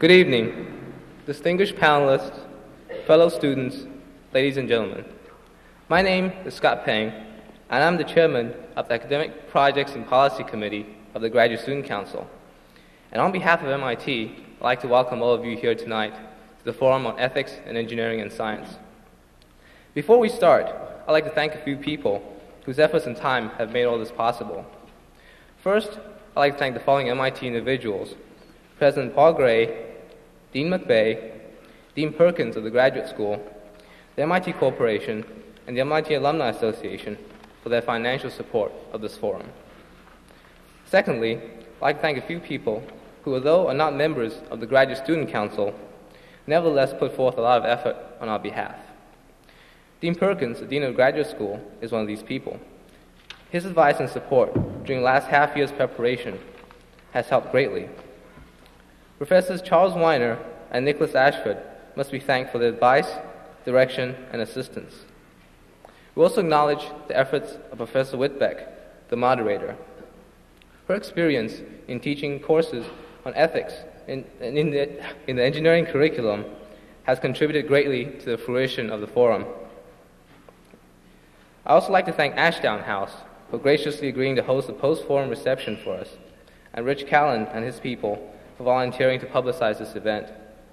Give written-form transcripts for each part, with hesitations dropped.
Good evening, distinguished panelists, fellow students, ladies and gentlemen. My name is Scott Peng, and I'm the chairman of the Academic Projects and Policy Committee of the Graduate Student Council. And on behalf of MIT, I'd like to welcome all of you here tonight to the Forum on Ethics in Engineering and Science. Before we start, I'd like to thank a few people whose efforts and time have made all this possible. First, I'd like to thank the following MIT individuals: President Paul Gray, Dean McVeigh, Dean Perkins of the Graduate School, the MIT Corporation, and the MIT Alumni Association for their financial support of this forum. Secondly, I'd like to thank a few people who, although are not members of the Graduate Student Council, nevertheless put forth a lot of effort on our behalf. Dean Perkins, the Dean of the Graduate School, is one of these people. His advice and support during last half year's preparation has helped greatly. Professors Charles Weiner and Nicholas Ashford must be thanked for their advice, direction, and assistance. We also acknowledge the efforts of Professor Whitbeck, the moderator. Her experience in teaching courses on ethics in the engineering curriculum has contributed greatly to the fruition of the forum. I also like to thank Ashdown House for graciously agreeing to host a post-forum reception for us, and Rich Callan and his people for volunteering to publicize this event.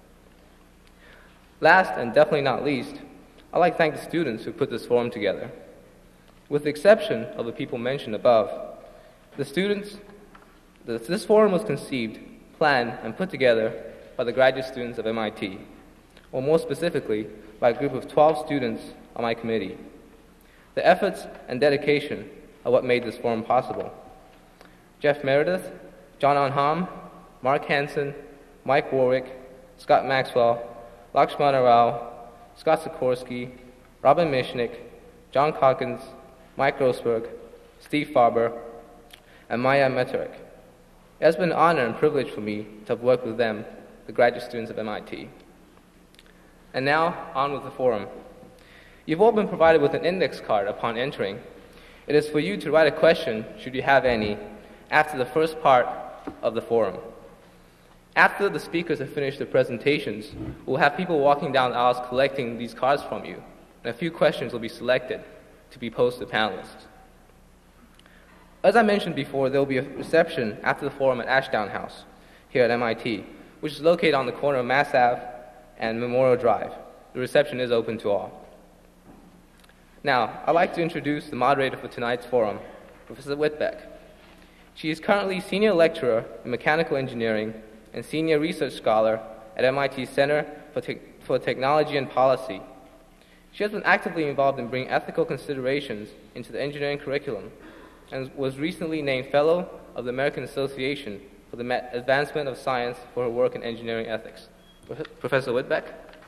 Last and definitely not least, I'd like to thank the students who put this forum together. With the exception of the people mentioned above, this forum was conceived, planned, and put together by the graduate students of MIT, or more specifically, by a group of 12 students on my committee. The efforts and dedication are what made this forum possible. Jeff Meredith, John Onham, Mark Hansen, Mike Warwick, Scott Maxwell, Lakshmana Rao, Scott Sikorsky, Robin Mishnick, John Calkins, Mike Grossberg, Steve Farber, and Maya Meterik. It has been an honor and privilege for me to have worked with them, the graduate students of MIT. And now, on with the forum. You've all been provided with an index card upon entering. It is for you to write a question, should you have any, after the first part of the forum. After the speakers have finished their presentations, we'll have people walking down the aisles collecting these cards from you, and a few questions will be selected to be posed to panelists. As I mentioned before, there will be a reception after the forum at Ashdown House here at MIT, which is located on the corner of Mass Ave and Memorial Drive. The reception is open to all. Now, I'd like to introduce the moderator for tonight's forum, Professor Whitbeck. She is currently Senior Lecturer in Mechanical Engineering and Senior Research Scholar at MIT's Center for Technology and Policy. She has been actively involved in bringing ethical considerations into the engineering curriculum and was recently named Fellow of the American Association for the Advancement of Science for her work in engineering ethics. Professor Whitbeck.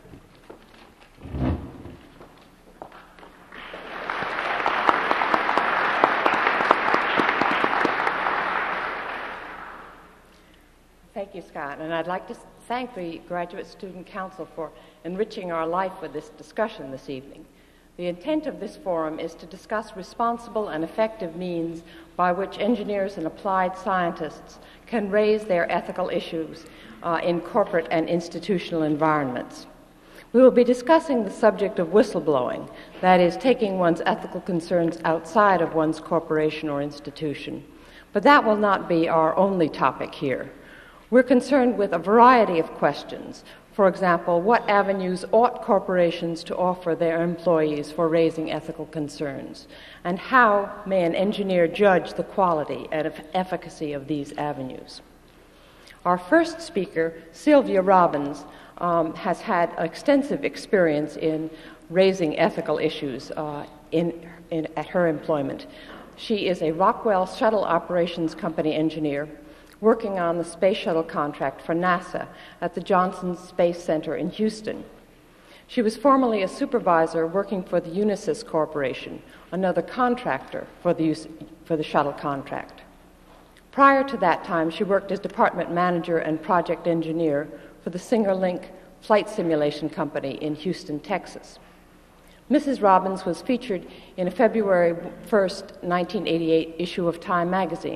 Thank you, Scott, and I'd like to thank the Graduate Student Council for enriching our life with this discussion this evening. The intent of this forum is to discuss responsible and effective means by which engineers and applied scientists can raise their ethical issues in corporate and institutional environments. We will be discussing the subject of whistleblowing, that is, taking one's ethical concerns outside of one's corporation or institution. But that will not be our only topic here. We're concerned with a variety of questions. For example, what avenues ought corporations to offer their employees for raising ethical concerns? And how may an engineer judge the quality and efficacy of these avenues? Our first speaker, Sylvia Robins, has had extensive experience in raising ethical issues at her employment. She is a Rockwell Shuttle Operations Company engineer working on the space shuttle contract for NASA at the Johnson Space Center in Houston. She was formerly a supervisor working for the Unisys Corporation, another contractor for the shuttle contract. Prior to that time, she worked as department manager and project engineer for the Singer-Link flight simulation company in Houston, Texas. Mrs. Robins was featured in a February 1st, 1988 issue of Time magazine,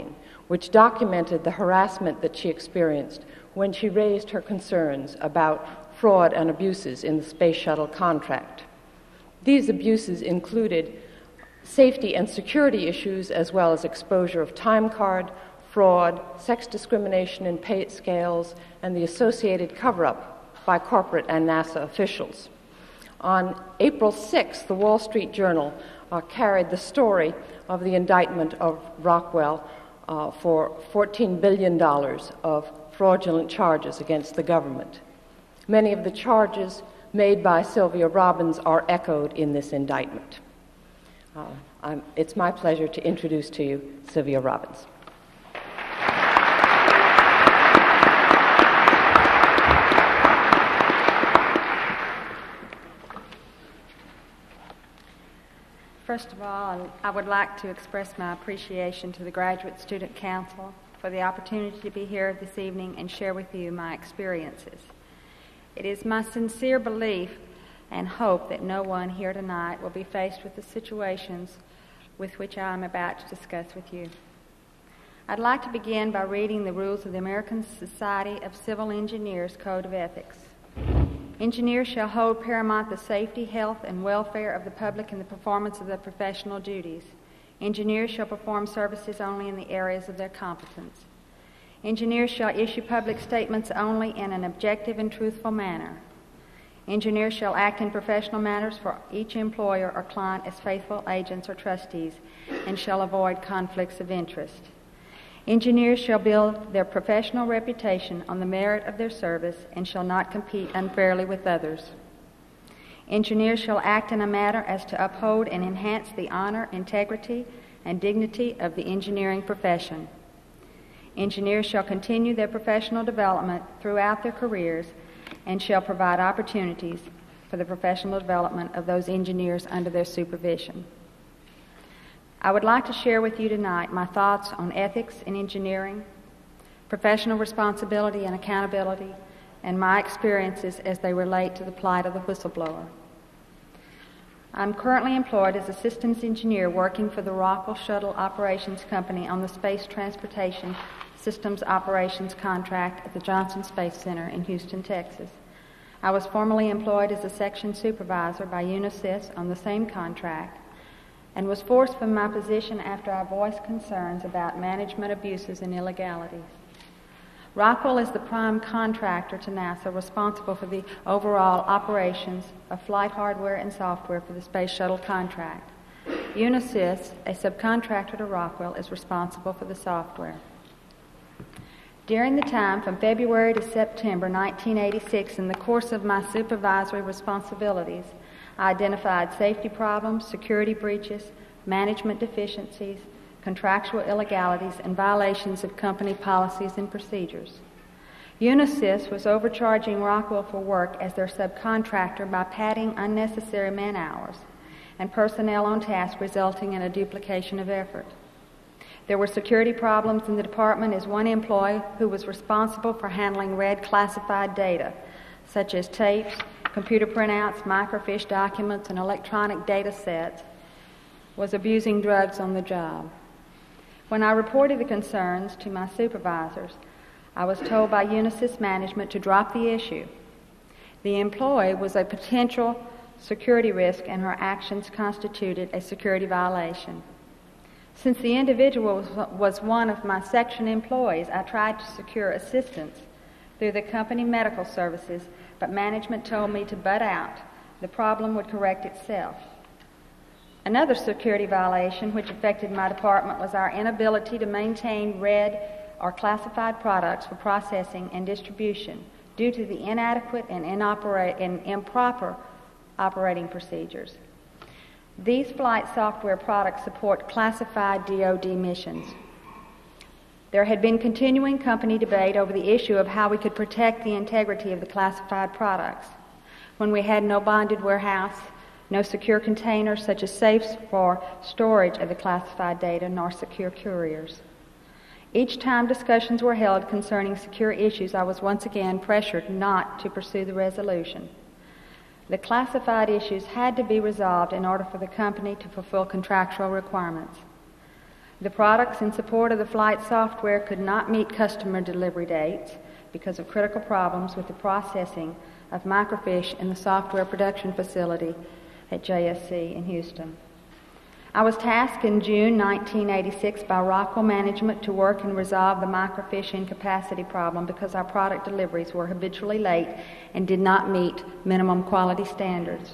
which documented the harassment that she experienced when she raised her concerns about fraud and abuses in the space shuttle contract. These abuses included safety and security issues, as well as exposure of time card, fraud, sex discrimination in pay scales, and the associated cover-up by corporate and NASA officials. On April 6th, the Wall Street Journal carried the story of the indictment of Rockwell for $14 billion of fraudulent charges against the government. Many of the charges made by Sylvia Robins are echoed in this indictment. It's my pleasure to introduce to you Sylvia Robins. First of all, I would like to express my appreciation to the Graduate Student Council for the opportunity to be here this evening and share with you my experiences. It is my sincere belief and hope that no one here tonight will be faced with the situations with which I am about to discuss with you. I'd like to begin by reading the rules of the American Society of Civil Engineers Code of Ethics. Engineers shall hold paramount the safety, health, and welfare of the public in the performance of their professional duties. Engineers shall perform services only in the areas of their competence. Engineers shall issue public statements only in an objective and truthful manner. Engineers shall act in professional matters for each employer or client as faithful agents or trustees and shall avoid conflicts of interest. Engineers shall build their professional reputation on the merit of their service and shall not compete unfairly with others. Engineers shall act in a manner as to uphold and enhance the honor, integrity, and dignity of the engineering profession. Engineers shall continue their professional development throughout their careers and shall provide opportunities for the professional development of those engineers under their supervision. I would like to share with you tonight my thoughts on ethics in engineering, professional responsibility and accountability, and my experiences as they relate to the plight of the whistleblower. I'm currently employed as a systems engineer working for the Rockwell Shuttle Operations Company on the Space Transportation Systems Operations contract at the Johnson Space Center in Houston, Texas. I was formerly employed as a section supervisor by Unisys on the same contract and was forced from my position after I voiced concerns about management abuses and illegalities. Rockwell is the prime contractor to NASA responsible for the overall operations of flight hardware and software for the Space Shuttle contract. Unisys, a subcontractor to Rockwell, is responsible for the software. During the time from February to September 1986, in the course of my supervisory responsibilities, I identified safety problems, security breaches, management deficiencies, contractual illegalities, and violations of company policies and procedures. Unisys was overcharging Rockwell for work as their subcontractor by padding unnecessary man-hours and personnel on task, resulting in a duplication of effort. There were security problems in the department as one employee who was responsible for handling red classified data, such as tapes, computer printouts, microfiche documents, and electronic data sets, was abusing drugs on the job. When I reported the concerns to my supervisors, I was told by Unisys management to drop the issue. The employee was a potential security risk and her actions constituted a security violation. Since the individual was one of my section employees, I tried to secure assistance through the company medical services, but management told me to butt out. The problem would correct itself. Another security violation which affected my department was our inability to maintain red or classified products for processing and distribution due to the inadequate and improper operating procedures. These flight software products support classified DoD missions. There had been continuing company debate over the issue of how we could protect the integrity of the classified products when we had no bonded warehouse, no secure containers such as safes for storage of the classified data, nor secure couriers. Each time discussions were held concerning secure issues, I was once again pressured not to pursue the resolution. The classified issues had to be resolved in order for the company to fulfill contractual requirements. The products in support of the flight software could not meet customer delivery dates because of critical problems with the processing of microfiche in the software production facility at JSC in Houston. I was tasked in June 1986 by Rockwell Management to work and resolve the microfiche incapacity problem because our product deliveries were habitually late and did not meet minimum quality standards.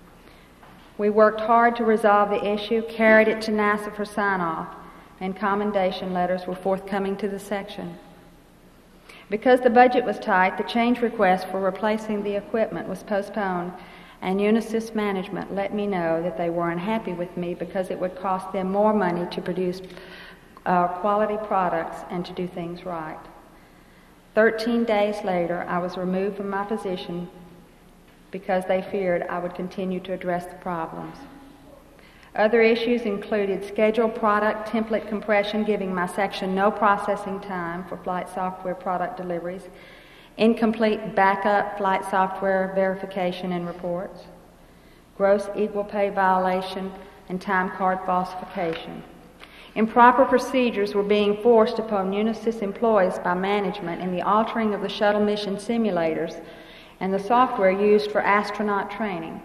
We worked hard to resolve the issue, carried it to NASA for sign-off, and commendation letters were forthcoming to the section. Because the budget was tight, the change request for replacing the equipment was postponed, and Unisys management let me know that they were unhappy with me because it would cost them more money to produce quality products and to do things right. 13 days later, I was removed from my position because they feared I would continue to address the problems. Other issues included scheduled product template compression, giving my section no processing time for flight software product deliveries, incomplete backup flight software verification and reports, gross equal pay violation, and time card falsification. Improper procedures were being forced upon Unisys employees by management in the altering of the shuttle mission simulators and the software used for astronaut training.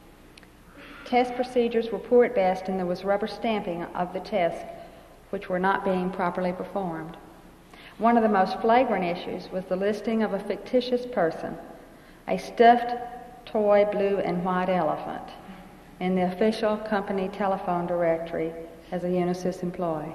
Test procedures were poor at best, and there was rubber stamping of the tests which were not being properly performed. One of the most flagrant issues was the listing of a fictitious person, a stuffed toy blue and white elephant, in the official company telephone directory as a Unisys employee.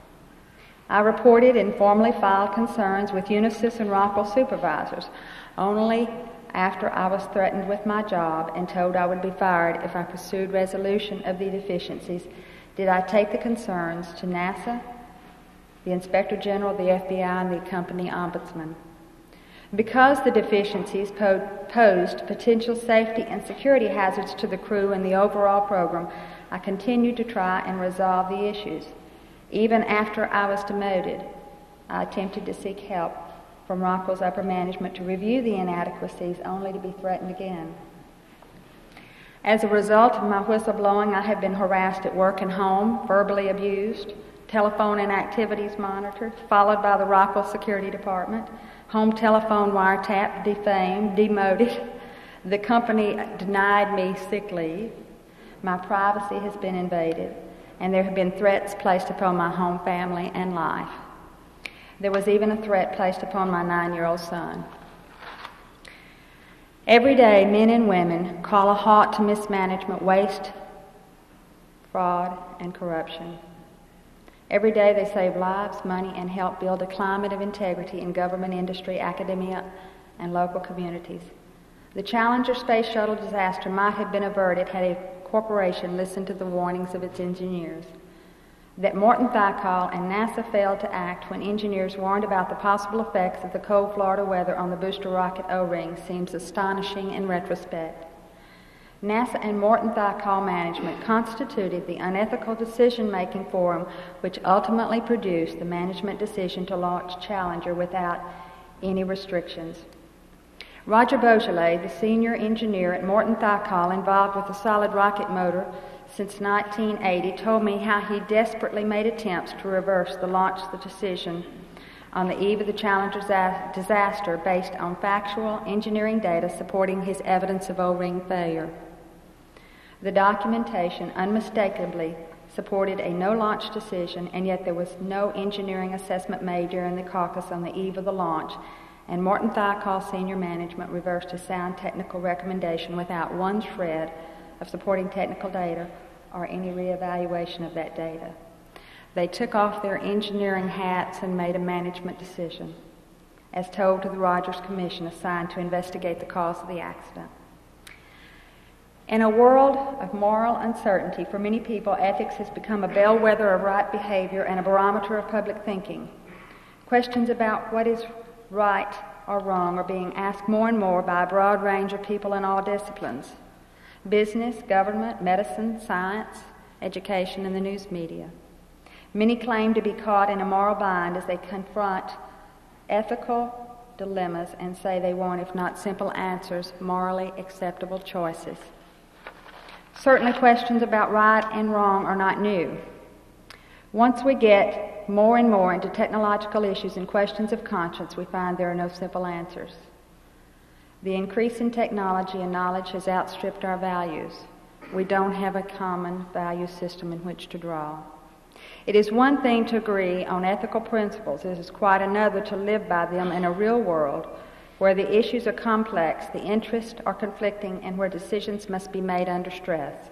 I reported and formally filed concerns with Unisys and Rockwell supervisors only after I was threatened with my job and told I would be fired if I pursued resolution of the deficiencies did I take the concerns to NASA, the Inspector General, the FBI, and the company ombudsman. Because the deficiencies posed potential safety and security hazards to the crew and the overall program, I continued to try and resolve the issues. Even after I was demoted, I attempted to seek help from Rockwell's upper management to review the inadequacies, only to be threatened again. As a result of my whistleblowing, I have been harassed at work and home, verbally abused, telephone inactivities monitored, followed by the Rockwell Security Department, home telephone wiretap, defamed, demoted. The company denied me sick leave. My privacy has been invaded, and there have been threats placed upon my home family and life. There was even a threat placed upon my 9-year-old son. Every day, men and women call a halt to mismanagement, waste, fraud, and corruption. Every day they save lives, money, and help build a climate of integrity in government, industry, academia, and local communities. The Challenger space shuttle disaster might have been averted had a corporation listened to the warnings of its engineers. That Morton Thiokol and NASA failed to act when engineers warned about the possible effects of the cold Florida weather on the booster rocket O-ring seems astonishing in retrospect. NASA and Morton Thiokol management constituted the unethical decision-making forum which ultimately produced the management decision to launch Challenger without any restrictions. Roger Beaujolais, the senior engineer at Morton Thiokol involved with the solid rocket motor since 1980, told me how he desperately made attempts to reverse the launch decision on the eve of the Challenger disaster based on factual engineering data supporting his evidence of O-ring failure. The documentation unmistakably supported a no-launch decision, and yet there was no engineering assessment made during the caucus on the eve of the launch, and Morton Thiokol senior management reversed a sound technical recommendation without one shred of supporting technical data or any reevaluation of that data. They took off their engineering hats and made a management decision, as told to the Rogers Commission assigned to investigate the cause of the accident. In a world of moral uncertainty, for many people, ethics has become a bellwether of right behavior and a barometer of public thinking. Questions about what is right or wrong are being asked more and more by a broad range of people in all disciplines: business, government, medicine, science, education, and the news media. Many claim to be caught in a moral bind as they confront ethical dilemmas and say they want, if not simple answers, morally acceptable choices. Certainly questions about right and wrong are not new. Once we get more and more into technological issues and questions of conscience, we find there are no simple answers. The increase in technology and knowledge has outstripped our values. We don't have a common value system in which to draw. It is one thing to agree on ethical principles. It is quite another to live by them in a real world where the issues are complex, the interests are conflicting, and where decisions must be made under stress.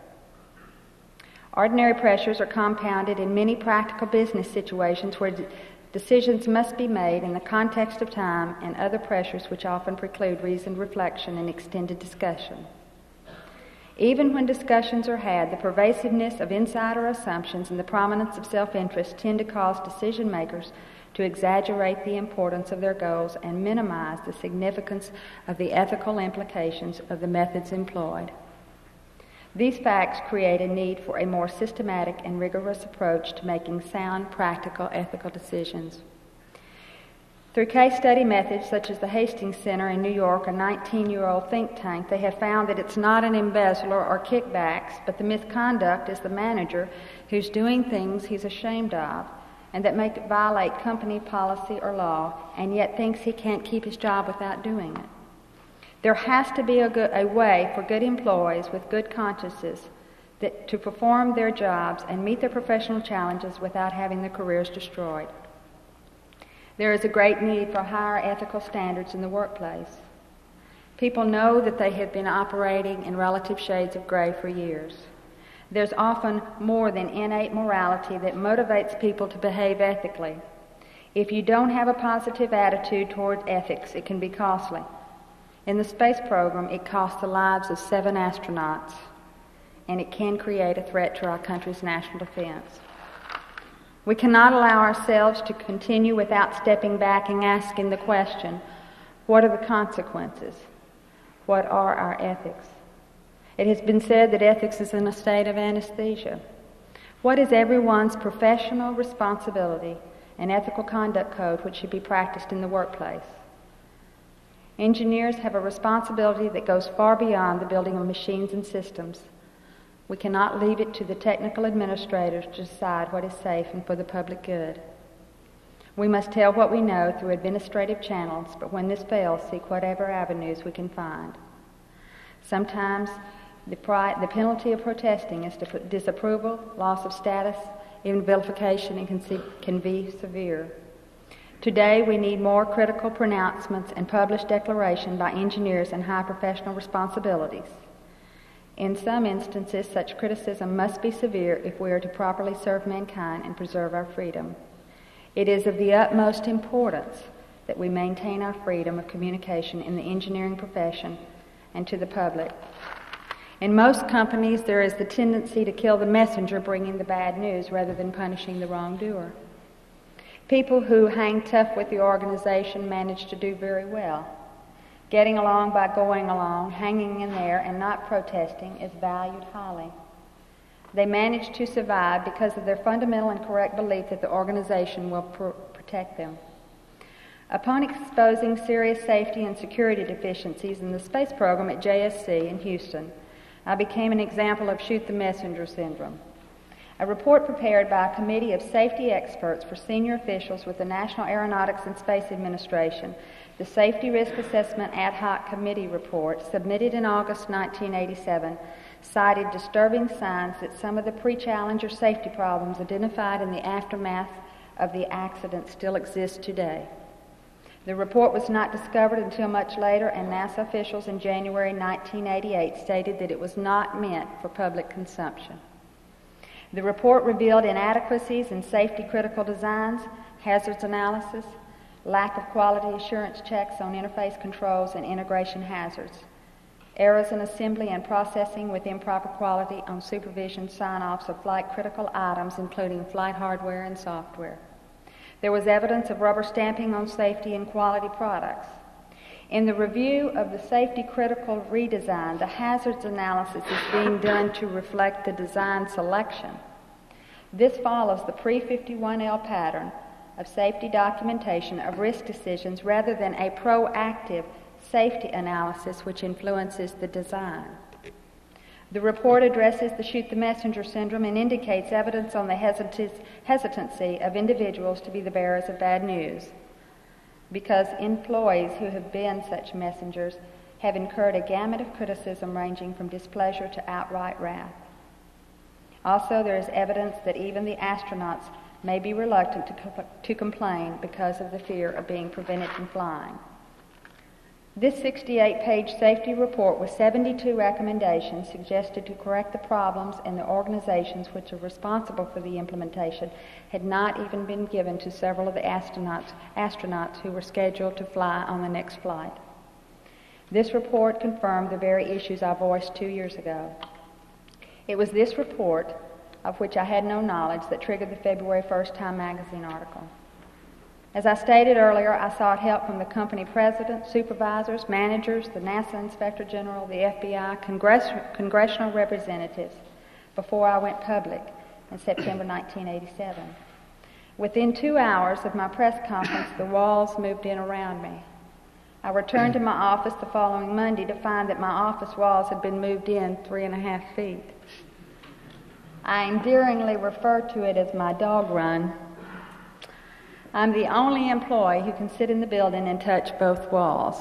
Ordinary pressures are compounded in many practical business situations where decisions must be made in the context of time and other pressures which often preclude reasoned reflection and extended discussion. Even when discussions are had, the pervasiveness of insider assumptions and the prominence of self-interest tend to cause decision makers to exaggerate the importance of their goals and minimize the significance of the ethical implications of the methods employed. These facts create a need for a more systematic and rigorous approach to making sound, practical, ethical decisions. Through case study methods such as the Hastings Center in New York, a 19-year-old think tank, they have found that it's not an embezzler or kickbacks, but the misconduct is the manager who's doing things he's ashamed of and that may violate company policy or law, and yet thinks he can't keep his job without doing it. There has to be a way for good employees with good consciences to perform their jobs and meet their professional challenges without having their careers destroyed. There is a great need for higher ethical standards in the workplace. People know that they have been operating in relative shades of gray for years. There's often more than innate morality that motivates people to behave ethically. If you don't have a positive attitude toward ethics, it can be costly. In the space program, it cost the lives of 7 astronauts, and it can create a threat to our country's national defense. We cannot allow ourselves to continue without stepping back and asking the question, what are the consequences? What are our ethics? It has been said that ethics is in a state of anesthesia. What is everyone's professional responsibility and ethical conduct code which should be practiced in the workplace? Engineers have a responsibility that goes far beyond the building of machines and systems. We cannot leave it to the technical administrators to decide what is safe and for the public good. We must tell what we know through administrative channels, but when this fails, seek whatever avenues we can find. Sometimes the penalty of protesting is disapproval, loss of status, even vilification, and can be severe. Today, we need more critical pronouncements and published declaration by engineers and high professional responsibilities. In some instances, such criticism must be severe if we are to properly serve mankind and preserve our freedom. It is of the utmost importance that we maintain our freedom of communication in the engineering profession and to the public. In most companies, there is the tendency to kill the messenger bringing the bad news rather than punishing the wrongdoer. People who hang tough with the organization manage to do very well. Getting along by going along, hanging in there, and not protesting is valued highly. They manage to survive because of their fundamental and correct belief that the organization will protect them. Upon exposing serious safety and security deficiencies in the space program at JSC in Houston, I became an example of shoot the messenger syndrome. A report prepared by a committee of safety experts for senior officials with the National Aeronautics and Space Administration, the Safety Risk Assessment Ad Hoc Committee report, submitted in August 1987, cited disturbing signs that some of the pre-Challenger safety problems identified in the aftermath of the accident still exist today. The report was not discovered until much later, and NASA officials in January 1988 stated that it was not meant for public consumption. The report revealed inadequacies in safety-critical designs, hazards analysis, lack of quality assurance checks on interface controls and integration hazards, errors in assembly and processing with improper quality on supervision sign-offs of flight-critical items, including flight hardware and software. There was evidence of rubber stamping on safety and quality products. In the review of the safety-critical redesign, the hazards analysis is being done to reflect the design selection. This follows the pre-51L pattern of safety documentation of risk decisions rather than a proactive safety analysis which influences the design. The report addresses the shoot-the-messenger syndrome and indicates evidence on the hesitancy of individuals to be the bearers of bad news, because employees who have been such messengers have incurred a gamut of criticism ranging from displeasure to outright wrath. Also, there is evidence that even the astronauts may be reluctant to complain because of the fear of being prevented from flying. This 68-page safety report with 72 recommendations suggested to correct the problems in the organizations which are responsible for the implementation had not even been given to several of the astronauts who were scheduled to fly on the next flight. This report confirmed the very issues I voiced 2 years ago. It was this report, of which I had no knowledge, that triggered the February 1st Time magazine article. As I stated earlier, I sought help from the company president, supervisors, managers, the NASA Inspector General, the FBI, congressional representatives before I went public in September 1987. Within 2 hours of my press conference, the walls moved in around me. I returned to my office the following Monday to find that my office walls had been moved in 3.5 feet. I endearingly refer to it as my dog run. I'm the only employee who can sit in the building and touch both walls.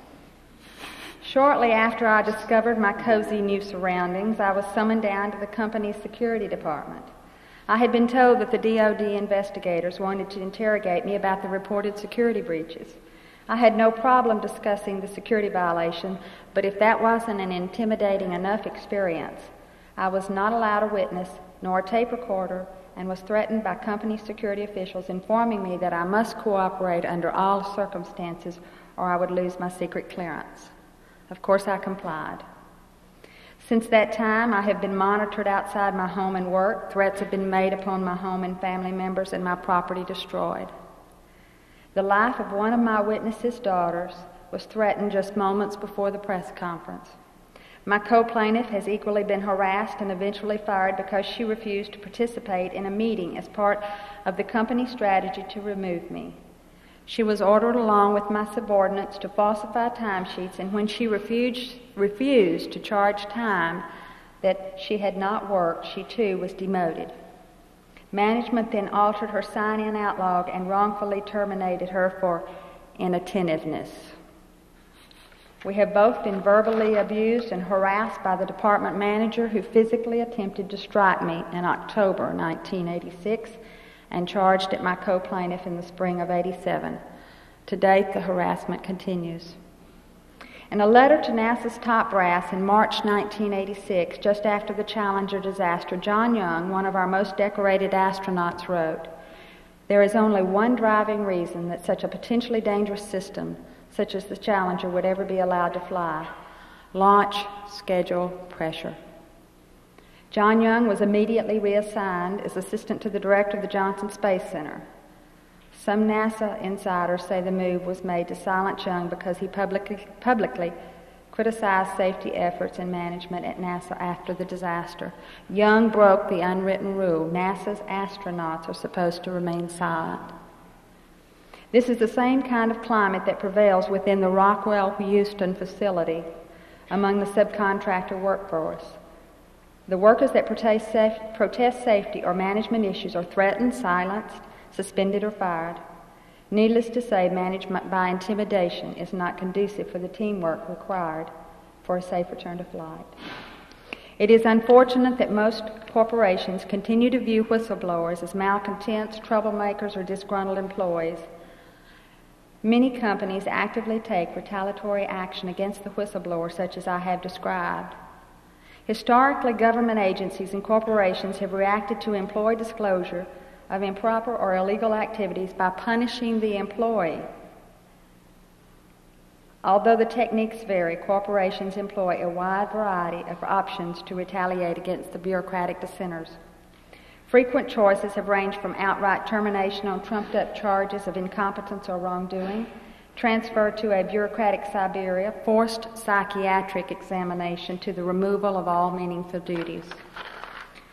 Shortly after I discovered my cozy new surroundings, I was summoned down to the company's security department. I had been told that the DoD investigators wanted to interrogate me about the reported security breaches. I had no problem discussing the security violation, but if that wasn't an intimidating enough experience, I was not allowed a witness nor a tape recorder, and was threatened by company security officials informing me that I must cooperate under all circumstances or I would lose my secret clearance. Of course, I complied. Since that time, I have been monitored outside my home and work. Threats have been made upon my home and family members and my property destroyed. The life of one of my witnesses' daughters was threatened just moments before the press conference. My co-plaintiff has equally been harassed and eventually fired because she refused to participate in a meeting as part of the company's strategy to remove me. She was ordered along with my subordinates to falsify timesheets, and when she refused to charge time that she had not worked, she too was demoted. Management then altered her sign-in outlog and wrongfully terminated her for inattentiveness. We have both been verbally abused and harassed by the department manager who physically attempted to strike me in October 1986 and charged at my co-plaintiff in the spring of '87. To date, the harassment continues. In a letter to NASA's top brass in March 1986, just after the Challenger disaster, John Young, one of our most decorated astronauts, wrote, "There is only one driving reason that such a potentially dangerous system such as the Challenger would ever be allowed to fly: launch schedule pressure." John Young was immediately reassigned as assistant to the director of the Johnson Space Center. Some NASA insiders say the move was made to silence Young because he publicly criticized safety efforts and management at NASA after the disaster. Young broke the unwritten rule: NASA's astronauts are supposed to remain silent. This is the same kind of climate that prevails within the Rockwell Houston facility among the subcontractor workforce. The workers that protest safety or management issues are threatened, silenced, suspended, or fired. Needless to say, management by intimidation is not conducive for the teamwork required for a safe return to flight. It is unfortunate that most corporations continue to view whistleblowers as malcontents, troublemakers, or disgruntled employees. Many companies actively take retaliatory action against the whistleblower, such as I have described. Historically, government agencies and corporations have reacted to employee disclosure of improper or illegal activities by punishing the employee. Although the techniques vary, corporations employ a wide variety of options to retaliate against the bureaucratic dissenters. Frequent choices have ranged from outright termination on trumped-up charges of incompetence or wrongdoing, transfer to a bureaucratic Siberia, forced psychiatric examination, to the removal of all meaningful duties.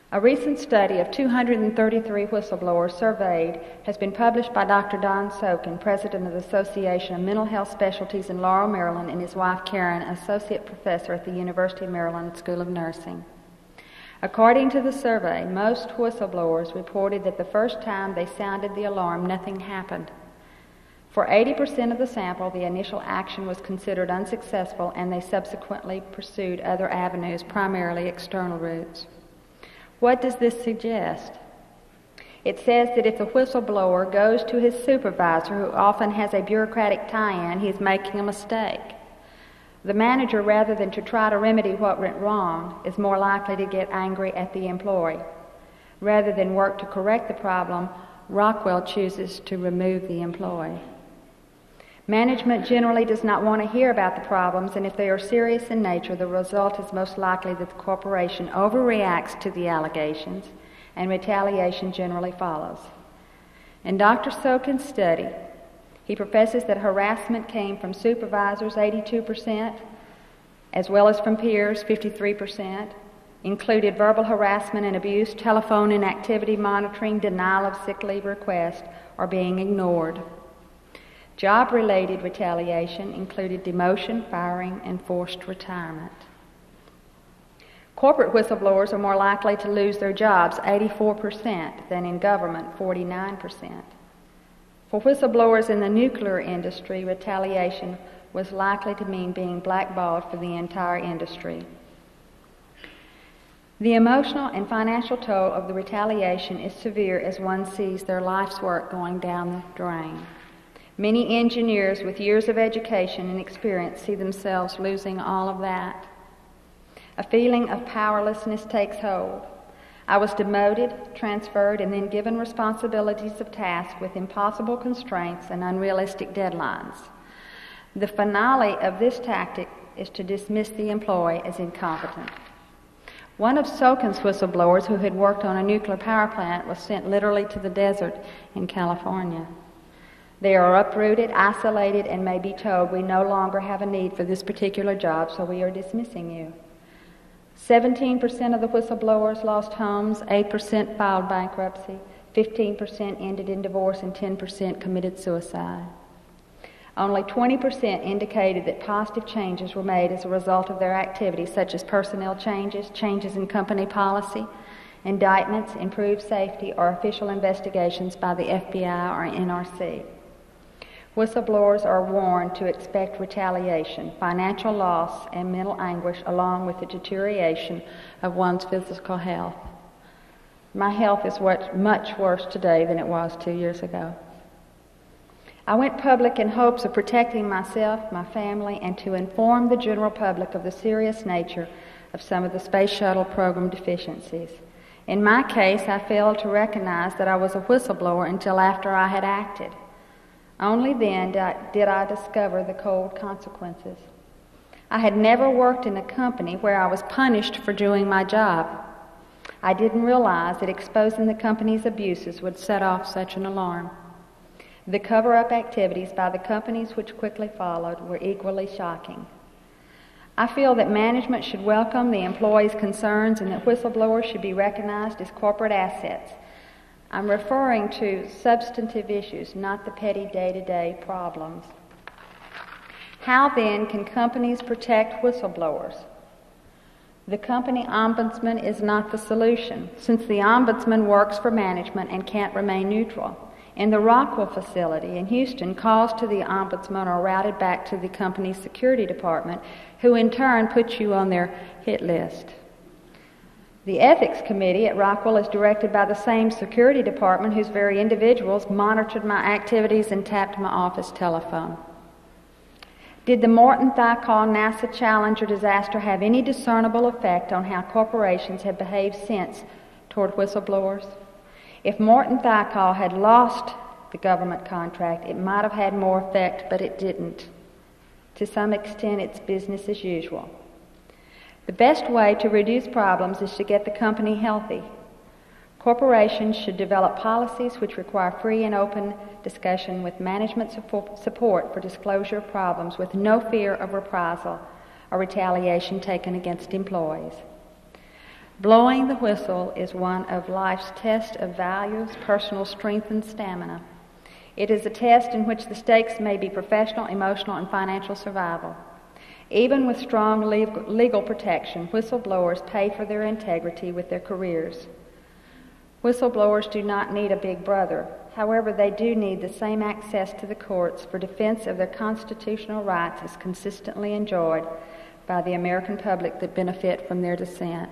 A recent study of 233 whistleblowers surveyed has been published by Dr. Don Sokin, president of the Association of Mental Health Specialties in Laurel, Maryland, and his wife Karen, associate professor at the University of Maryland School of Nursing. According to the survey, most whistleblowers reported that the first time they sounded the alarm, nothing happened. For 80% of the sample, the initial action was considered unsuccessful, and they subsequently pursued other avenues, primarily external routes. What does this suggest? It says that if the whistleblower goes to his supervisor, who often has a bureaucratic tie-in, he's making a mistake. The manager, rather than to try to remedy what went wrong, is more likely to get angry at the employee. Rather than work to correct the problem, Rockwell chooses to remove the employee. Management generally does not want to hear about the problems, and if they are serious in nature, the result is most likely that the corporation overreacts to the allegations, and retaliation generally follows. In Dr. Sokin's study, he professes that harassment came from supervisors, 82%, as well as from peers, 53%, included verbal harassment and abuse, telephone inactivity monitoring, denial of sick leave request, or being ignored. Job-related retaliation included demotion, firing, and forced retirement. Corporate whistleblowers are more likely to lose their jobs, 84%, than in government, 49%. For whistleblowers in the nuclear industry, retaliation was likely to mean being blackballed for the entire industry. The emotional and financial toll of the retaliation is severe as one sees their life's work going down the drain. Many engineers with years of education and experience see themselves losing all of that. A feeling of powerlessness takes hold. I was demoted, transferred, and then given responsibilities of tasks with impossible constraints and unrealistic deadlines. The finale of this tactic is to dismiss the employee as incompetent. One of Sokin's whistleblowers, who had worked on a nuclear power plant, was sent literally to the desert in California. They are uprooted, isolated, and may be told, we no longer have a need for this particular job, so we are dismissing you. 17% of the whistleblowers lost homes, 8% filed bankruptcy, 15% ended in divorce, and 10% committed suicide. Only 20% indicated that positive changes were made as a result of their activities, such as personnel changes, changes in company policy, indictments, improved safety, or official investigations by the FBI or NRC. Whistleblowers are warned to expect retaliation, financial loss, and mental anguish, along with the deterioration of one's physical health. My health is much worse today than it was 2 years ago. I went public in hopes of protecting myself, my family, and to inform the general public of the serious nature of some of the Space Shuttle program deficiencies. In my case, I failed to recognize that I was a whistleblower until after I had acted. Only then did I discover the cold consequences. I had never worked in a company where I was punished for doing my job. I didn't realize that exposing the company's abuses would set off such an alarm. The cover-up activities by the companies which quickly followed were equally shocking. I feel that management should welcome the employees' concerns and that whistleblowers should be recognized as corporate assets. I'm referring to substantive issues, not the petty day-to-day problems. How then can companies protect whistleblowers? The company ombudsman is not the solution, since the ombudsman works for management and can't remain neutral. In the Rockwell facility in Houston, calls to the ombudsman are routed back to the company's security department, who in turn puts you on their hit list. The ethics committee at Rockwell is directed by the same security department whose very individuals monitored my activities and tapped my office telephone. Did the Morton Thiokol NASA Challenger disaster have any discernible effect on how corporations have behaved since toward whistleblowers? If Morton Thiokol had lost the government contract, it might have had more effect, but it didn't. To some extent, it's business as usual. The best way to reduce problems is to get the company healthy. Corporations should develop policies which require free and open discussion with management support for disclosure of problems with no fear of reprisal or retaliation taken against employees. Blowing the whistle is one of life's tests of values, personal strength, and stamina. It is a test in which the stakes may be professional, emotional, and financial survival. Even with strong legal protection, whistleblowers pay for their integrity with their careers. Whistleblowers do not need a big brother. However, they do need the same access to the courts for defense of their constitutional rights as consistently enjoyed by the American public that benefit from their dissent.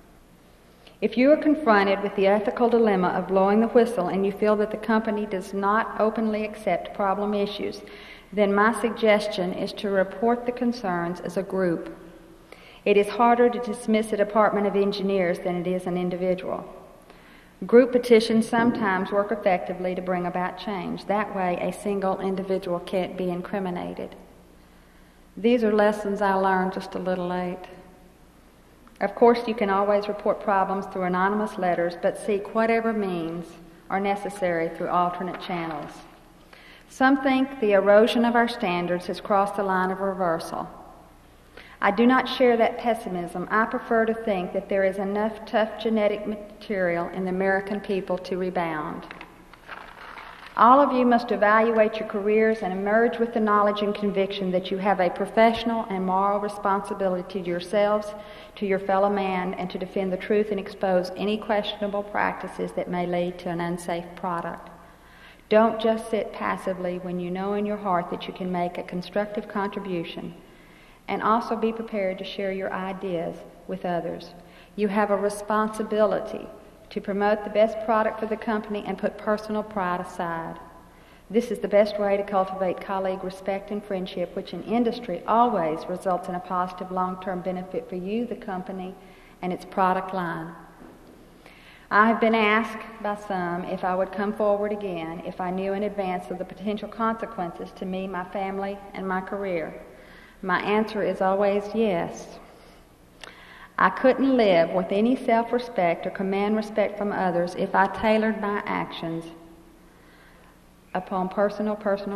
If you are confronted with the ethical dilemma of blowing the whistle and you feel that the company does not openly accept problem issues, then my suggestion is to report the concerns as a group. It is harder to dismiss a department of engineers than it is an individual. Group petitions sometimes work effectively to bring about change. That way, a single individual can't be incriminated. These are lessons I learned just a little late. Of course, you can always report problems through anonymous letters, but seek whatever means are necessary through alternate channels. Some think the erosion of our standards has crossed the line of reversal. I do not share that pessimism. I prefer to think that there is enough tough genetic material in the American people to rebound. All of you must evaluate your careers and emerge with the knowledge and conviction that you have a professional and moral responsibility to yourselves, to your fellow man, and to defend the truth and expose any questionable practices that may lead to an unsafe product. Don't just sit passively when you know in your heart that you can make a constructive contribution, and also be prepared to share your ideas with others. You have a responsibility to promote the best product for the company and put personal pride aside. This is the best way to cultivate colleague respect and friendship, which in industry always results in a positive long-term benefit for you, the company, and its product line. I have been asked by some if I would come forward again if I knew in advance of the potential consequences to me, my family, and my career. My answer is always yes. I couldn't live with any self-respect or command respect from others if I tailored my actions upon personal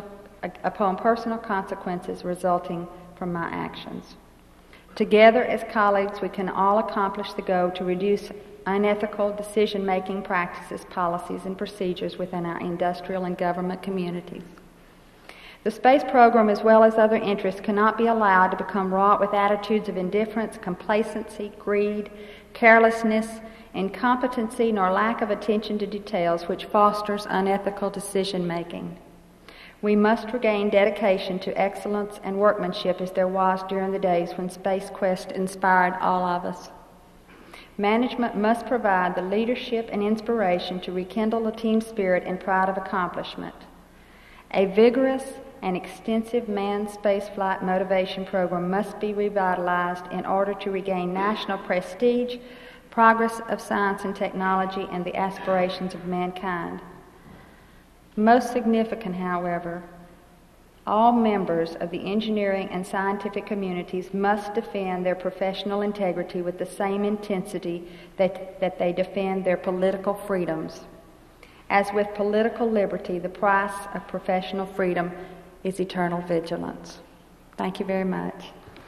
consequences resulting from my actions. Together as colleagues, we can all accomplish the goal to reduce unethical decision-making practices, policies, and procedures within our industrial and government communities. The space program, as well as other interests, cannot be allowed to become wrought with attitudes of indifference, complacency, greed, carelessness, incompetency, nor lack of attention to details, which fosters unethical decision-making. We must regain dedication to excellence and workmanship as there was during the days when Space Quest inspired all of us. Management must provide the leadership and inspiration to rekindle the team spirit and pride of accomplishment. A vigorous and extensive manned spaceflight motivation program must be revitalized in order to regain national prestige, progress of science and technology, and the aspirations of mankind. Most significant, however, all members of the engineering and scientific communities must defend their professional integrity with the same intensity that they defend their political freedoms. As with political liberty, the price of professional freedom is eternal vigilance. Thank you very much.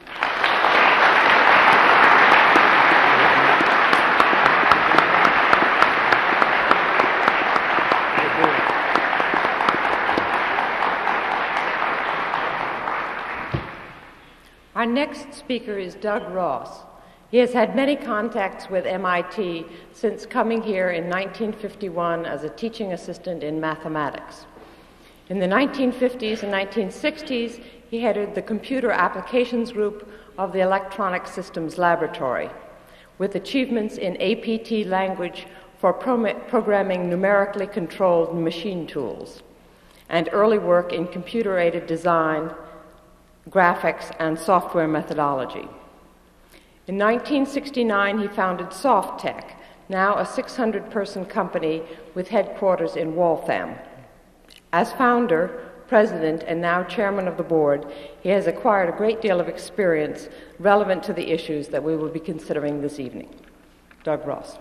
Our next speaker is Doug Ross. He has had many contacts with MIT since coming here in 1951 as a teaching assistant in mathematics. In the 1950s and 1960s, he headed the Computer Applications Group of the Electronic Systems Laboratory, with achievements in APT language for programming numerically controlled machine tools, and early work in computer-aided design, graphics, and software methodology. In 1969, he founded SoftTech, now a 600-person company with headquarters in Waltham. As founder, president, and now chairman of the board, he has acquired a great deal of experience relevant to the issues that we will be considering this evening. Doug Ross.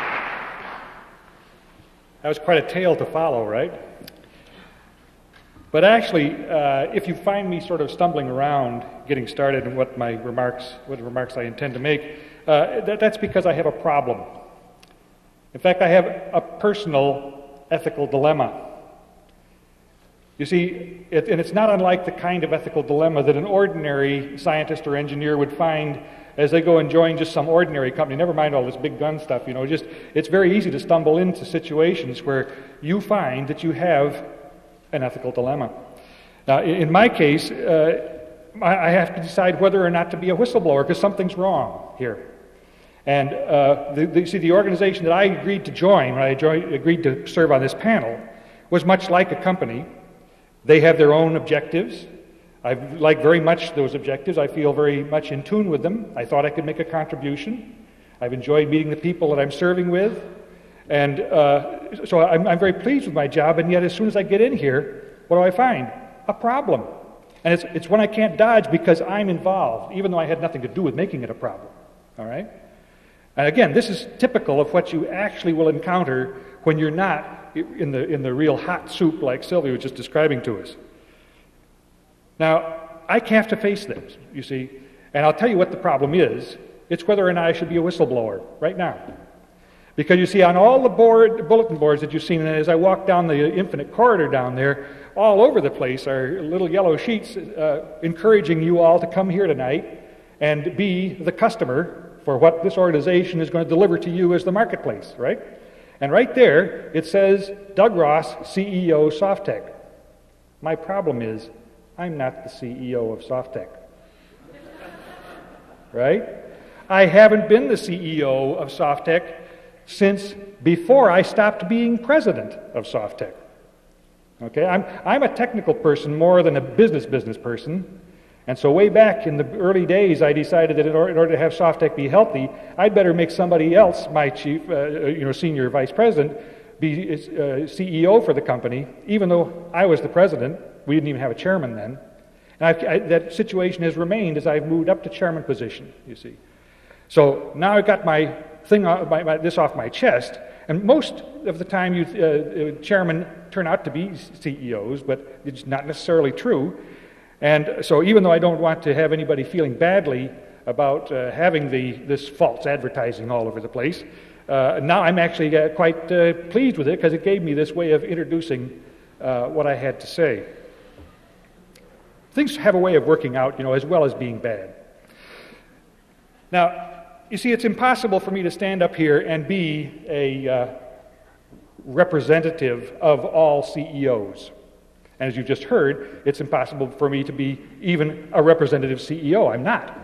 That was quite a tale to follow, right? But actually, if you find me sort of stumbling around getting started and what remarks I intend to make, that's because I have a problem. In fact, I have a personal ethical dilemma. You see, and it's not unlike the kind of ethical dilemma that an ordinary scientist or engineer would find as they go and join just some ordinary company. Never mind all this big gun stuff, it's very easy to stumble into situations where you find that you have an ethical dilemma. Now, in my case, I have to decide whether or not to be a whistleblower because something's wrong here. And the organization that I agreed to join, when I agreed to serve on this panel, was much like a company. They have their own objectives. I like very much those objectives. I feel very much in tune with them. I thought I could make a contribution. I've enjoyed meeting the people that I'm serving with. And so I'm very pleased with my job, and yet as soon as I get in here, what do I find? A problem. And it's one I can't dodge because I'm involved, even though I had nothing to do with making it a problem. All right? And again, this is typical of what you actually will encounter when you're not in the real hot soup like Sylvia was just describing to us. Now, I have to face this, you see, and I'll tell you what the problem is. It's whether or not I should be a whistleblower right now. Because you see, on all the bulletin boards that you've seen, and as I walk down the infinite corridor down there, all over the place are little yellow sheets encouraging you all to come here tonight and be the customer for what this organization is going to deliver to you as the marketplace, right? And right there, it says, Doug Ross, CEO, Softtech. My problem is, I'm not the CEO of Softtech. Right? I haven't been the CEO of Softtech since before I stopped being president of Softtech. Okay? I'm a technical person more than a business person. And so way back in the early days, I decided that in order to have Softtech be healthy, I'd better make somebody else my chief, senior vice president, be CEO for the company, even though I was the president. We didn't even have a chairman then. And that situation has remained as I've moved up to chairman position, you see. So now I've got my thing, this off my chest, and most of the time chairmen turn out to be CEOs, but it's not necessarily true. And so even though I don't want to have anybody feeling badly about having this false advertising all over the place, now I'm actually quite pleased with it because it gave me this way of introducing what I had to say. Things have a way of working out, as well as being bad. Now, you see, it's impossible for me to stand up here and be a representative of all CEOs. And as you've just heard, it's impossible for me to be even a representative CEO. I'm not.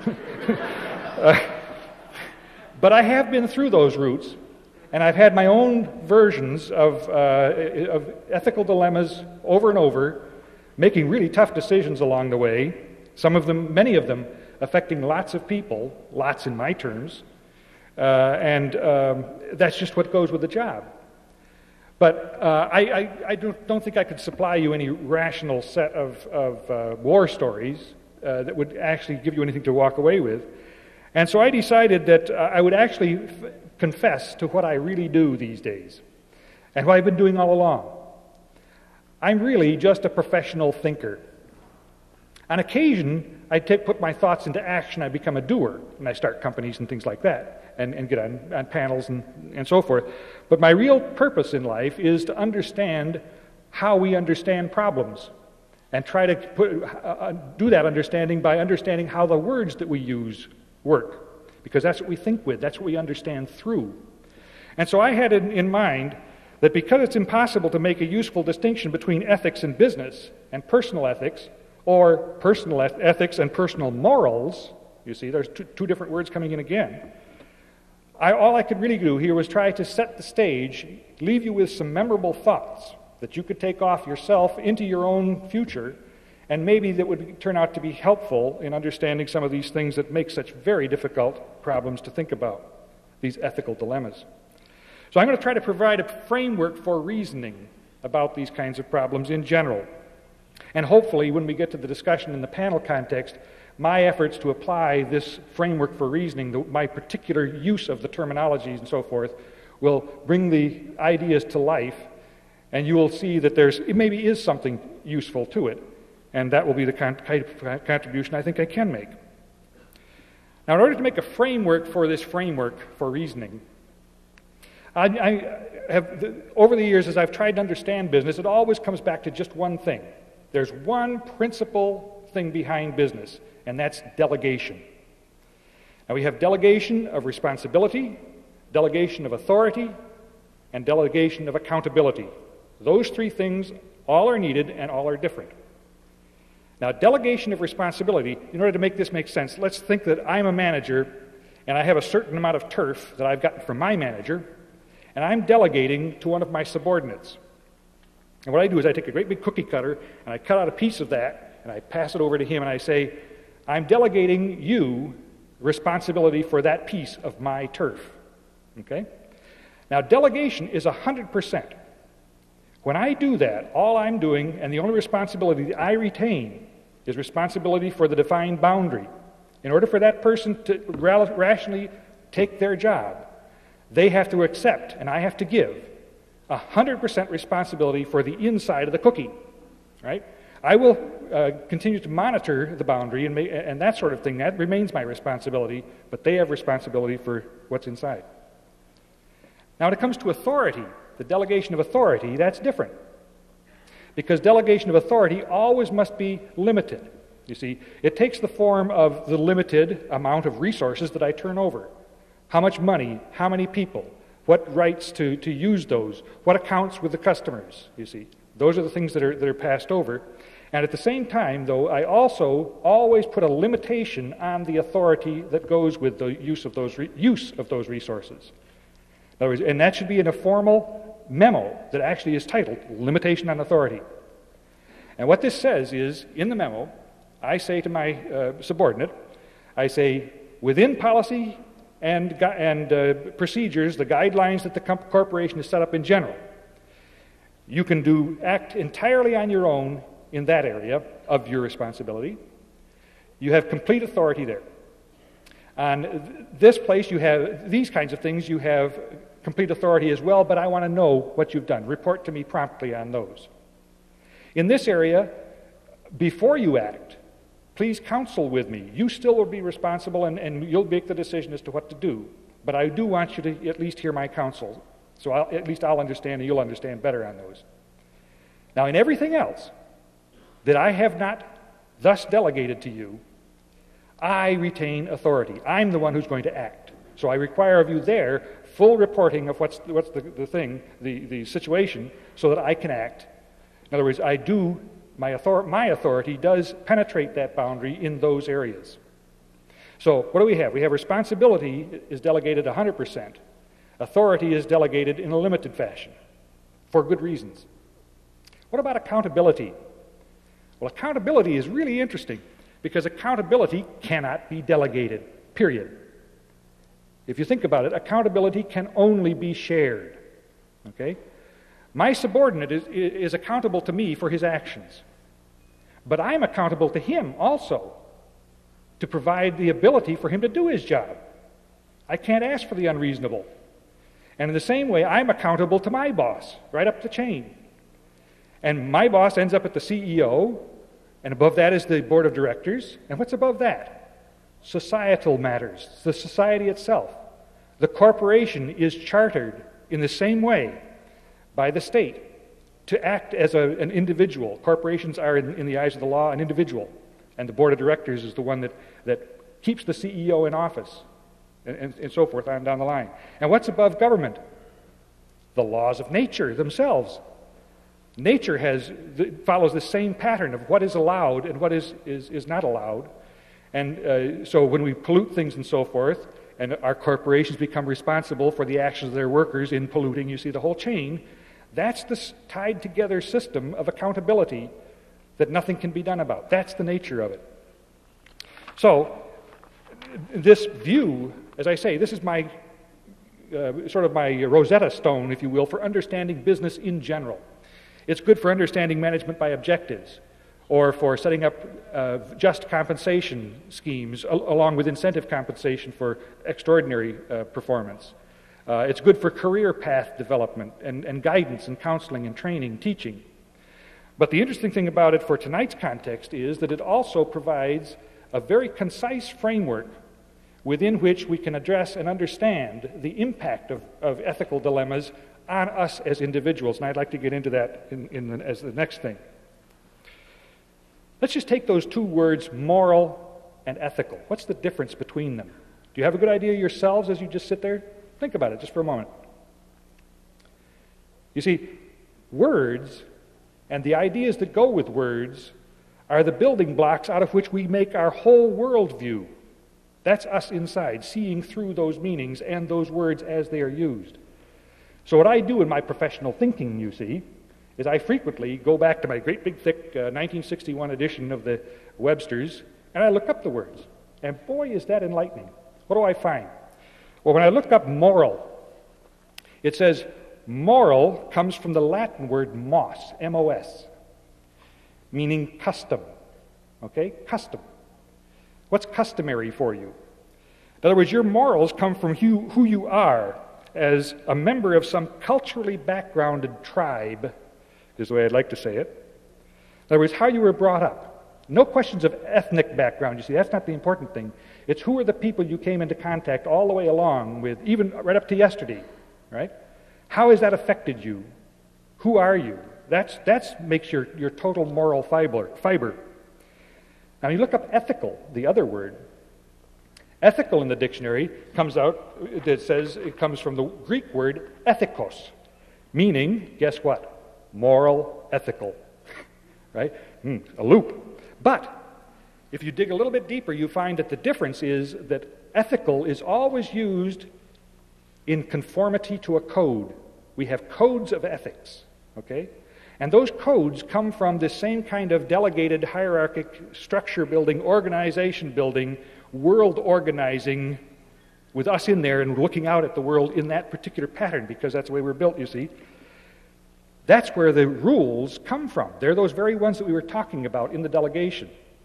But I have been through those routes, and I've had my own versions of ethical dilemmas over and over, making really tough decisions along the way, many of them, affecting lots of people, lots in my terms, and that's just what goes with the job. But I don't think I could supply you any rational set of war stories that would actually give you anything to walk away with. And so I decided that I would actually confess to what I really do these days and what I've been doing all along. I'm really just a professional thinker. On occasion, I put my thoughts into action. I become a doer, and I start companies and things like that. And get on panels and so forth. But my real purpose in life is to understand how we understand problems and try to do that understanding by understanding how the words that we use work, because that's what we think with, that's what we understand through. And so I had in mind that because it's impossible to make a useful distinction between ethics and business and personal ethics, or personal ethics and personal morals, you see, there's two different words coming in again. All I could really do here was try to set the stage, leave you with some memorable thoughts that you could take off yourself into your own future, and maybe that would turn out to be helpful in understanding some of these things that make such very difficult problems to think about, these ethical dilemmas. So I'm going to try to provide a framework for reasoning about these kinds of problems in general. And hopefully, when we get to the discussion in the panel context, my efforts to apply this framework for reasoning, my particular use of the terminologies and so forth, will bring the ideas to life and you will see that it maybe is something useful to it, and that will be the kind of contribution I think I can make. Now, in order to make a framework for this framework for reasoning, I have, over the years, as I've tried to understand business, it always comes back to just one thing. There's one principal thing behind business, and that's delegation. Now, we have delegation of responsibility, delegation of authority, and delegation of accountability. Those three things all are needed and all are different. Now, delegation of responsibility, in order to make this make sense, let's think that I'm a manager and I have a certain amount of turf that I've gotten from my manager, and I'm delegating to one of my subordinates. And what I do is I take a great big cookie cutter and I cut out a piece of that and I pass it over to him and I say, I'm delegating you responsibility for that piece of my turf. Okay? Now, delegation is 100%. When I do that, all I'm doing, and the only responsibility that I retain, is responsibility for the defined boundary. In order for that person to rationally take their job, they have to accept, and I have to give, 100% responsibility for the inside of the cookie. Right? I will continue to monitor the boundary and that sort of thing. That remains my responsibility, but they have responsibility for what's inside. Now, when it comes to authority, the delegation of authority, that's different. Because delegation of authority always must be limited. You see, it takes the form of the limited amount of resources that I turn over. How much money, how many people, what rights to use those, what accounts with the customers, you see. Those are the things that are passed over. And at the same time, though, I also always put a limitation on the authority that goes with the use of those resources. In other words, and that should be in a formal memo that actually is titled Limitation on Authority. And what this says is, in the memo, I say to my subordinate, I say, within policy and procedures, the guidelines that the corporation has set up in general, you can act entirely on your own in that area of your responsibility. You have complete authority there. On this place, you have these kinds of things, you have complete authority as well, but I want to know what you've done. Report to me promptly on those. In this area, before you act, please counsel with me. You still will be responsible, and you'll make the decision as to what to do. But I do want you to at least hear my counsel, so at least I'll understand and you'll understand better on those. Now, in everything else that I have not thus delegated to you, I retain authority. I'm the one who's going to act. So I require of you there full reporting of what's the situation, so that I can act. In other words, my authority does penetrate that boundary in those areas. So what do we have? We have responsibility is delegated 100%. Authority is delegated in a limited fashion, for good reasons. What about accountability? Well, accountability is really interesting, because accountability cannot be delegated, period. If you think about it, accountability can only be shared. Okay? My subordinate is accountable to me for his actions. But I'm accountable to him also to provide the ability for him to do his job. I can't ask for the unreasonable. And in the same way, I'm accountable to my boss, right up the chain. And my boss ends up at the CEO, and above that is the board of directors. And what's above that? Societal matters, the society itself. The corporation is chartered in the same way by the state to act as an individual. Corporations are, in the eyes of the law, an individual. And the board of directors is the one that keeps the CEO in office, and so forth on down the line. And what's above government? The laws of nature themselves. Nature follows the same pattern of what is allowed and what is not allowed. And so when we pollute things and so forth, and our corporations become responsible for the actions of their workers in polluting, you see the whole chain, that's the tied together system of accountability that nothing can be done about. That's the nature of it. So this view, as I say, this is my sort of my Rosetta Stone, if you will, for understanding business in general. It's good for understanding management by objectives, or for setting up just compensation schemes along with incentive compensation for extraordinary performance. It's good for career path development and guidance and counseling and training, teaching. But the interesting thing about it for tonight's context is that it also provides a very concise framework within which we can address and understand the impact of ethical dilemmas on us as individuals. And I'd like to get into that as the next thing. Let's just take those two words, moral and ethical. What's the difference between them? Do you have a good idea yourselves as you just sit there? Think about it just for a moment. You see, words and the ideas that go with words are the building blocks out of which we make our whole worldview. That's us inside, seeing through those meanings and those words as they are used. So what I do in my professional thinking, you see, is I frequently go back to my great big thick 1961 edition of the Webster's, and I look up the words. And boy, is that enlightening. What do I find? Well, when I look up moral, it says moral comes from the Latin word mos, M-O-S, meaning custom. Okay? Custom. What's customary for you? In other words, your morals come from who you are as a member of some culturally backgrounded tribe, is the way I'd like to say it. In other words, how you were brought up. No questions of ethnic background, you see, that's not the important thing. It's who are the people you came into contact all the way along with, even right up to yesterday, right? How has that affected you? Who are you? That makes your total moral fiber. Now you look up ethical, the other word. Ethical in the dictionary comes from the Greek word ethikos, meaning, guess what? Moral, ethical, right? A loop. But if you dig a little bit deeper, you find that the difference is that ethical is always used in conformity to a code. We have codes of ethics, okay? And those codes come from this same kind of delegated hierarchic structure building, organization building, world organizing, with us in there and looking out at the world in that particular pattern, because that's the way we're built, you see. That's where the rules come from. They're those very ones that we were talking about in the delegation.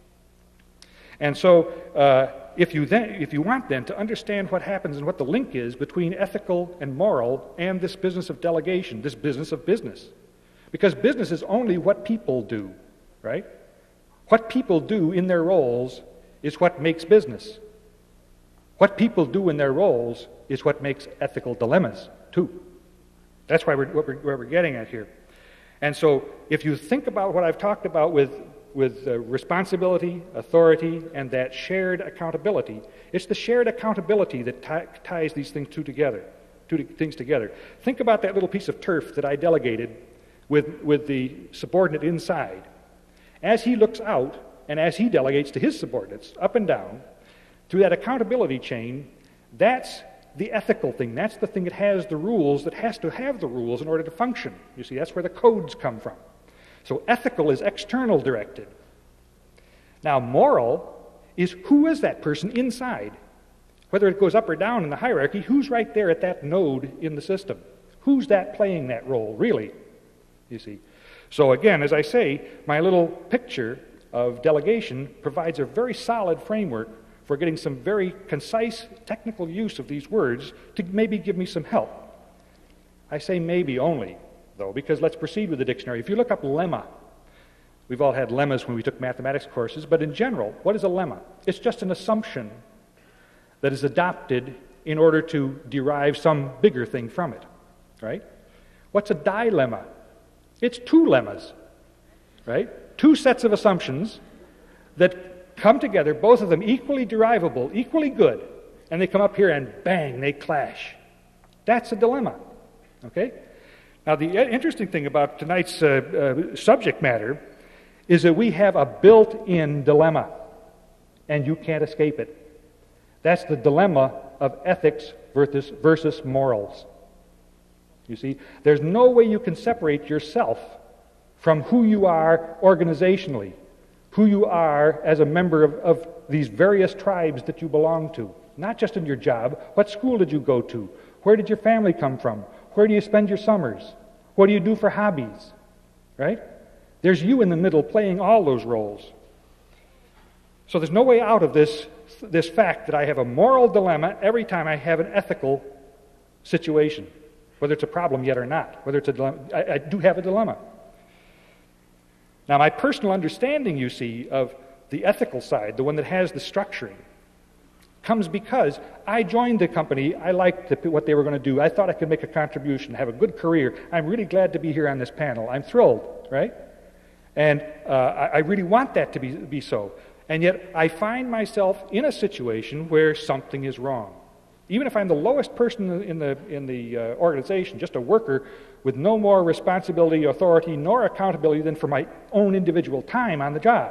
And so if you want then to understand what happens and what the link is between ethical and moral and this business of delegation, this business of business, because business is only what people do, right? What people do in their roles is what makes business. What people do in their roles is what makes ethical dilemmas, too. That's why where we're getting at here. And so if you think about what I've talked about with responsibility, authority, and that shared accountability, it's the shared accountability that ties these things together. Think about that little piece of turf that I delegated with the subordinate inside. As he looks out and as he delegates to his subordinates, up and down, through that accountability chain, that's the ethical thing. That's the thing that has the rules, that has to have the rules in order to function. You see, that's where the codes come from. So ethical is external directed. Now moral is who is that person inside? Whether it goes up or down in the hierarchy, who's right there at that node in the system? Who's that playing that role, really? You see. So again, as I say, my little picture of delegation provides a very solid framework for getting some very concise technical use of these words to maybe give me some help. I say maybe only, though, because let's proceed with the dictionary. If you look up lemma, we've all had lemmas when we took mathematics courses, but in general, what is a lemma? It's just an assumption that is adopted in order to derive some bigger thing from it, right? What's a dilemma? It's two lemmas, right? Two sets of assumptions that come together, both of them equally derivable, equally good, and they come up here and bang, they clash. That's a dilemma, okay? Now, the interesting thing about tonight's subject matter is that we have a built-in dilemma, and you can't escape it. That's the dilemma of ethics versus morals. You see, there's no way you can separate yourself from who you are organizationally, who you are as a member of these various tribes that you belong to. Not just in your job. What school did you go to? Where did your family come from? Where do you spend your summers? What do you do for hobbies? Right? There's you in the middle playing all those roles. So there's no way out of this fact that I have a moral dilemma every time I have an ethical situation, whether it's a problem yet or not, whether it's a dilemma. I do have a dilemma. Now, my personal understanding, you see, of the ethical side, the one that has the structuring, comes because I joined the company. I liked what they were going to do. I thought I could make a contribution, have a good career. I'm really glad to be here on this panel. I'm thrilled, right? And I really want that to be so. And yet I find myself in a situation where something is wrong. Even if I'm the lowest person in the organization, just a worker with no more responsibility, authority, nor accountability than for my own individual time on the job.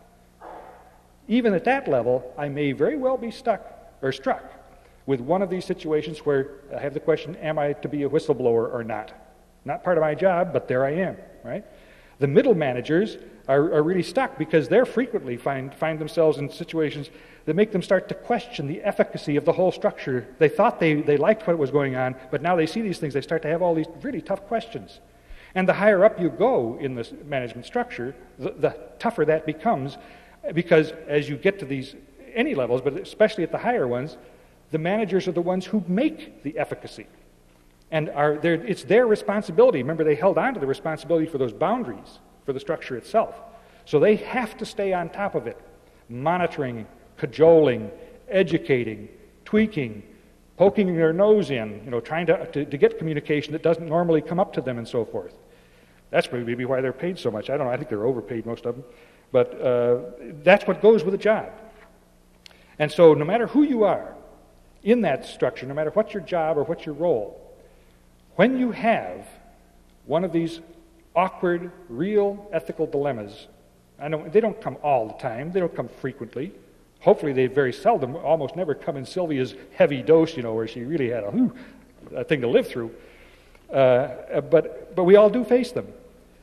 Even at that level, I may very well be struck with one of these situations where I have the question, am I to be a whistleblower or not? Not part of my job, but there I am, right? The middle managers are really stuck because they're frequently find themselves in situations that make them start to question the efficacy of the whole structure. They thought they liked what was going on, but now they see these things, they start to have all these really tough questions. And the higher up you go in this management structure, the tougher that becomes, because as you get to any levels, but especially at the higher ones, the managers are the ones who make the efficacy. And it's their responsibility. Remember, they held on to the responsibility for those boundaries, for the structure itself. So they have to stay on top of it, monitoring, cajoling, educating, tweaking, poking their nose in, trying to get communication that doesn't normally come up to them and so forth. That's maybe why they're paid so much. I don't know. I think they're overpaid, most of them. But that's what goes with a job. And so no matter who you are in that structure, no matter what your job or what your role, when you have one of these awkward, real ethical dilemmas, they don't come all the time, they don't come frequently. Hopefully they very seldom, almost never come in Sylvia's heavy dose, where she really had a thing to live through. But we all do face them.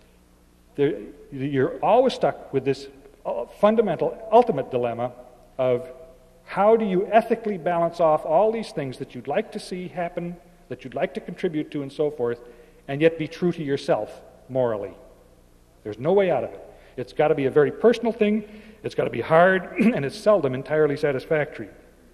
You're always stuck with this fundamental, ultimate dilemma of how do you ethically balance off all these things that you'd like to see happen, that you'd like to contribute to and so forth, and yet be true to yourself morally. There's no way out of it. It's got to be a very personal thing, it's got to be hard, and it's seldom entirely satisfactory.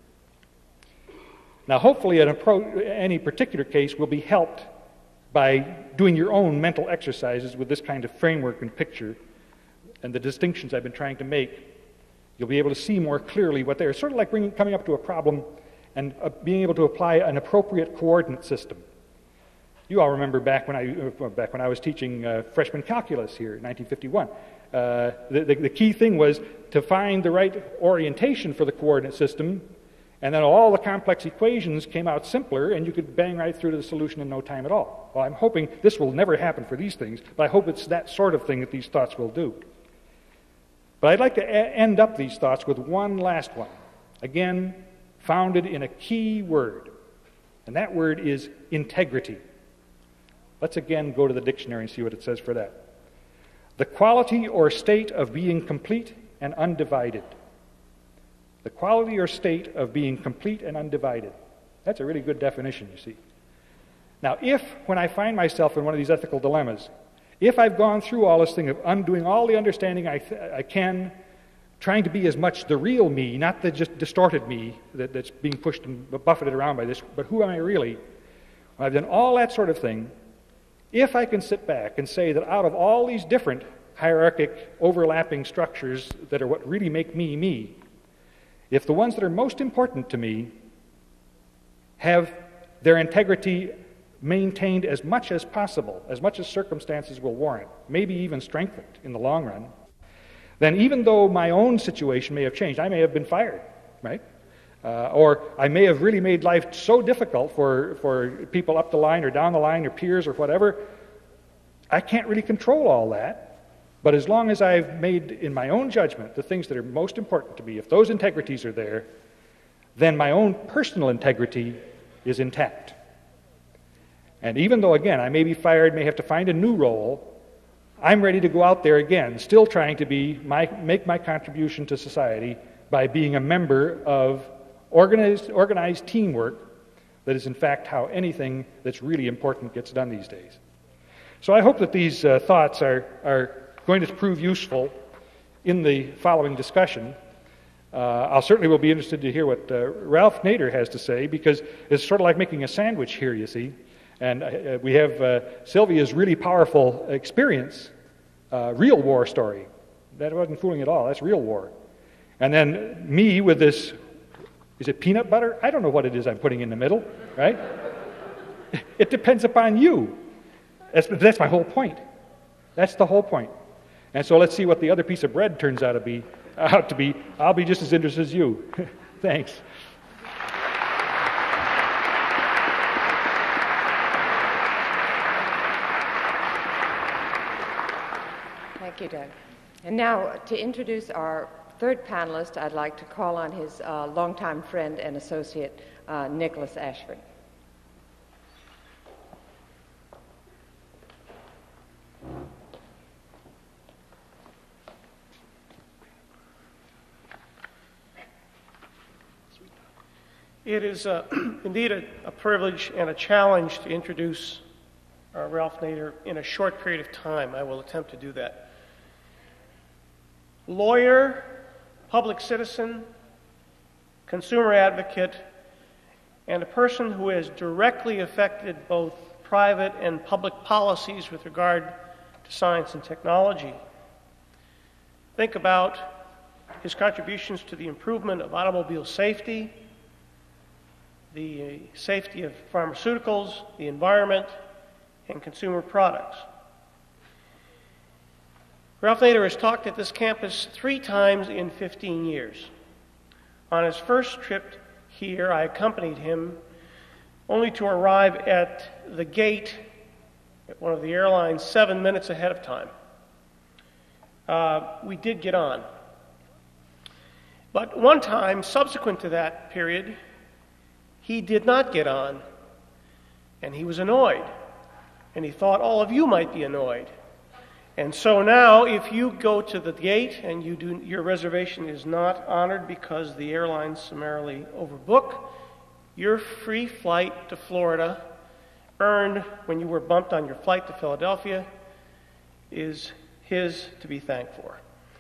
Now, hopefully, any particular case will be helped by doing your own mental exercises with this kind of framework and picture and the distinctions I've been trying to make. You'll be able to see more clearly what they're sort of like coming up to a problem and being able to apply an appropriate coordinate system. You all remember back when I was teaching freshman calculus here in 1951. The key thing was to find the right orientation for the coordinate system, and then all the complex equations came out simpler, and you could bang right through to the solution in no time at all. Well, I'm hoping this will never happen for these things, but I hope it's that sort of thing that these thoughts will do. But I'd like to end up these thoughts with one last one, again, founded in a key word, and that word is integrity. Let's again go to the dictionary and see what it says for that. The quality or state of being complete and undivided. The quality or state of being complete and undivided. That's a really good definition, you see. Now, when I find myself in one of these ethical dilemmas, if I've gone through all this thing of undoing all the understanding I can, trying to be as much the real me, not the just distorted me that's being pushed and buffeted around by this, but who am I really? When I've done all that sort of thing, if I can sit back and say that out of all these different hierarchic overlapping structures that are what really make me, me, if the ones that are most important to me have their integrity maintained as much as possible, as much as circumstances will warrant, maybe even strengthened in the long run, then even though my own situation may have changed, I may have been fired, right? Or I may have really made life so difficult for people up the line or down the line or peers or whatever, I can't really control all that. But as long as I've made in my own judgment the things that are most important to me, if those integrities are there, then my own personal integrity is intact. And even though, again, I may be fired, may have to find a new role, I'm ready to go out there again, still trying to make my contribution to society by being a member of organized teamwork that is in fact how anything that's really important gets done these days. So I hope that these thoughts are going to prove useful in the following discussion. I'll certainly will be interested to hear what Ralph Nader has to say, because it's sort of like making a sandwich here, you see. And we have Sylvia's really powerful experience, real war story. That wasn't fooling at all. That's real war. And then me with this, is it peanut butter? I don't know what it is I'm putting in the middle, right? It depends upon you. That's my whole point. That's the whole point. And so let's see what the other piece of bread turns out to be. I'll be just as interested as you. Thanks. Thank you, Doug. And now, to introduce our third panelist, I'd like to call on his longtime friend and associate, Nicholas Ashford. It is indeed a privilege and a challenge to introduce Ralph Nader in a short period of time. I will attempt to do that. Lawyer, public citizen, consumer advocate, and a person who has directly affected both private and public policies with regard to science and technology. Think about his contributions to the improvement of automobile safety, the safety of pharmaceuticals, the environment, and consumer products. Ralph Nader has talked at this campus 3 times in 15 years. On his first trip here, I accompanied him only to arrive at the gate at one of the airlines 7 minutes ahead of time. We did get on. But one time, subsequent to that period, he did not get on, and he was annoyed, and he thought all of you might be annoyed. And so now, if you go to the gate and your reservation is not honored because the airlines summarily overbook, your free flight to Florida, earned when you were bumped on your flight to Philadelphia, is his to be thanked for.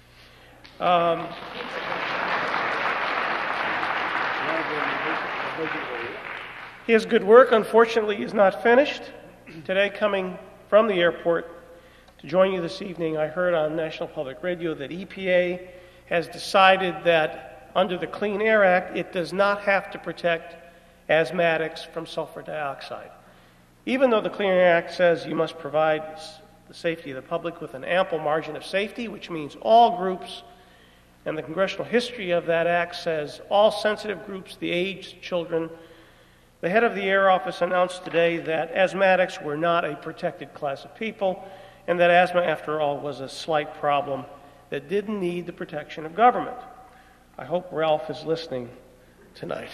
His good work, unfortunately, is not finished. Today, coming from the airport to join you this evening, I heard on National Public Radio that EPA has decided that under the Clean Air Act, it does not have to protect asthmatics from sulfur dioxide. Even though the Clean Air Act says you must provide the safety of the public with an ample margin of safety, which means all groups, and the congressional history of that act says all sensitive groups, the aged, children. The head of the Air Office announced today that asthmatics were not a protected class of people, and that asthma, after all, was a slight problem that didn't need the protection of government. I hope Ralph is listening tonight.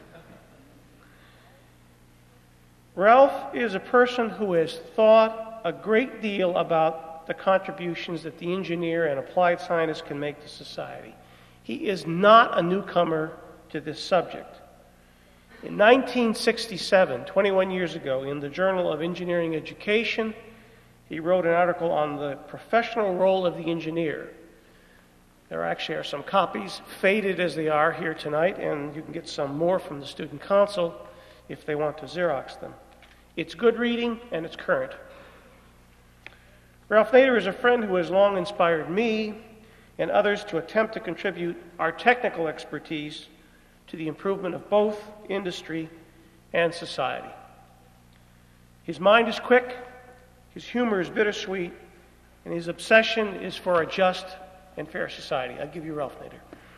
Ralph is a person who has thought a great deal about the contributions that the engineer and applied scientist can make to society. He is not a newcomer to this subject. In 1967, 21 years ago, in the Journal of Engineering Education, he wrote an article on the professional role of the engineer. There actually are some copies, faded as they are here tonight, and you can get some more from the Student Council if they want to Xerox them. It's good reading, and it's current. Ralph Nader is a friend who has long inspired me and others to attempt to contribute our technical expertise to the improvement of both industry and society. His mind is quick, his humor is bittersweet, and his obsession is for a just and fair society. I'll give you Ralph Nader.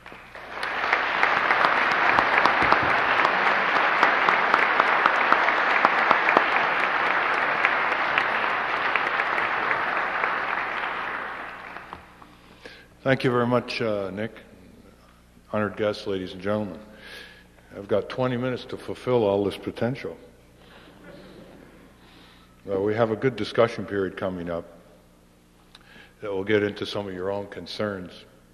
Thank you very much, Nick. Honored guests, ladies and gentlemen. I've got 20 minutes to fulfill all this potential. We have a good discussion period coming up that will get into some of your own concerns.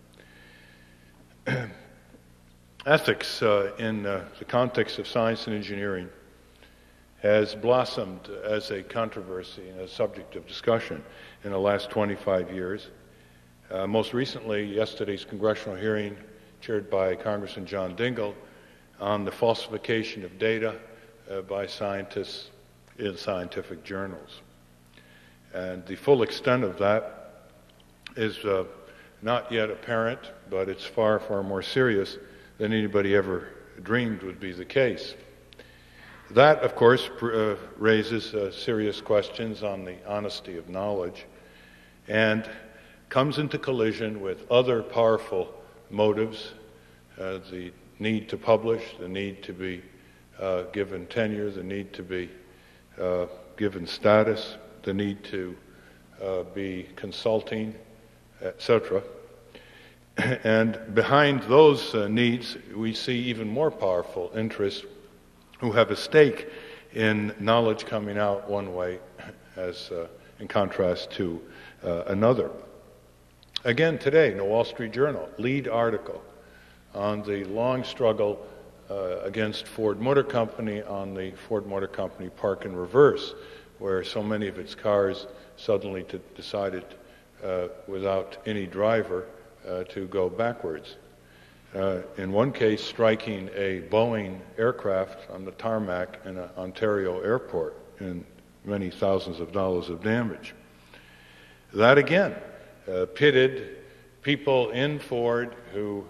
Ethics in the context of science and engineering has blossomed as a controversy and a subject of discussion in the last 25 years. Most recently, yesterday's congressional hearing chaired by Congressman John Dingell, on the falsification of data by scientists in scientific journals. And the full extent of that is not yet apparent, but it's far, far more serious than anybody ever dreamed would be the case. That, of course, raises serious questions on the honesty of knowledge and comes into collision with other powerful motives, the need to publish, the need to be given tenure, the need to be given status, the need to be consulting, etc. And behind those needs, we see even more powerful interests who have a stake in knowledge coming out one way as in contrast to another. Again, today, in the Wall Street Journal, lead article on the long struggle against Ford Motor Company on the Ford Motor Company park and reverse, where so many of its cars suddenly decided without any driver to go backwards. In one case, striking a Boeing aircraft on the tarmac in an Ontario airport in many thousands of dollars of damage. That again pitted people in Ford who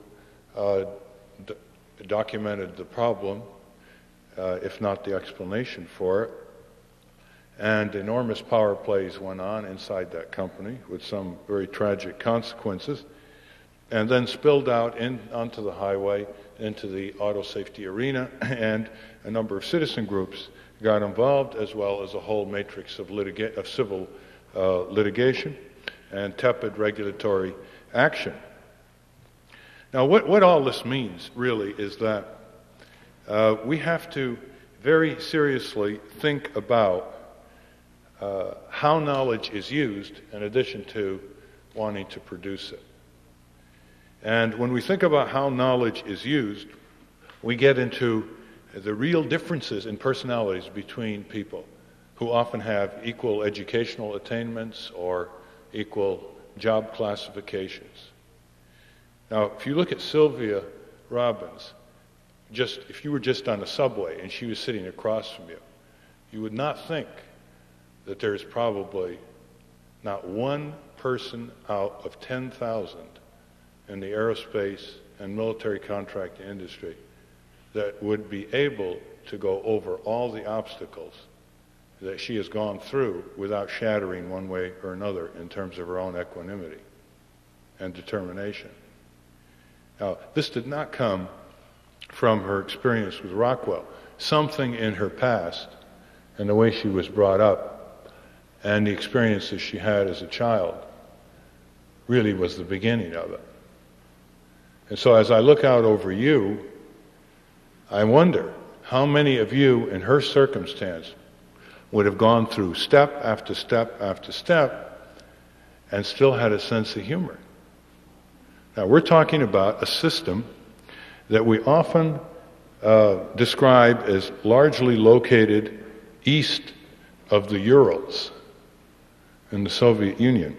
documented the problem, if not the explanation for it, and enormous power plays went on inside that company with some very tragic consequences, and then spilled out onto the highway, into the auto safety arena, and a number of citizen groups got involved, as well as a whole matrix of civil litigation and tepid regulatory action. Now, what all this means, really, is that we have to very seriously think about how knowledge is used in addition to wanting to produce it. And when we think about how knowledge is used, we get into the real differences in personalities between people who often have equal educational attainments or equal job classifications. Now, if you look at Sylvia Robins, if you were just on a subway and she was sitting across from you, you would not think that there's probably not one person out of 10,000 in the aerospace and military contracting industry that would be able to go over all the obstacles that she has gone through without shattering one way or another in terms of her own equanimity and determination. Now, this did not come from her experience with Rockwell. Something in her past and the way she was brought up and the experiences she had as a child really was the beginning of it. And so as I look out over you, I wonder how many of you in her circumstance would have gone through step after step after step and still had a sense of humor. Now, we're talking about a system that we often describe as largely located east of the Urals in the Soviet Union.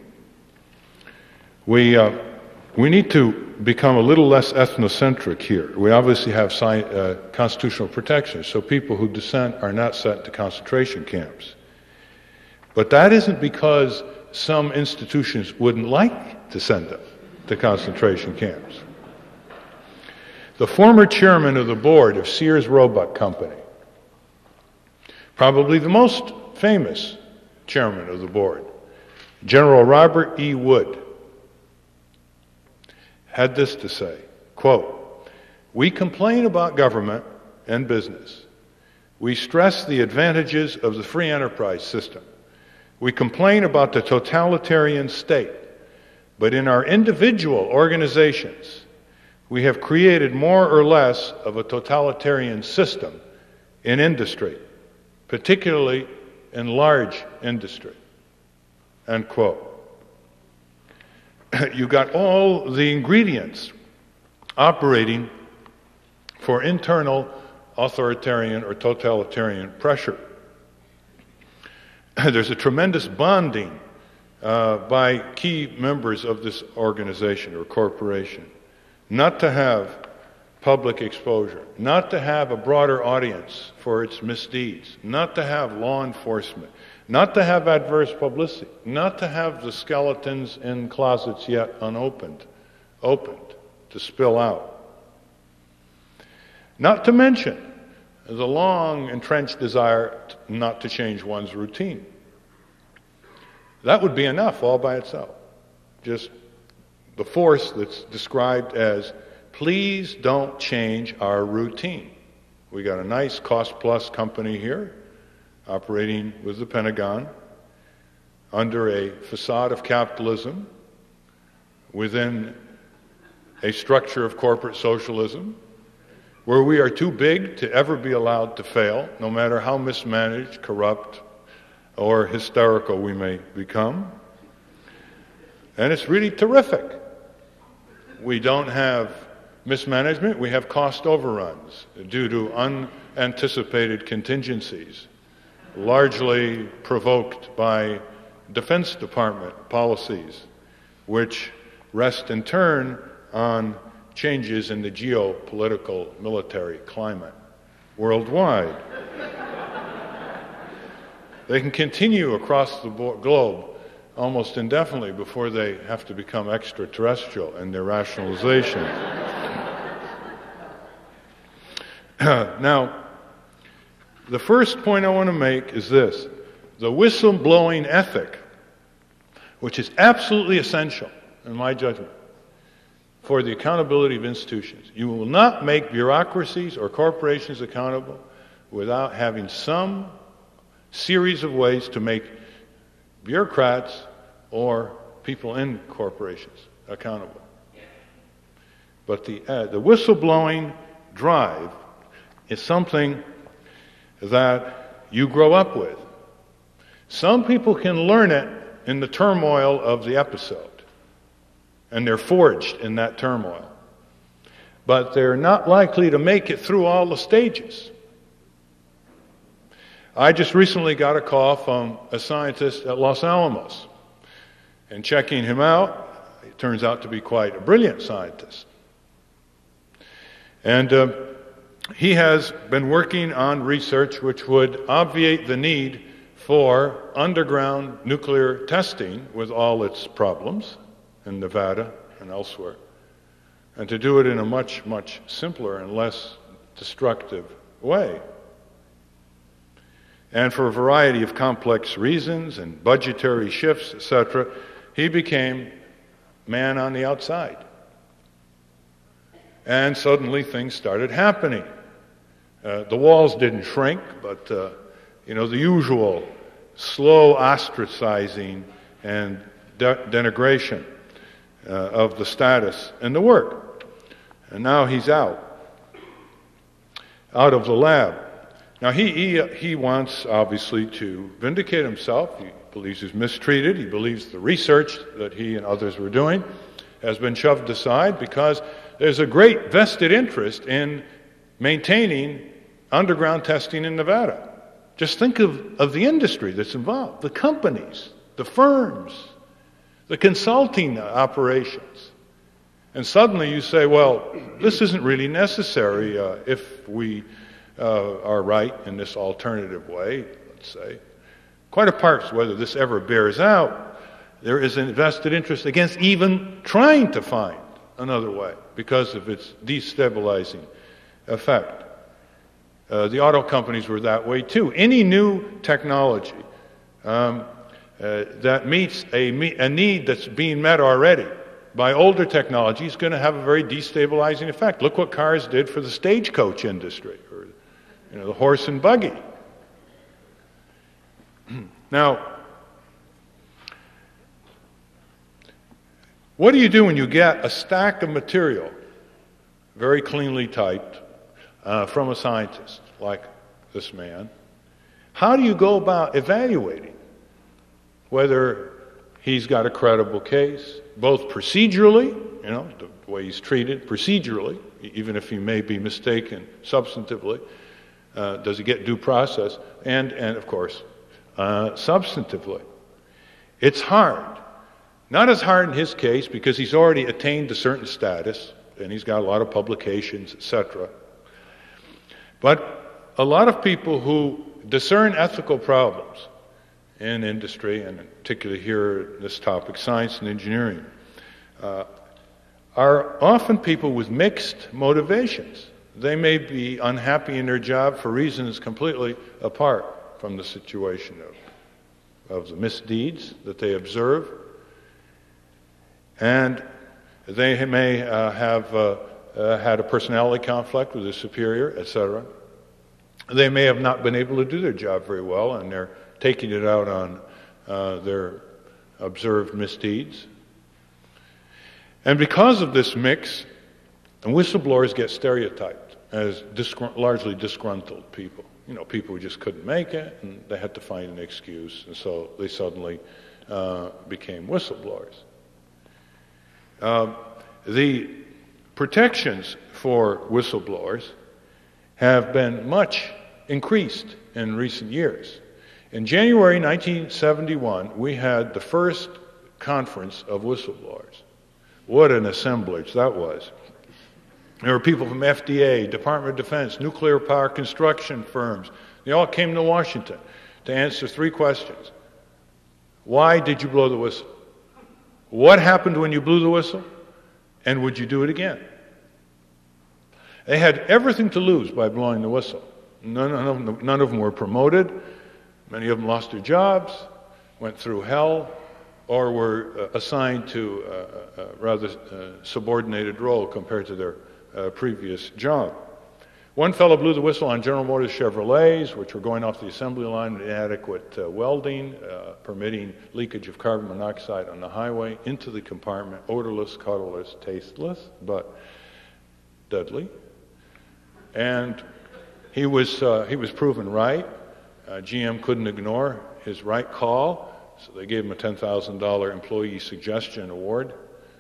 We need to become a little less ethnocentric here. We obviously have constitutional protections, so people who dissent are not sent to concentration camps. But that isn't because some institutions wouldn't like to send them to concentration camps. The former chairman of the board of Sears Roebuck Company, probably the most famous chairman of the board, General Robert E. Wood, had this to say, quote, "We complain about government and business. We stress the advantages of the free enterprise system. We complain about the totalitarian state. But in our individual organizations, we have created more or less of a totalitarian system in industry, particularly in large industry." End quote. You got all the ingredients operating for internal authoritarian or totalitarian pressure. There's a tremendous bonding by key members of this organization or corporation, not to have public exposure, not to have a broader audience for its misdeeds, not to have law enforcement, not to have adverse publicity, not to have the skeletons in closets yet unopened, opened to spill out. Not to mention the long entrenched desire not to change one's routine. That would be enough all by itself. Just the force that's described as, please don't change our routine. We got a nice cost-plus company here, operating with the Pentagon, under a facade of capitalism, within a structure of corporate socialism, where we are too big to ever be allowed to fail, no matter how mismanaged, corrupt, or hysterical we may become. And it's really terrific. We don't have mismanagement, we have cost overruns due to unanticipated contingencies, largely provoked by Defense Department policies, which rest in turn on changes in the geopolitical military climate worldwide. They can continue across the globe almost indefinitely before they have to become extraterrestrial in their rationalization. Now, the first point I want to make is this: the whistleblowing ethic, which is absolutely essential, in my judgment, for the accountability of institutions. You will not make bureaucracies or corporations accountable without having some series of ways to make bureaucrats or people in corporations accountable. But the whistleblowing drive is something that you grow up with. Some people can learn it in the turmoil of the episode, and they're forged in that turmoil. But they're not likely to make it through all the stages. I just recently got a call from a scientist at Los Alamos, and checking him out, he turns out to be quite a brilliant scientist. And he has been working on research which would obviate the need for underground nuclear testing with all its problems in Nevada and elsewhere, and to do it in a much, much simpler and less destructive way. And for a variety of complex reasons and budgetary shifts, etc., he became man on the outside. And suddenly things started happening. The walls didn't shrink, but the usual slow ostracizing and denigration of the status and the work. And now he's out of the lab. Now he wants, obviously, to vindicate himself. He believes he's mistreated. He believes the research that he and others were doing has been shoved aside because there's a great vested interest in maintaining underground testing in Nevada. Just think of the industry that's involved, the companies, the firms, the consulting operations. And suddenly you say, well, this isn't really necessary if we are right in this alternative way, let's say. Quite apart from whether this ever bears out, there is an vested interest against even trying to find another way because of its destabilizing effect. The auto companies were that way too. Any new technology that meets a need that's being met already by older technology is going to have a very destabilizing effect. Look what cars did for the stagecoach industry, or the horse and buggy. Now, what do you do when you get a stack of material, very cleanly typed, from a scientist like this man? How do you go about evaluating whether he's got a credible case, both procedurally, the way he's treated procedurally, even if he may be mistaken substantively, does he get due process, and of course, substantively? It's hard. Not as hard in his case because he's already attained a certain status and he's got a lot of publications, etc. But a lot of people who discern ethical problems in industry, and particularly here this topic, science and engineering, are often people with mixed motivations. They may be unhappy in their job for reasons completely apart from the situation of the misdeeds that they observe, and they may have had a personality conflict with a superior, etc. They may have not been able to do their job very well, and they're taking it out on their observed misdeeds. And because of this mix, whistleblowers get stereotyped as largely disgruntled people. You know, people who just couldn't make it, and they had to find an excuse, and so they suddenly became whistleblowers. The protections for whistleblowers have been much increased in recent years. In January 1971, we had the first conference of whistleblowers. What an assemblage that was. There were people from FDA, Department of Defense, nuclear power construction firms. They all came to Washington to answer 3 questions. Why did you blow the whistle? What happened when you blew the whistle? And would you do it again? They had everything to lose by blowing the whistle. None of them were promoted. Many of them lost their jobs, went through hell, or were assigned to a rather subordinated role compared to their previous job. One fellow blew the whistle on General Motors Chevrolets, which were going off the assembly line with inadequate welding, permitting leakage of carbon monoxide on the highway into the compartment, odorless, colorless, tasteless, but deadly. And he was proven right. GM couldn't ignore his right call, so they gave him a $10,000 employee suggestion award.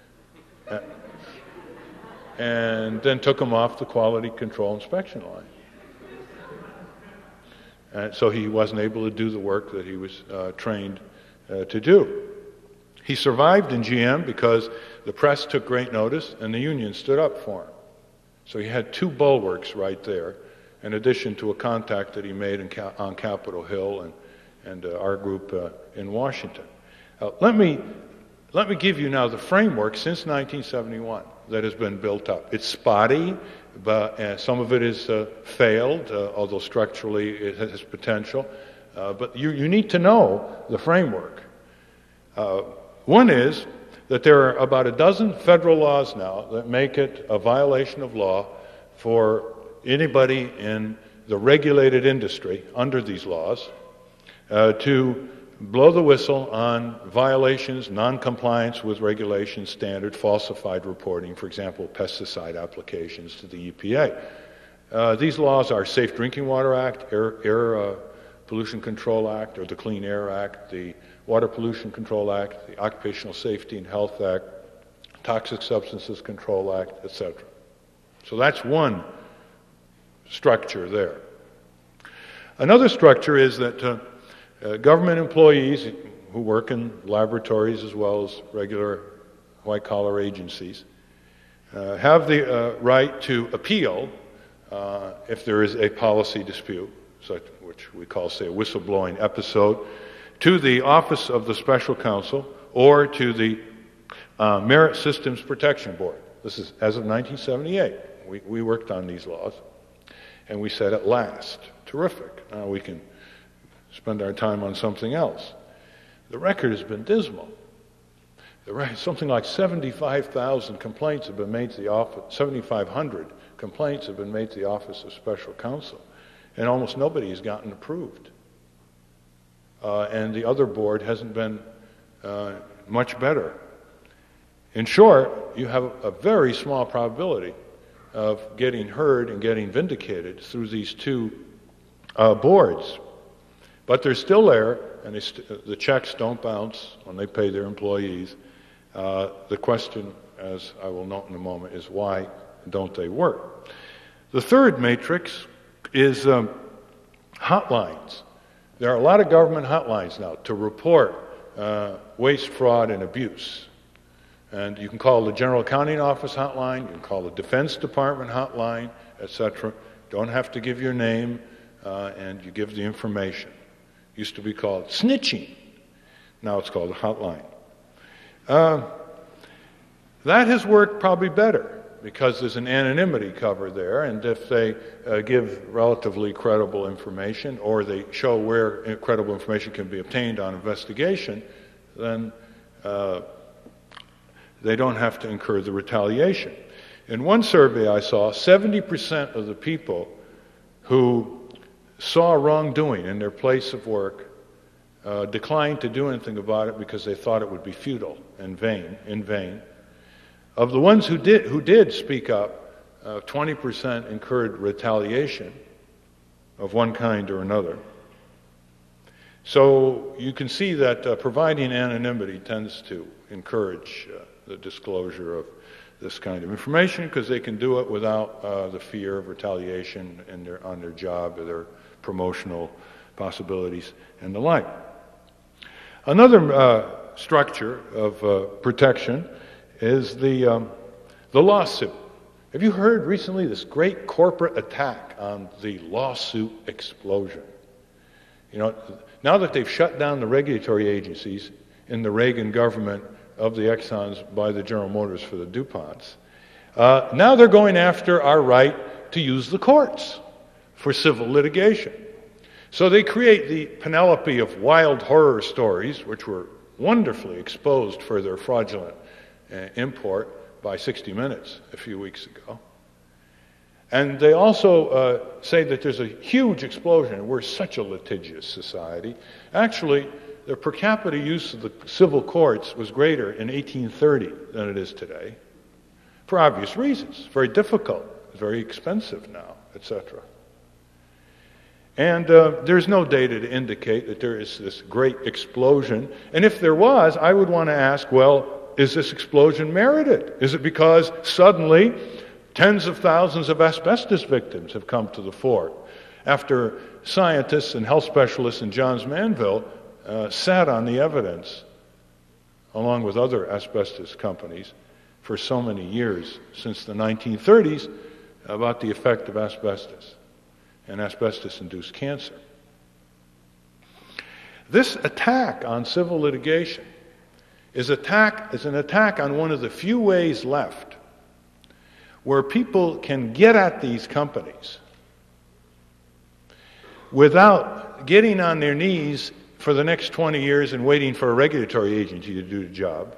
And then took him off the quality control inspection line. And so he wasn't able to do the work that he was trained to do. He survived in GM because the press took great notice and the union stood up for him. So he had 2 bulwarks right there, in addition to a contact that he made on Capitol Hill and our group in Washington. Let me give you now the framework since 1971 that has been built up. It's spotty, but some of it is failed, although structurally it has potential. But you need to know the framework. One is that there are about a dozen federal laws now that make it a violation of law for anybody in the regulated industry under these laws to blow the whistle on violations, non-compliance with regulation standard, falsified reporting, for example, pesticide applications to the EPA. These laws are Safe Drinking Water Act, Air Pollution Control Act, or the Clean Air Act, the Water Pollution Control Act, the Occupational Safety and Health Act, Toxic Substances Control Act, etc. So that's one structure there. Another structure is that government employees who work in laboratories as well as regular white-collar agencies have the right to appeal if there is a policy dispute, which we call, say, a whistleblowing episode, to the Office of the Special Counsel or to the Merit Systems Protection Board. This is as of 1978. We worked on these laws, and we said, at last, terrific. Now we can spend our time on something else. The record has been dismal. Something like 75,000 complaints have been made to the office, 7,500 complaints have been made to the Office of Special Counsel, and almost nobody has gotten approved. And the other board hasn't been much better. In short, you have a very small probability of getting heard and getting vindicated through these 2 boards. But they're still there, and the checks don't bounce when they pay their employees. The question, as I will note in a moment, is why don't they work? The third matrix is hotlines. There are a lot of government hotlines now to report waste, fraud, and abuse. And you can call the General Accounting Office hotline, you can call the Defense Department hotline, etc. Don't have to give your name, and you give the information. Used to be called snitching. Now it's called a hotline. That has worked probably better because there's an anonymity cover there, and if they give relatively credible information or they show where credible information can be obtained on investigation, then they don't have to incur the retaliation. In one survey I saw, 70% of the people who saw wrongdoing in their place of work declined to do anything about it because they thought it would be futile and in vain. Of the ones who did speak up, 20% incurred retaliation of one kind or another. So you can see that providing anonymity tends to encourage the disclosure of this kind of information because they can do it without the fear of retaliation on their job or their promotional possibilities and the like. Another structure of protection is the lawsuit. Have you heard recently this great corporate attack on the lawsuit explosion? You know, now that they've shut down the regulatory agencies in the Reagan government of the Exxons by the General Motors for the DuPonts, now they're going after our right to use the courts for civil litigation. So they create the Penelope of wild horror stories, which were wonderfully exposed for their fraudulent import by 60 Minutes a few weeks ago. And they also say that there's a huge explosion. We're such a litigious society. Actually, the per capita use of the civil courts was greater in 1830 than it is today, for obvious reasons. Very difficult, very expensive now, etc. And there's no data to indicate that there is this great explosion. And if there was, I would want to ask, well, is this explosion merited? Is it because suddenly tens of thousands of asbestos victims have come to the fore after scientists and health specialists in Johns Manville sat on the evidence, along with other asbestos companies, for so many years, since the 1930s, about the effect of asbestos and asbestos-induced cancer. This attack on civil litigation is an attack on one of the few ways left where people can get at these companies without getting on their knees for the next 20 years and waiting for a regulatory agency to do the job,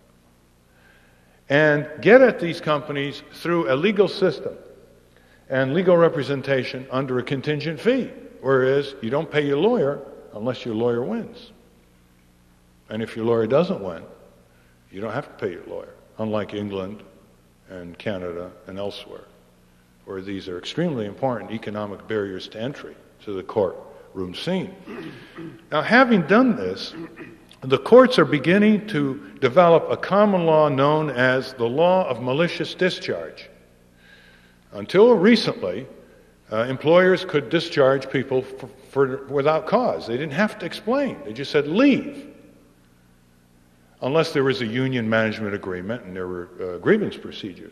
and get at these companies through a legal system and legal representation under a contingent fee, whereas you don't pay your lawyer unless your lawyer wins. And if your lawyer doesn't win, you don't have to pay your lawyer, unlike England and Canada and elsewhere, where these are extremely important economic barriers to entry to the courtroom scene. Now, having done this, the courts are beginning to develop a common law known as the law of malicious discharge. Until recently, employers could discharge people without cause. They didn't have to explain. They just said, leave. Unless there was a union management agreement and there were grievance procedures.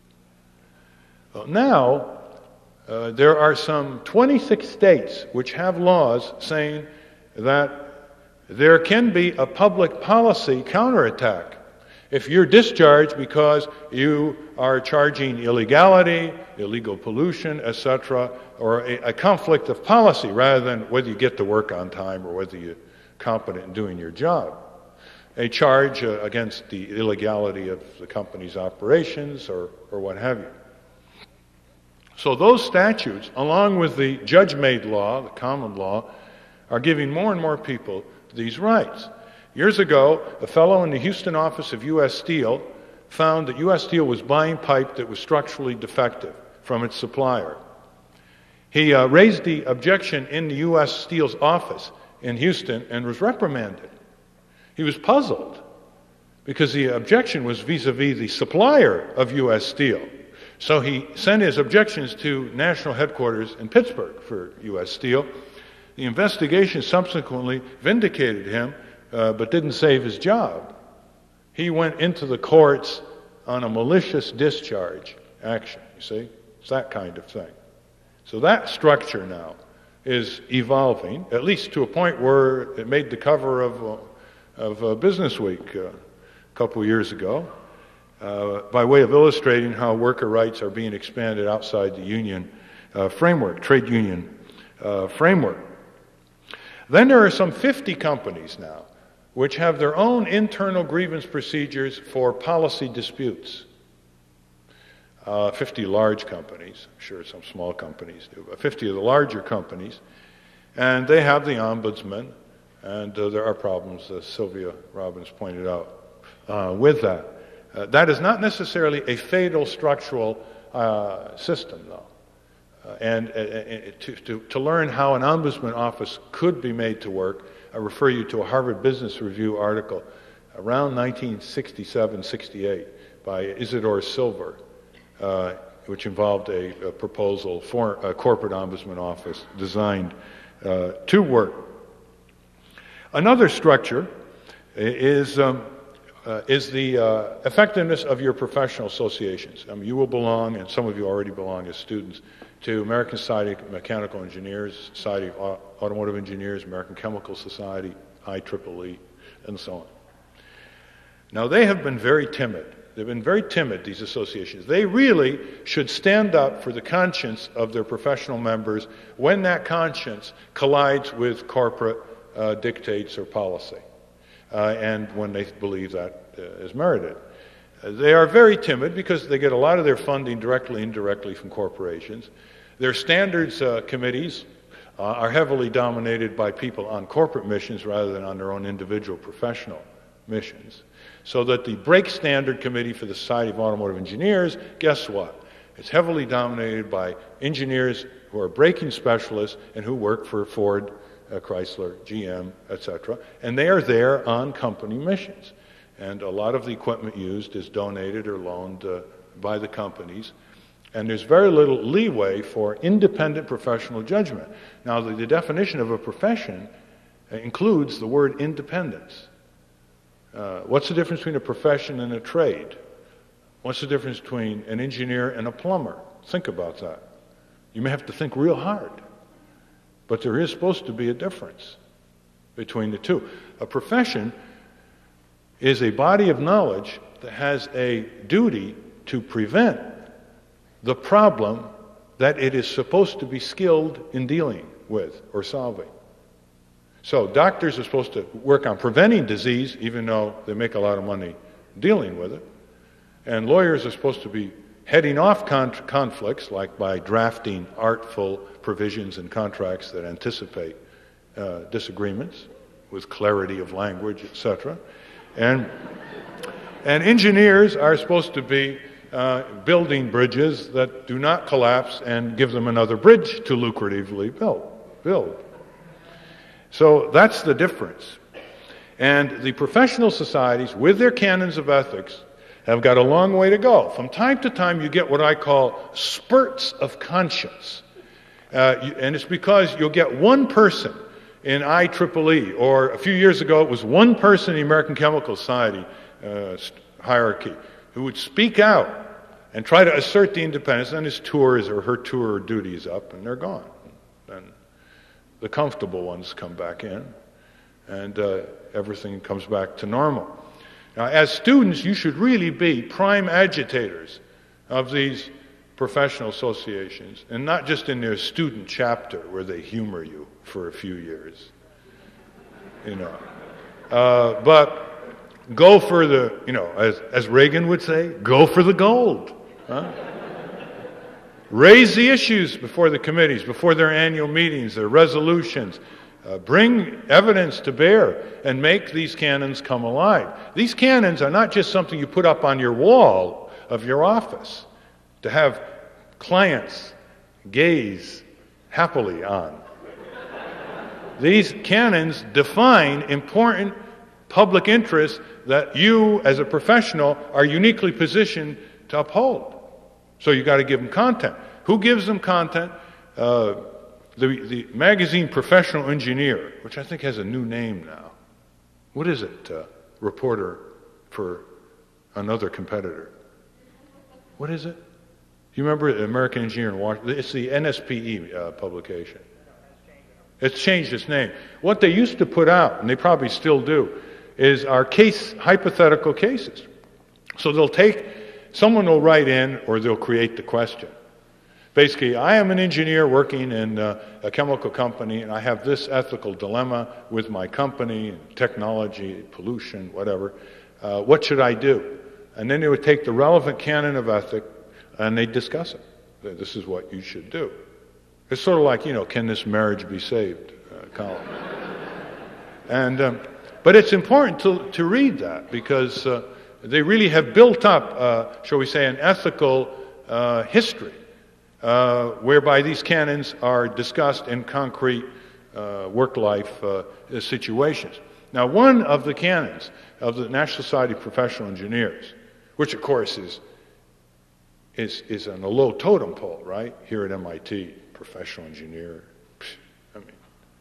Well, now, there are some 26 states which have laws saying that there can be a public policy counterattack. If you're discharged because you are charging illegality, illegal pollution, etc., or a conflict of policy rather than whether you get to work on time or whether you're competent in doing your job. A charge against the illegality of the company's operations or what have you. So those statutes, along with the judge-made law, the common law, are giving more and more people these rights. Years ago, a fellow in the Houston office of U.S. Steel found that U.S. Steel was buying pipe that was structurally defective from its supplier. He raised the objection in the U.S. Steel's office in Houston and was reprimanded. He was puzzled because the objection was vis-a-vis the supplier of U.S. Steel. So he sent his objections to national headquarters in Pittsburgh for U.S. Steel. The investigation subsequently vindicated him, but didn't save his job. he went into the courts on a malicious discharge action, you see? It's that kind of thing. So that structure now is evolving, at least to a point where it made the cover of Business Week a couple of years ago, by way of illustrating how worker rights are being expanded outside the union framework, trade union framework. Then there are some 50 companies now which have their own internal grievance procedures for policy disputes. 50 large companies, I'm sure some small companies do, but 50 of the larger companies, and they have the ombudsman, and there are problems, as Sylvia Robins pointed out, with that. That is not necessarily a fatal structural system, though. To learn how an ombudsman office could be made to work, I refer you to a Harvard Business Review article around 1967-68 by Isidore Silver, which involved a proposal for a corporate ombudsman office designed to work. Another structure is the effectiveness of your professional associations. I mean, you will belong, and some of you already belong as students, to American Society of Mechanical Engineers, Society of Automotive Engineers, American Chemical Society, IEEE, and so on. Now, they have been very timid. They've been very timid, these associations. They really should stand up for the conscience of their professional members when that conscience collides with corporate dictates or policy, and when they believe that is merited. They are very timid because they get a lot of their funding directly and indirectly from corporations. Their standards committees are heavily dominated by people on corporate missions rather than on their own individual professional missions. So that the Brake Standard Committee for the Society of Automotive Engineers, guess what? It's heavily dominated by engineers who are braking specialists and who work for Ford, Chrysler, GM, etc. And they are there on company missions. And a lot of the equipment used is donated or loaned by the companies. And there's very little leeway for independent professional judgment. Now, the definition of a profession includes the word independence. What's the difference between a profession and a trade? What's the difference between an engineer and a plumber? Think about that. You may have to think real hard. But there is supposed to be a difference between the two. A profession is a body of knowledge that has a duty to prevent the problem that it is supposed to be skilled in dealing with or solving. So doctors are supposed to work on preventing disease, even though they make a lot of money dealing with it. And lawyers are supposed to be heading off conflicts, like by drafting artful provisions in contracts that anticipate disagreements with clarity of language, etc. And engineers are supposed to be building bridges that do not collapse and give them another bridge to lucratively build. So that's the difference. And the professional societies, with their canons of ethics, have got a long way to go. From time to time, you get what I call spurts of conscience. And it's because you'll get one person in IEEE, or a few years ago it was one person in the American Chemical Society hierarchy, who would speak out and try to assert the independence, and his tours or her tour duty is up, and they're gone. And the comfortable ones come back in, and everything comes back to normal. Now, as students, you should really be prime agitators of these professional associations, and not just in their student chapter where they humor you for a few years, but go for the, as Reagan would say, go for the gold. Huh? Raise the issues before the committees, before their annual meetings, their resolutions. Bring evidence to bear and make these canons come alive. These canons are not just something you put up on your wall of your office to have clients gaze happily on. These canons define important public interests that you, as a professional, are uniquely positioned to uphold. So you've got to give them content. Who gives them content? The magazine Professional Engineer, which I think has a new name now. What is it? Reporter for another competitor. What is it? You remember the American Engineer in Washington? It's the NSPE publication. It's changed its name. What they used to put out, and they probably still do, is our hypothetical cases. So someone will write in, or they'll create the question. Basically, I am an engineer working in a chemical company, and I have this ethical dilemma with my company, technology, pollution, whatever. What should I do? And then they would take the relevant canon of ethics, and they'd discuss it. This is what you should do. It's sort of like, can this marriage be saved? Column. But it's important to read that, because they really have built up, shall we say, an ethical history whereby these canons are discussed in concrete work-life situations. Now, one of the canons of the National Society of Professional Engineers, which of course is on a low totem pole, right? Here at MIT, professional engineer. I mean,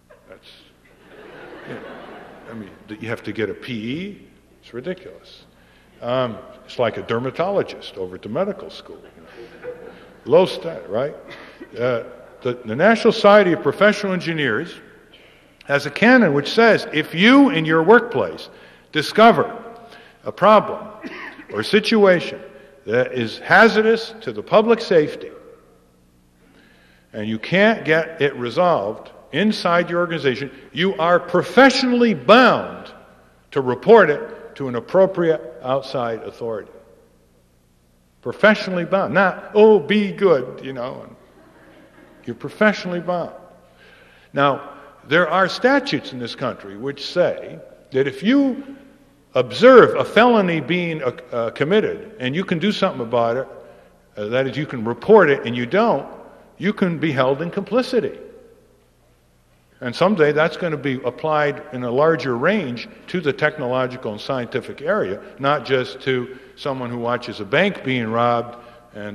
that's, you have to get a PE. It's ridiculous. It's like a dermatologist over at the medical school. Low stat, right? The National Society of Professional Engineers has a canon which says if you in your workplace discover a problem or a situation that is hazardous to the public safety and you can't get it resolved inside your organization, you are professionally bound to report it to an appropriate outside authority. Professionally bound. Not, be good, You're professionally bound. Now, there are statutes in this country which say that if you observe a felony being committed and you can do something about it, that is, you can report it and you don't, you can be held in complicity. And someday that's going to be applied in a larger range to the technological and scientific area, not just to someone who watches a bank being robbed and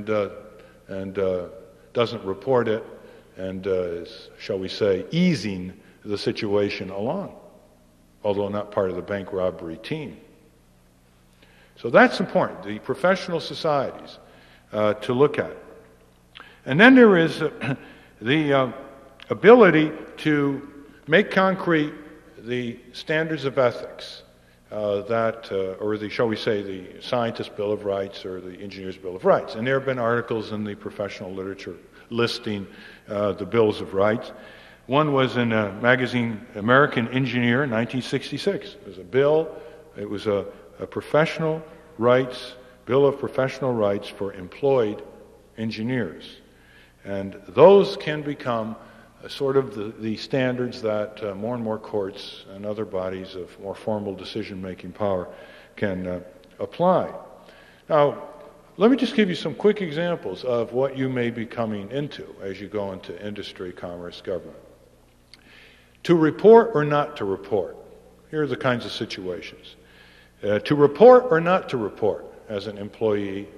doesn't report it and is, shall we say, easing the situation along, although not part of the bank robbery team. So that's important, the professional societies to look at. And then there is the ability to make concrete the standards of ethics or shall we say, the Scientist Bill of Rights or the Engineer's Bill of Rights. And there have been articles in the professional literature listing the Bills of Rights. One was in a magazine, American Engineer, in 1966. It was a bill. It was a professional rights, Bill of Professional Rights for employed engineers. And those can become sort of the standards that more and more courts and other bodies of more formal decision-making power can apply. Now, let me just give you some quick examples of what you may be coming into as you go into industry, commerce, government. To report or not to report. Here are the kinds of situations. To report or not to report as an employee.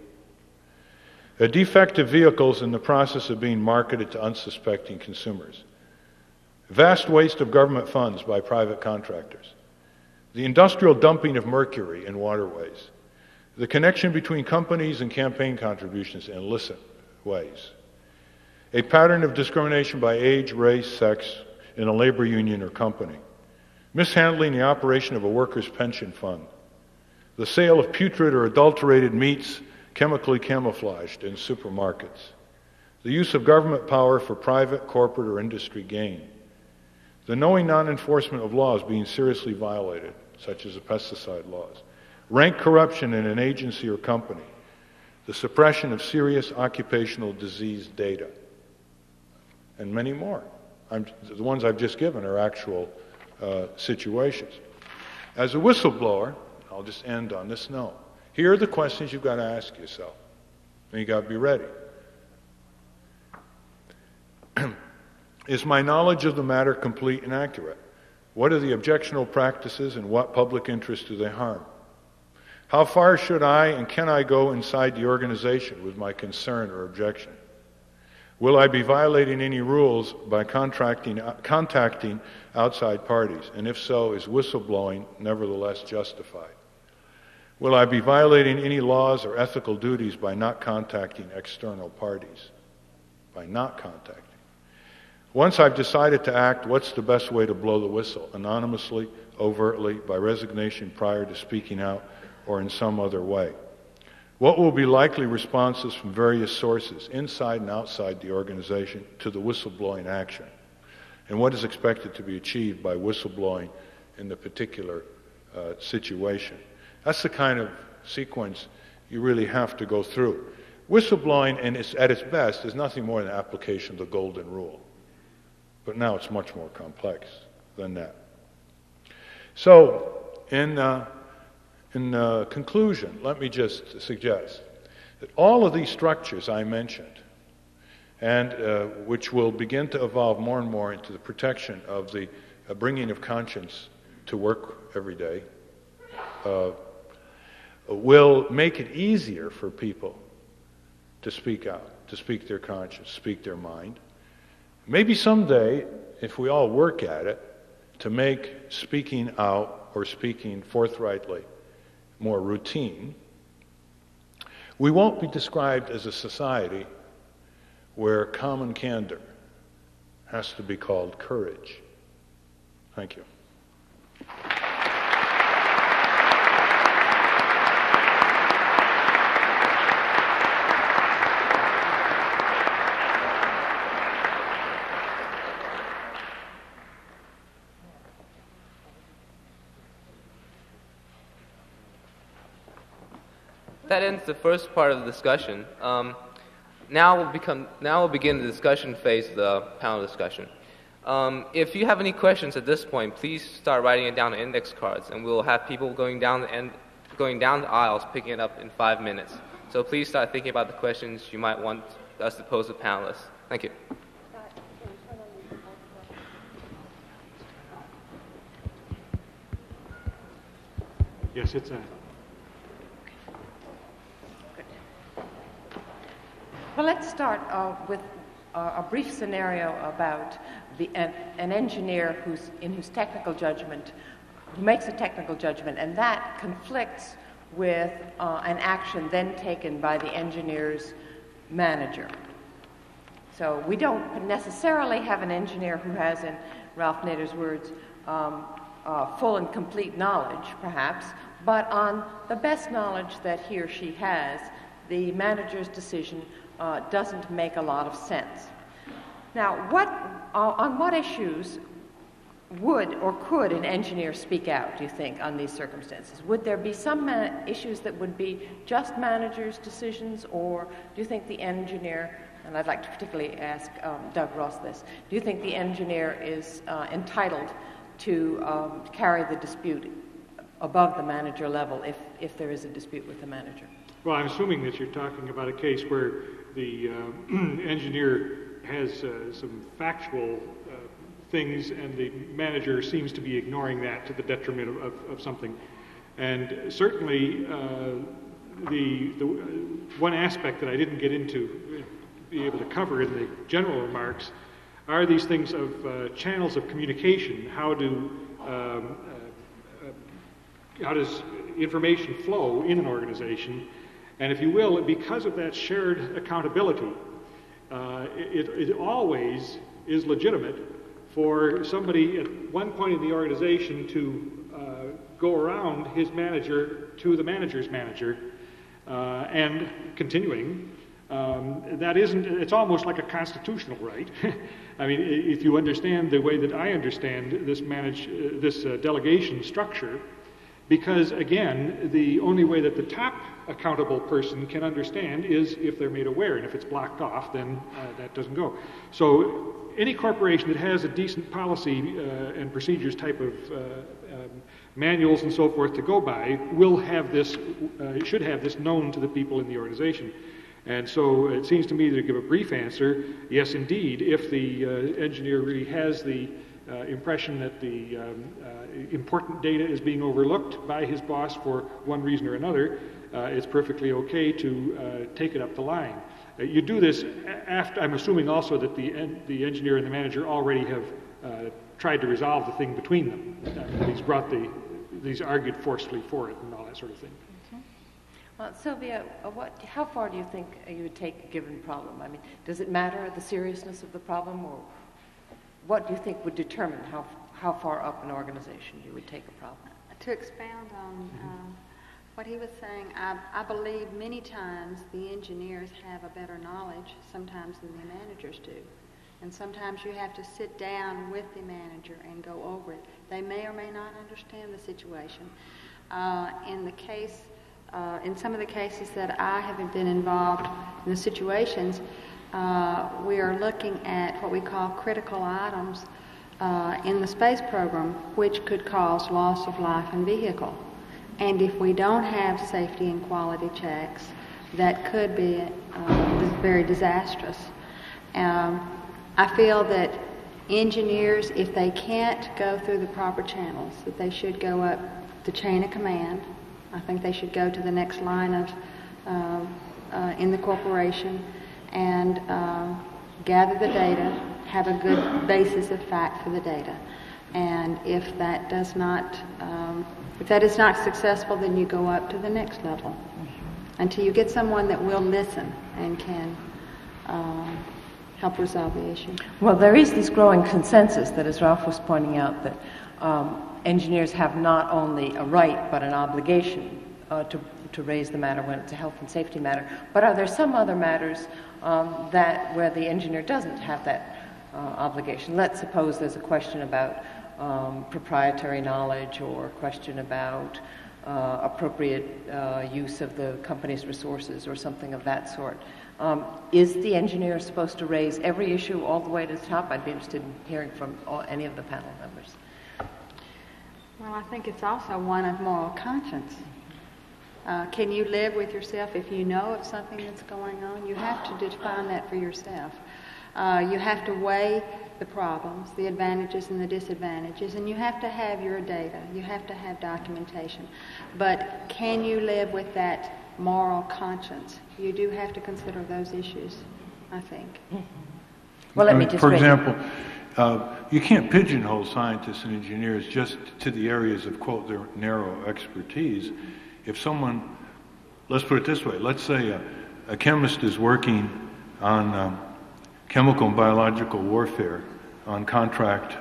Defective vehicles in the process of being marketed to unsuspecting consumers. Vast waste of government funds by private contractors. The industrial dumping of mercury in waterways. The connection between companies and campaign contributions in illicit ways. A pattern of discrimination by age, race, sex in a labor union or company. Mishandling the operation of a workers' pension fund. The sale of putrid or adulterated meats chemically camouflaged in supermarkets. The use of government power for private, corporate, or industry gain. The knowing non-enforcement of laws being seriously violated, such as the pesticide laws. Rank corruption in an agency or company. The suppression of serious occupational disease data. And many more. The ones I've just given are actual situations. As a whistleblower, I'll just end on this note. Here are the questions you've got to ask yourself. And you've got to be ready. Is my knowledge of the matter complete and accurate? What are the objectionable practices and what public interest do they harm? How far should I and can I go inside the organization with my concern or objection? Will I be violating any rules by contacting outside parties? And if so, is whistleblowing nevertheless justified? Will I be violating any laws or ethical duties by not contacting external parties? By not contacting. Once I've decided to act, what's the best way to blow the whistle? Anonymously, overtly, by resignation prior to speaking out, or in some other way? What will be likely responses from various sources, inside and outside the organization, to the whistleblowing action? And what is expected to be achieved by whistleblowing in the particular situation? That's the kind of sequence you really have to go through. Whistleblowing, at its best, is nothing more than an application of the golden rule. But now it's much more complex than that. So, in conclusion, let me just suggest that all of these structures I mentioned, and which will begin to evolve more and more into the protection of the bringing of conscience to work every day, will make it easier for people to speak out, to speak their conscience, speak their mind. Maybe someday, if we all work at it, to make speaking out or speaking forthrightly more routine, we won't be described as a society where common candor has to be called courage. Thank you. That ends the first part of the discussion. Now we'll begin the discussion phase of the panel discussion. If you have any questions at this point, please start writing it down on index cards, and we'll have people going down the aisles picking it up in 5 minutes. So please start thinking about the questions you might want us to pose to panelists. Thank you. Yes, it's a... Well, let's start with a brief scenario about an engineer who makes a technical judgment, and that conflicts with an action then taken by the engineer's manager. So we don't necessarily have an engineer who has, in Ralph Nader's words, full and complete knowledge, perhaps, but on the best knowledge that he or she has, the manager's decision doesn't make a lot of sense. Now, on what issues would or could an engineer speak out, do you think, on these circumstances? Would there be some issues that would be just managers' decisions, or do you think the engineer, and I'd like to particularly ask Doug Ross this, do you think the engineer is entitled to carry the dispute above the manager level if there is a dispute with the manager? Well, I'm assuming that you're talking about a case where the engineer has some factual things and the manager seems to be ignoring that to the detriment of something. And certainly the one aspect that I didn't get into, be able to cover in the general remarks, are these things of channels of communication. How does information flow in an organization? And if you will, because of that shared accountability, it always is legitimate for somebody at one point in the organization to go around his manager to the manager's manager, and continuing. It's almost like a constitutional right. I mean, if you understand the way that I understand this delegation structure, because again, the only way that the top accountable person can understand is if they're made aware, and if it's blocked off, then that doesn't go. So any corporation that has a decent policy and procedures type of manuals and so forth to go by will have this, should have this known to the people in the organization. And so it seems to me to give a brief answer, yes, indeed, if the engineer really has the impression that the important data is being overlooked by his boss for one reason or another, it's perfectly okay to take it up the line. You do this after, I'm assuming also that the engineer and the manager already have tried to resolve the thing between them. He's argued forcefully for it and all that sort of thing. Well, Sylvia, how far do you think you would take a given problem? I mean, does it matter the seriousness of the problem, or what do you think would determine how far up an organization you would take a problem? To expound on what he was saying, I believe many times the engineers have a better knowledge sometimes than the managers do. And sometimes you have to sit down with the manager and go over it. They may or may not understand the situation. In some of the cases that I have been involved in the situations, we are looking at what we call critical items in the space program, which could cause loss of life and vehicle. And if we don't have safety and quality checks, that could be very disastrous. I feel that engineers, if they can't go through the proper channels, that they should go up the chain of command. I think they should go to the next line of in the corporation and gather the data, have a good basis of fact for the data. And if that is not successful, then you go up to the next level until you get someone that will listen and can help resolve the issue. Well, there is this growing consensus that, as Ralph was pointing out, that engineers have not only a right but an obligation to raise the matter when it's a health and safety matter. But are there some other matters where the engineer doesn't have that obligation? Let's suppose there's a question about proprietary knowledge, or a question about appropriate use of the company's resources, or something of that sort. Is the engineer supposed to raise every issue all the way to the top? I'd be interested in hearing from any of the panel members. Well, I think it's also one of moral conscience. Can you live with yourself if you know of something that's going on? You have to define that for yourself. You have to weigh the problems, the advantages and the disadvantages, and you have to have your data. You have to have documentation. But can you live with that moral conscience? You do have to consider those issues, I think. Well, let me just for example, you can't pigeonhole scientists and engineers just to the areas of, quote, their narrow expertise. If someone, let's put it this way, let's say a chemist is working on chemical and biological warfare on contract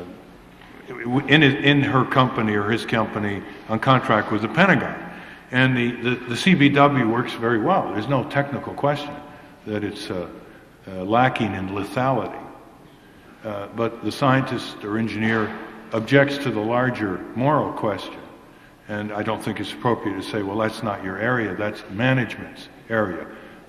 in her company or his company on contract with the Pentagon. And the CBW works very well. There's no technical question that it's lacking in lethality. But the scientist or engineer objects to the larger moral question. And I don't think it's appropriate to say, well, that's not your area, that's management's area.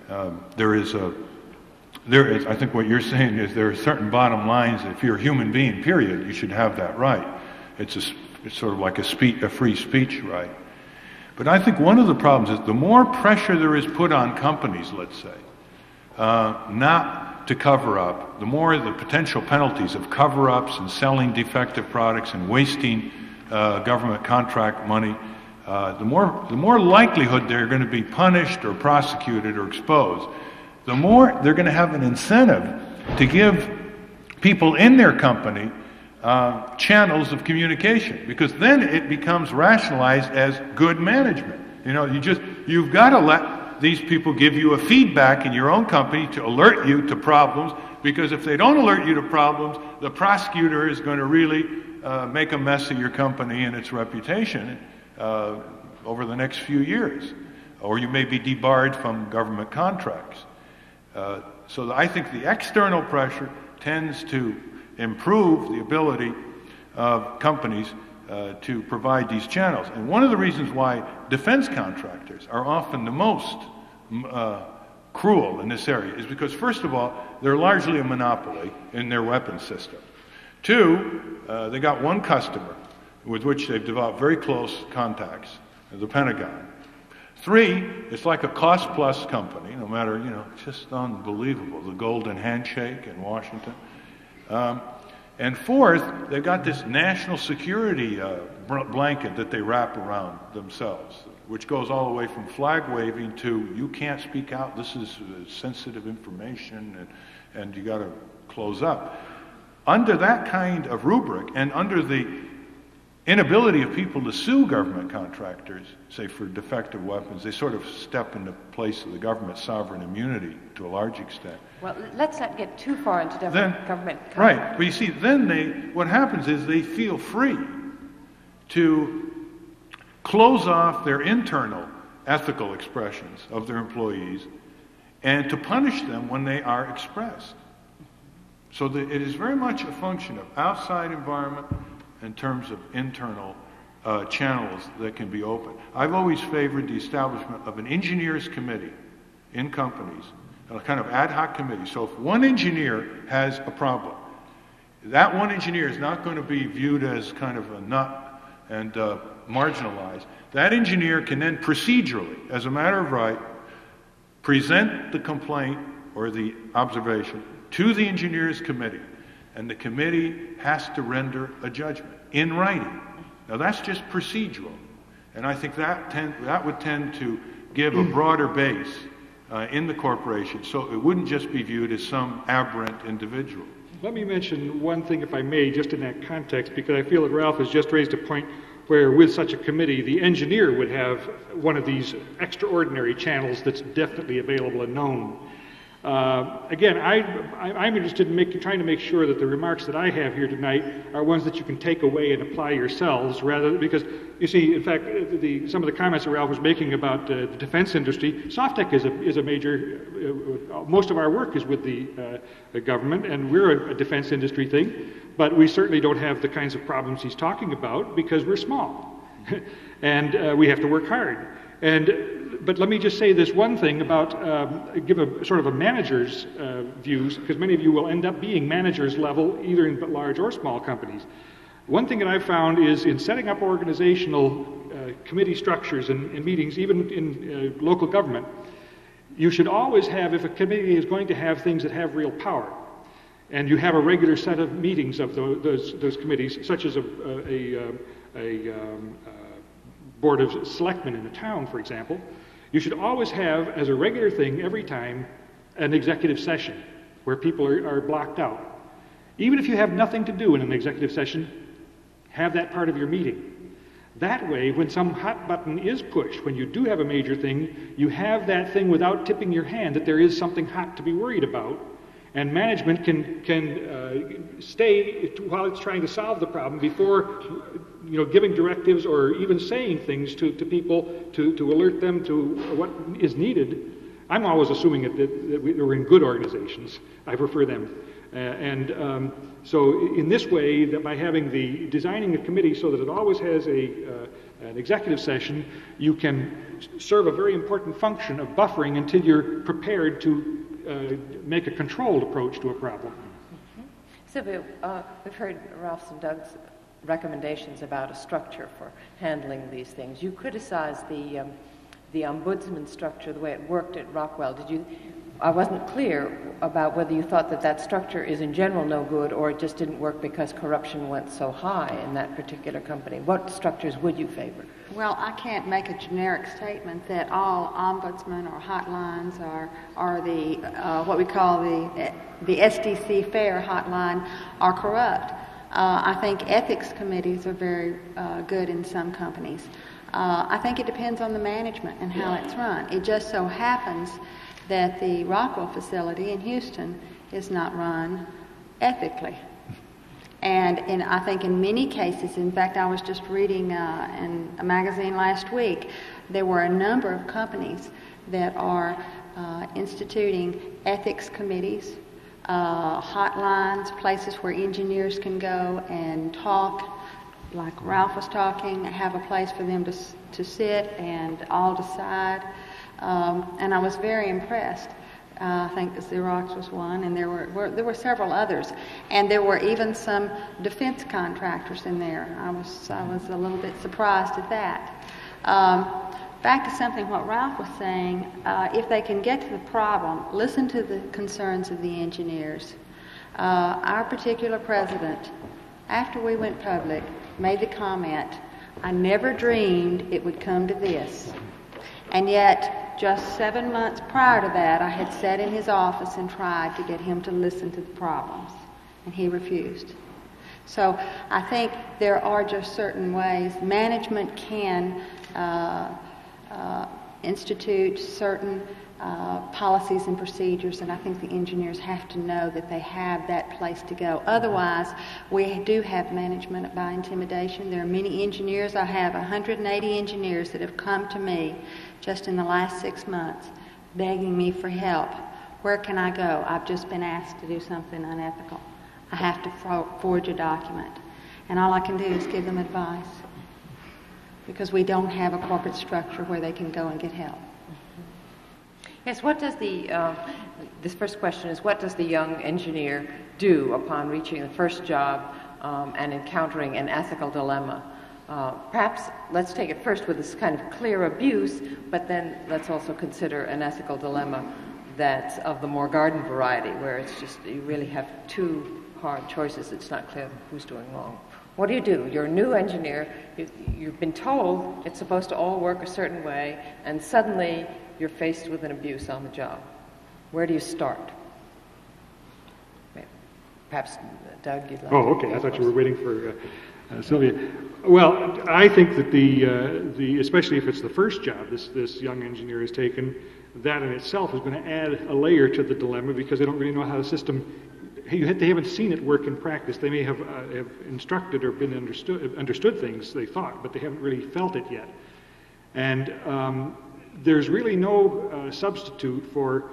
I think what you're saying is there are certain bottom lines. If you're a human being, period, you should have that right. It's sort of like a free speech right. But I think one of the problems is the more pressure there is put on companies, let's say, not to cover up, the more the potential penalties of cover-ups and selling defective products and wasting government contract money, the more likelihood they're going to be punished or prosecuted or exposed, the more they're going to have an incentive to give people in their company channels of communication, because then it becomes rationalized as good management. You've got to let these people give you a feedback in your own company to alert you to problems, because if they don't alert you to problems, the prosecutor is going to really make a mess of your company and its reputation over the next few years, or you may be debarred from government contracts. So I think the external pressure tends to improve the ability of companies to provide these channels. And one of the reasons why defense contractors are often the most cruel in this area is because, first of all, they're largely a monopoly in their weapons system. Two, they got one customer with which they've developed very close contacts, the Pentagon. Three, it's like a cost-plus company, no matter, it's just unbelievable, the golden handshake in Washington. And fourth, they've got this national security blanket that they wrap around themselves, which goes all the way from flag waving to you can't speak out, this is sensitive information, and you got to close up. Under that kind of rubric, and under the inability of people to sue government contractors, say for defective weapons, they sort of step in the place of the government's sovereign immunity to a large extent. Well, let's not get too far into government. Right, but you see, then what happens is they feel free to close off their internal ethical expressions of their employees and to punish them when they are expressed. So that it is very much a function of outside environment in terms of internal channels that can be open. I've always favored the establishment of an engineers committee in companies, a kind of ad hoc committee. So if one engineer has a problem, that one engineer is not going to be viewed as kind of a nut and marginalized. That engineer can then procedurally, as a matter of right, present the complaint or the observation to the engineers committee, and the committee has to render a judgment in writing. Now that's just procedural, and I think that would tend to give a broader base in the corporation, so it wouldn't just be viewed as some aberrant individual. Let me mention one thing, if I may, just in that context, because I feel that Ralph has just raised a point where with such a committee, the engineer would have one of these extraordinary channels that's definitely available and known. Again, I'm interested in trying to make sure that the remarks that I have here tonight are ones that you can take away and apply yourselves, rather because, you see, in fact, some of the comments that Ralph was making about the defense industry, SOFTEC is a major, most of our work is with the government, and we're a defense industry thing, but we certainly don't have the kinds of problems he's talking about because we're small, and we have to work hard. But let me just say this one thing about, give a sort of a manager's views, because many of you will end up being managers level, either in large or small companies. One thing that I've found is in setting up organizational committee structures and meetings, even in local government, you should always have, if a committee is going to have things that have real power, and you have a regular set of meetings of those committees, such as a board of selectmen in a town, for example, you should always have, as a regular thing every time, an executive session where people are blocked out. Even if you have nothing to do in an executive session, have that part of your meeting. That way, when some hot button is pushed, when you do have a major thing, you have that thing without tipping your hand that there is something hot to be worried about, and management can stay while it's trying to solve the problem before giving directives or even saying things to people to alert them to what is needed. I'm always assuming that we're in good organizations. I prefer them. So in this way, that by designing a committee so that it always has an executive session, you can serve a very important function of buffering until you're prepared to make a controlled approach to a problem. Mm-hmm. Sylvia, we've heard Ralph's and Doug's recommendations about a structure for handling these things. You criticized the ombudsman structure, the way it worked at Rockwell. I wasn't clear about whether you thought that structure is in general no good or it just didn't work because corruption went so high in that particular company. What structures would you favor? Well, I can't make a generic statement that all ombudsman or hotlines or the what we call the SDC FAIR hotline are corrupt. I think ethics committees are very good in some companies. I think it depends on the management and how it's run. It just so happens that the Rockwell facility in Houston is not run ethically. And I think in many cases, in fact, I was just reading in a magazine last week, there were a number of companies that are instituting ethics committees, hotlines, places where engineers can go and talk, like Ralph was talking, have a place for them to sit and all decide. And I was very impressed. I think the Xerox was one, and there were several others, and there were even some defense contractors in there. I was a little bit surprised at that. Back to something what Ralph was saying, if they can get to the problem, listen to the concerns of the engineers. Our particular president, after we went public, made the comment, "I never dreamed it would come to this." And yet, just 7 months prior to that, I had sat in his office and tried to get him to listen to the problems, and he refused. So I think there are just certain ways management can institute certain policies and procedures, and I think the engineers have to know that they have that place to go. Otherwise, we do have management by intimidation. There are many engineers. I have 180 engineers that have come to me just in the last 6 months begging me for help. Where can I go? I've just been asked to do something unethical. I have to forge a document. And all I can do is give them advice, because we don't have a corporate structure where they can go and get help. Yes, what does this first question is, what does the young engineer do upon reaching the first job and encountering an ethical dilemma? Perhaps let's take it first with this kind of clear abuse, but then let's also consider an ethical dilemma that's of the more garden variety, where it's just, you really have two hard choices. It's not clear who's doing wrong. What do? You're a new engineer. You've been told it's supposed to all work a certain way, and suddenly you're faced with an abuse on the job. Where do you start? Perhaps, Doug, you'd like to... Oh, okay. I thought you were waiting for Sylvia. Well, I think that the especially if it's the first job this young engineer has taken, that in itself is going to add a layer to the dilemma, because they don't really know how the system... They haven't seen it work in practice. They may have instructed or been understood things they thought, but they haven't really felt it yet. And there's really no substitute for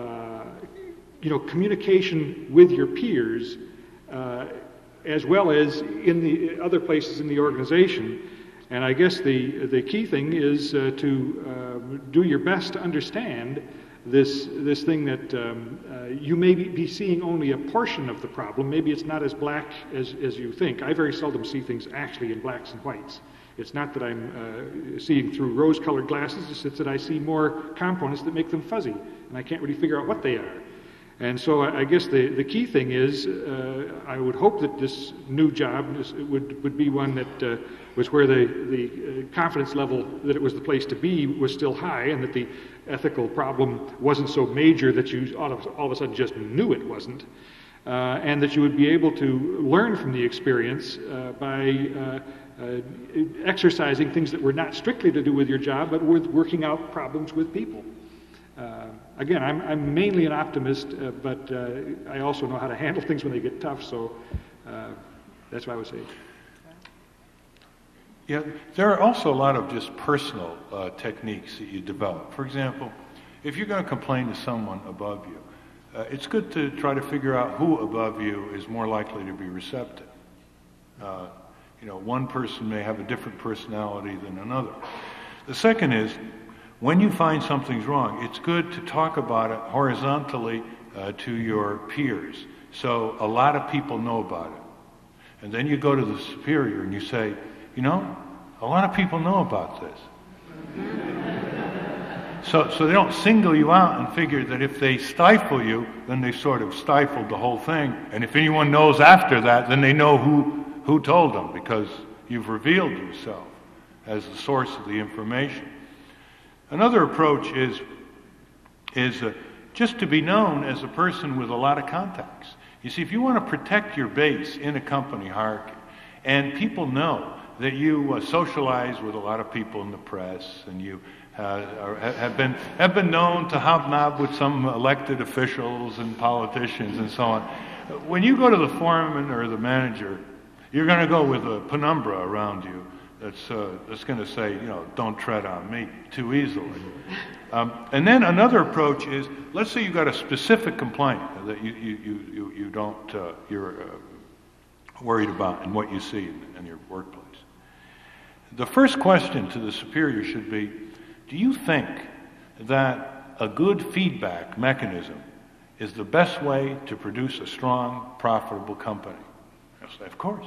communication with your peers, as well as in the other places in the organization. And I guess the key thing is to do your best to understand this thing that you may be seeing only a portion of the problem. Maybe it's not as black as you think. I very seldom see things actually in blacks and whites. It's not that I'm seeing through rose-colored glasses, it's that I see more components that make them fuzzy, and I can't really figure out what they are. And so I guess the key thing is, I would hope that this new job would be one that was where the confidence level that it was the place to be was still high, and that the ethical problem wasn't so major that you all of a sudden just knew it wasn't, and that you would be able to learn from the experience by exercising things that were not strictly to do with your job, but with working out problems with people. Again, I'm mainly an optimist, but I also know how to handle things when they get tough, so that's what I would say. Yeah, there are also a lot of just personal techniques that you develop. For example, if you're going to complain to someone above you, it's good to try to figure out who above you is more likely to be receptive. One person may have a different personality than another. The second is, when you find something's wrong, it's good to talk about it horizontally to your peers, so a lot of people know about it. And then you go to the superior and you say, a lot of people know about this. So they don't single you out and figure that if they stifle you, then they sort of stifled the whole thing. And if anyone knows after that, then they know who told them, because you've revealed yourself as the source of the information. Another approach is just to be known as a person with a lot of contacts. You see, if you want to protect your base in a company hierarchy, and people know that you socialize with a lot of people in the press, and you have been known to hobnob with some elected officials and politicians and so on, when you go to the foreman or the manager, you're going to go with a penumbra around you that's going to say, don't tread on me too easily. And then another approach is, let's say you've got a specific complaint that you're worried about in what you see in your workplace. The first question to the superior should be, do you think that a good feedback mechanism is the best way to produce a strong, profitable company? I'll say, of course.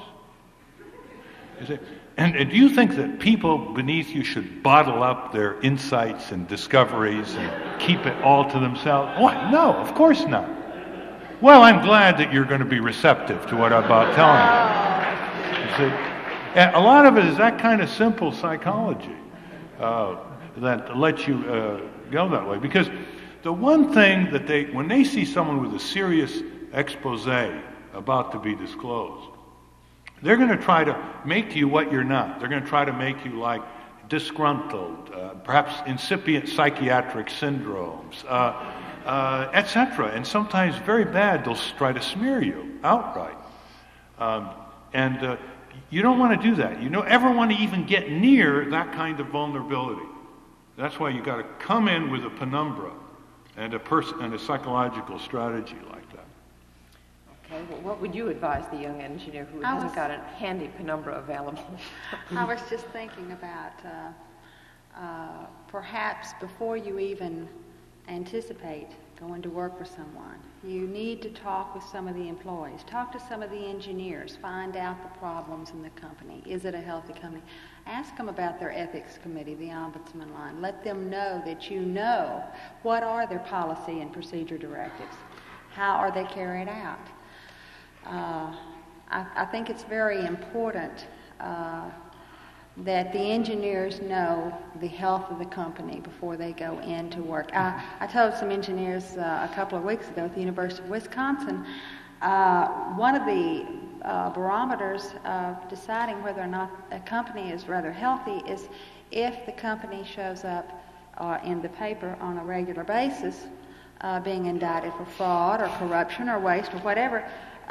And do you think that people beneath you should bottle up their insights and discoveries and keep it all to themselves? What? No, of course not. Well, I'm glad that you're going to be receptive to what I'm about telling you. You see? And a lot of it is that kind of simple psychology that lets you go that way. Because the one thing that when they see someone with a serious expose about to be disclosed, They're going to try to make you what you're not. They're going to try to make you like disgruntled, perhaps incipient psychiatric syndromes, etc. And sometimes very bad, they'll try to smear you outright. You don't want to do that. You don't ever want to even get near that kind of vulnerability. That's why you got to come in with a penumbra and a psychological strategy like that. Okay, well, what would you advise the young engineer who hasn't got a handy penumbra available? I was just thinking about perhaps before you even anticipate going to work for someone, you need to talk with some of the employees, talk to some of the engineers, find out the problems in the company. Is it a healthy company? Ask them about their ethics committee, the ombudsman line. Let them know that you know what are their policy and procedure directives. How are they carried out? I think it's very important that the engineers know the health of the company before they go into work. I told some engineers a couple of weeks ago at the University of Wisconsin, one of the barometers of deciding whether or not a company is rather healthy is if the company shows up in the paper on a regular basis, being indicted for fraud or corruption or waste or whatever.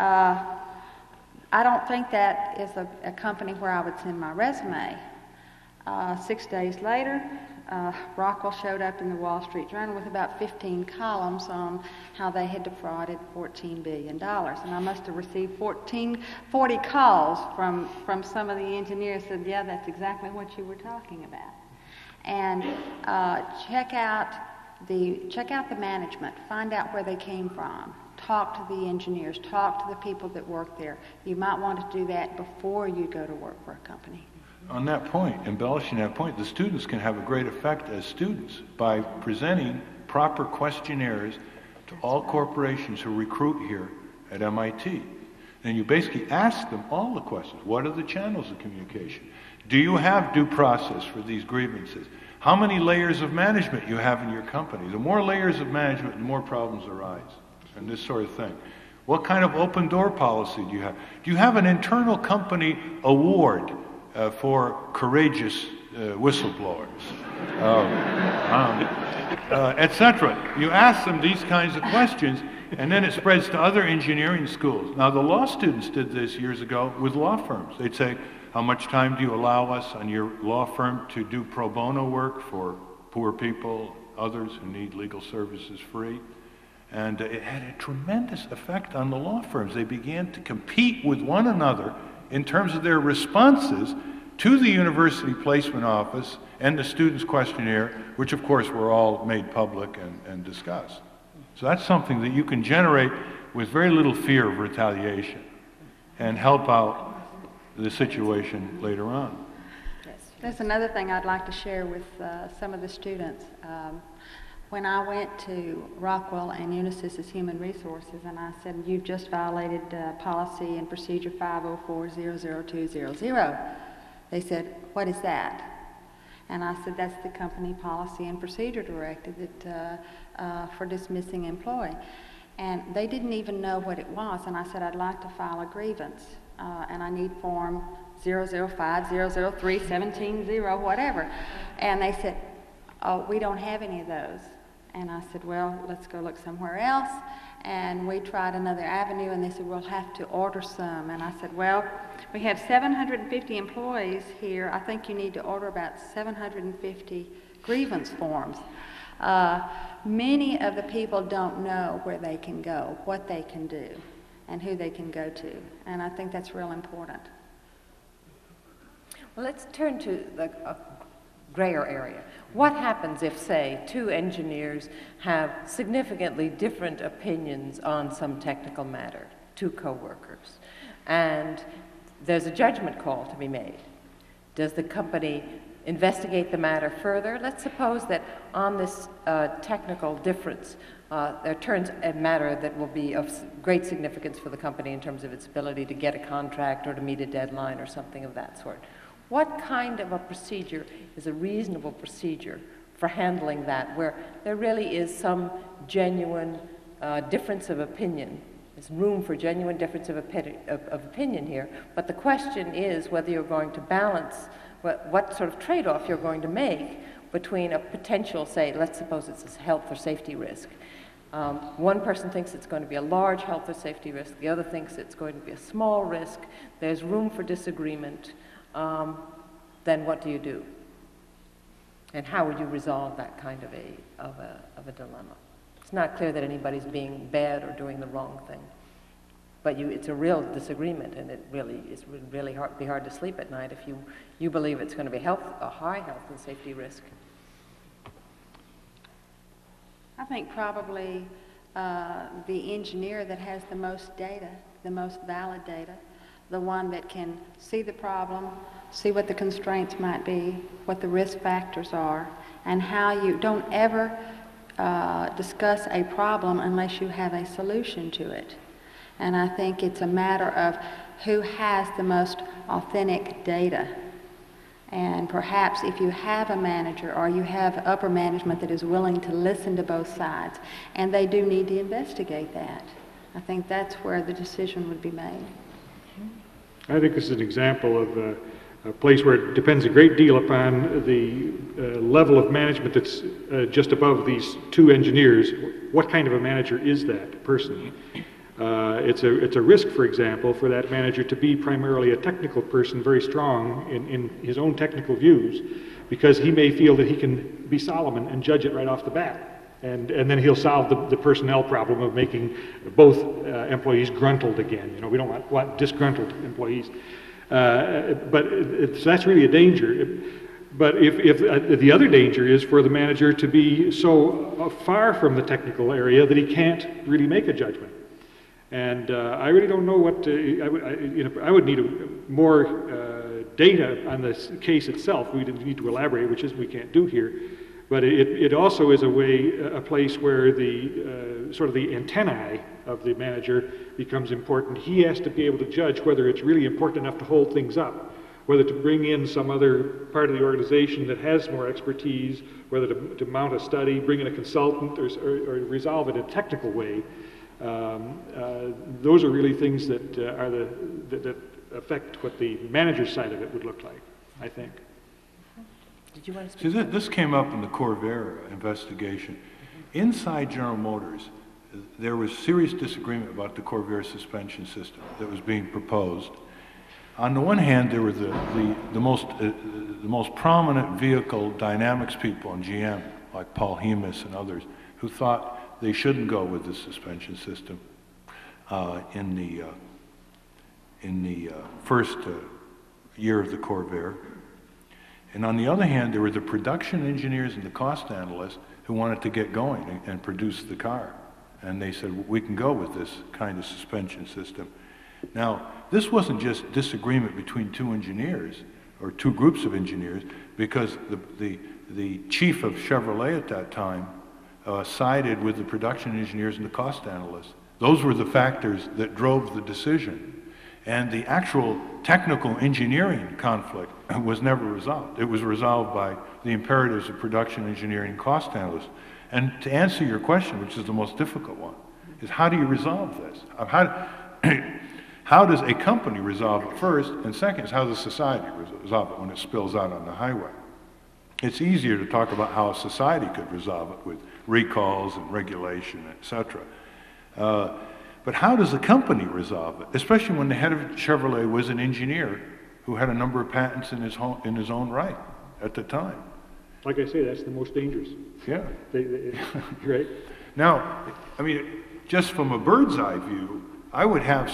I don't think that is a company where I would send my resume. 6 days later, Rockwell showed up in the Wall Street Journal with about 15 columns on how they had defrauded $14 billion. And I must have received 40 calls from some of the engineers who said, yeah, that's exactly what you were talking about. And check out the management, find out where they came from. Talk to the engineers, talk to the people that work there. You might want to do that before you go to work for a company. On that point, embellishing that point, the students can have a great effect as students by presenting proper questionnaires to all corporations who recruit here at MIT. And you basically ask them all the questions. What are the channels of communication? Do you have due process for these grievances? How many layers of management you have in your company? The more layers of management, the more problems arise. And this sort of thing. What kind of open door policy do you have? Do you have an internal company award for courageous whistleblowers? Etc. You ask them these kinds of questions, and then it spreads to other engineering schools. Now, the law students did this years ago with law firms. They'd say, how much time do you allow us on your law firm to do pro bono work for poor people, others who need legal services free? And it had a tremendous effect on the law firms. They began to compete with one another in terms of their responses to the university placement office and the students' questionnaire, which of course were all made public and discussed. So that's something that you can generate with very little fear of retaliation and help out the situation later on. There's another thing I'd like to share with some of the students. When I went to Rockwell and Unisys's Human Resources and I said, you've just violated policy and procedure 504-00200, they said, what is that? And I said, that's the company policy and procedure directive that, for dismissing employee. And they didn't even know what it was. And I said, I'd like to file a grievance. And I need form 005-003-17-0, whatever. And they said, oh, we don't have any of those. And I said, well, let's go look somewhere else. And we tried another avenue, and they said, we'll have to order some. And I said, well, we have 750 employees here. I think you need to order about 750 grievance forms. Many of the people don't know where they can go, what they can do, and who they can go to. And I think that's real important. Well, let's turn to the grayer area. What happens if, say, two engineers have significantly different opinions on some technical matter, two co-workers, and there's a judgment call to be made? Does the company investigate the matter further? Let's suppose that on this technical difference, there turns a matter that will be of great significance for the company in terms of its ability to get a contract or to meet a deadline or something of that sort. What kind of a procedure is a reasonable procedure for handling that, where there really is some genuine difference of opinion There's room for genuine difference of opinion here, but the question is whether you're going to balance what sort of trade-off you're going to make between a potential, say, let's suppose it's a health or safety risk. One person thinks it's going to be a large health or safety risk, the other thinks it's going to be a small risk, there's room for disagreement, then what do you do? And how would you resolve that kind of a dilemma? It's not clear that anybody's being bad or doing the wrong thing, but it's a real disagreement, and it really be hard to sleep at night if you believe it's going to be a high health and safety risk. I think probably the engineer that has the most data, the most valid data, the one that can see the problem, see what the constraints might be, what the risk factors are, and how you don't ever discuss a problem unless you have a solution to it. And I think it's a matter of who has the most authentic data. And perhaps if you have a manager or you have upper management that is willing to listen to both sides, and they do need to investigate that, I think that's where the decision would be made. I think this is an example of a place where it depends a great deal upon the level of management that's just above these two engineers. What kind of a manager is that person? It's a risk, for example, for that manager to be primarily a technical person, very strong in his own technical views, because he may feel that he can be Solomon and judge it right off the bat. And then he'll solve the personnel problem of making both employees gruntled again. You know, we don't want disgruntled employees. So that's really a danger. But if the other danger is for the manager to be so far from the technical area that he can't really make a judgment. And I really don't know what I would need more data on this case itself. We need to elaborate, which is we can't do here. But it also is a place where the sort of the antennae of the manager becomes important. He has to be able to judge whether it's really important enough to hold things up, whether to bring in some other part of the organization that has more expertise, whether to mount a study, bring in a consultant, or resolve it in a technical way. Those are really things that that affect what the manager's side of it would look like, I think. Did you want to speak? See, this came up in the Corvair investigation. Inside General Motors, there was serious disagreement about the Corvair suspension system that was being proposed. On the one hand, there were the most prominent vehicle dynamics people in GM, like Paul Hemus and others, who thought they shouldn't go with the suspension system in the first year of the Corvair. And on the other hand, there were the production engineers and the cost analysts who wanted to get going and produce the car. And they said, we can go with this kind of suspension system. Now, this wasn't just disagreement between two engineers or two groups of engineers, because the chief of Chevrolet at that time sided with the production engineers and the cost analysts. Those were the factors that drove the decision. And the actual technical engineering conflict was never resolved. It was resolved by the imperatives of production engineering and cost analysts. And to answer your question, which is the most difficult one, is how do you resolve this? How does a company resolve it first? And second is how does society resolve it when it spills out on the highway? It's easier to talk about how a society could resolve it with recalls and regulation, etc. But how does a company resolve it, especially when the head of Chevrolet was an engineer who had a number of patents in his own right at the time? Like I say, that's the most dangerous. Yeah. Right? Now, I mean, just from a bird's eye view, I would have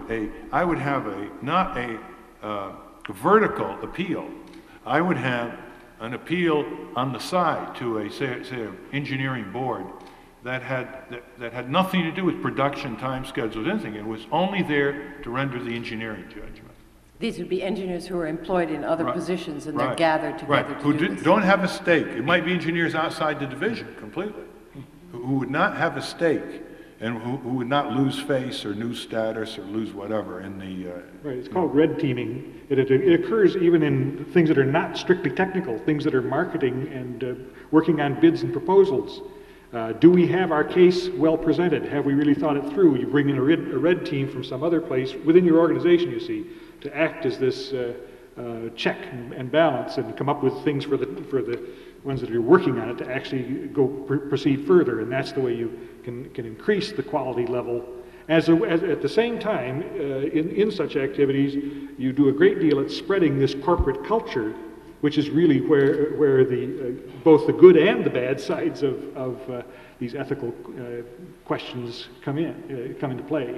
not a vertical appeal. I would have an appeal on the side to a, say an engineering board that had nothing to do with production, time schedules, anything. It was only there to render the engineering judgment. These would be engineers who are employed in other positions, and they're gathered together to do this. Don't have a stake. It might be engineers outside the division completely, who would not have a stake and who would not lose face or lose status or lose whatever in the... Right, it's called red teaming. It occurs even in things that are not strictly technical, things that are marketing and working on bids and proposals. Do we have our case well presented? Have we really thought it through? You bring in a red team from some other place within your organization, you see, to act as this check and balance and come up with things for the ones that are working on it to actually proceed further. And that's the way you can increase the quality level. As at the same time, in such activities, you do a great deal at spreading this corporate culture, which is really where both the good and the bad sides of these ethical questions come into play.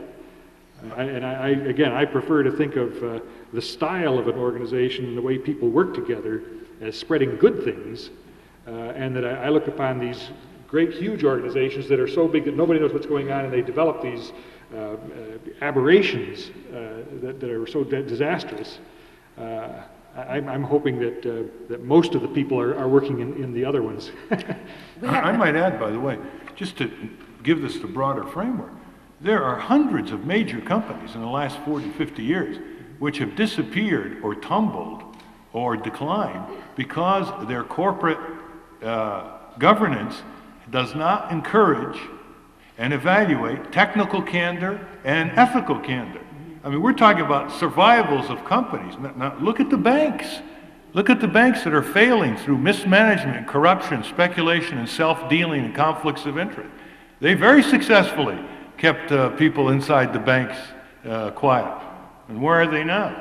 I prefer to think of the style of an organization and the way people work together as spreading good things, and that I look upon these great, huge organizations that are so big that nobody knows what's going on, and they develop these aberrations that are so disastrous. I'm hoping that most of the people are working in the other ones. I might add, by the way, just to give this the broader framework, there are hundreds of major companies in the last 40, 50 years which have disappeared or tumbled or declined because their corporate governance does not encourage and evaluate technical candor and ethical candor. I mean, we're talking about survivals of companies. Now, look at the banks. Look at the banks that are failing through mismanagement, corruption, speculation, and self-dealing and conflicts of interest. They very successfully kept people inside the banks quiet. And where are they now?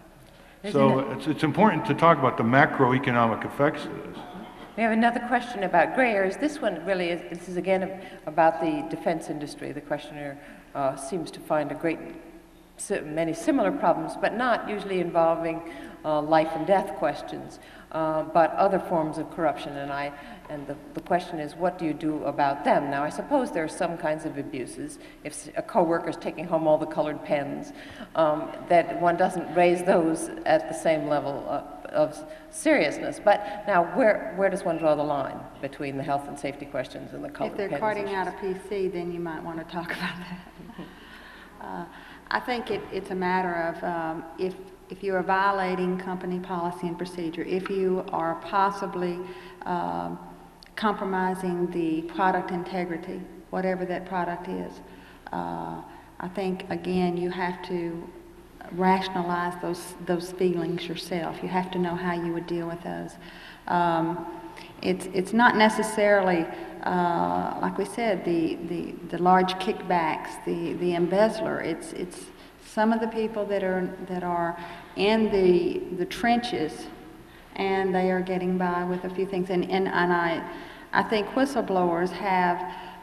So it's important to talk about the macroeconomic effects of this. We have another question about gray areas. This one really is, this is again about the defense industry. The questioner seems to find many similar problems, but not usually involving life and death questions, but other forms of corruption. And the question is, what do you do about them? Now, I suppose there are some kinds of abuses. If a coworker is taking home all the colored pens, that one doesn't raise those at the same level of seriousness. But now, where does one draw the line between the health and safety questions and the colored pens? If they're carting out a PC, then you might want to talk about that. I think it's a matter of if you are violating company policy and procedure, if you are possibly compromising the product integrity, whatever that product is, I think, again, you have to rationalize those feelings yourself. You have to know how you would deal with those. It's not necessarily, like we said, the large kickbacks, the embezzler. It's some of the people that are in the trenches, and they are getting by with a few things. And I think whistleblowers have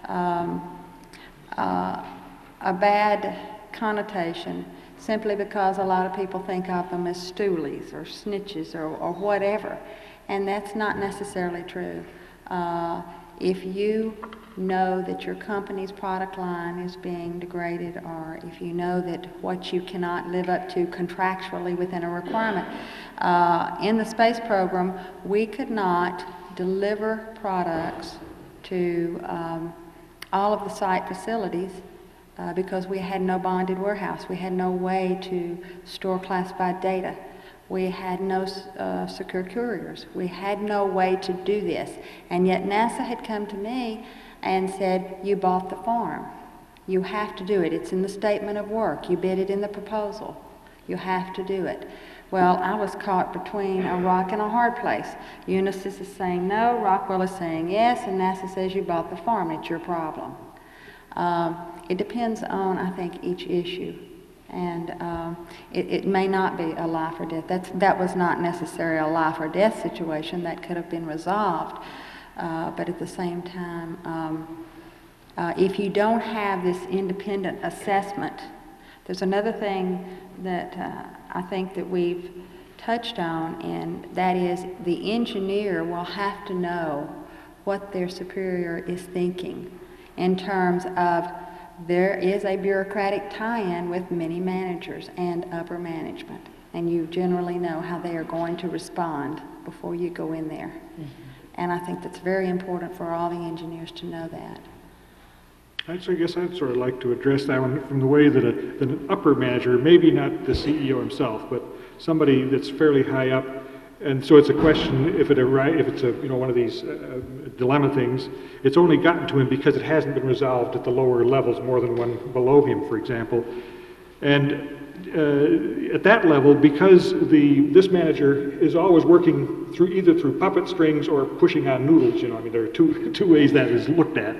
a bad connotation simply because a lot of people think of them as stoolies or snitches or whatever. And that's not necessarily true. If you know that your company's product line is being degraded, or if you know that what you cannot live up to contractually within a requirement, in the space program, we could not deliver products to all of the site facilities because we had no bonded warehouse. We had no way to store classified data. We had no secure couriers. We had no way to do this. And yet NASA had come to me and said, you bought the farm. You have to do it. It's in the statement of work. You bid it in the proposal. You have to do it. Well, I was caught between a rock and a hard place. Unisys is saying no, Rockwell is saying yes, and NASA says you bought the farm. It's your problem. It depends on, I think, each issue. And it may not be a life or death. That was not necessarily a life or death situation. That could have been resolved. But at the same time, if you don't have this independent assessment, there's another thing that I think that we've touched on, and that is the engineer will have to know what their superior is thinking in terms of there is a bureaucratic tie-in with many managers and upper management, and you generally know how they are going to respond before you go in there. Mm-hmm. And I think that's very important for all the engineers to know that. I guess I'd sort of like to address that one from the way that an upper manager, maybe not the CEO himself, but somebody that's fairly high up, And so it's a question, if it's a, one of these dilemma things, it's only gotten to him because it hasn't been resolved at the lower levels, more than one below him, for example. And at that level, because this manager is always working either through puppet strings or pushing on noodles, there are two ways that is looked at.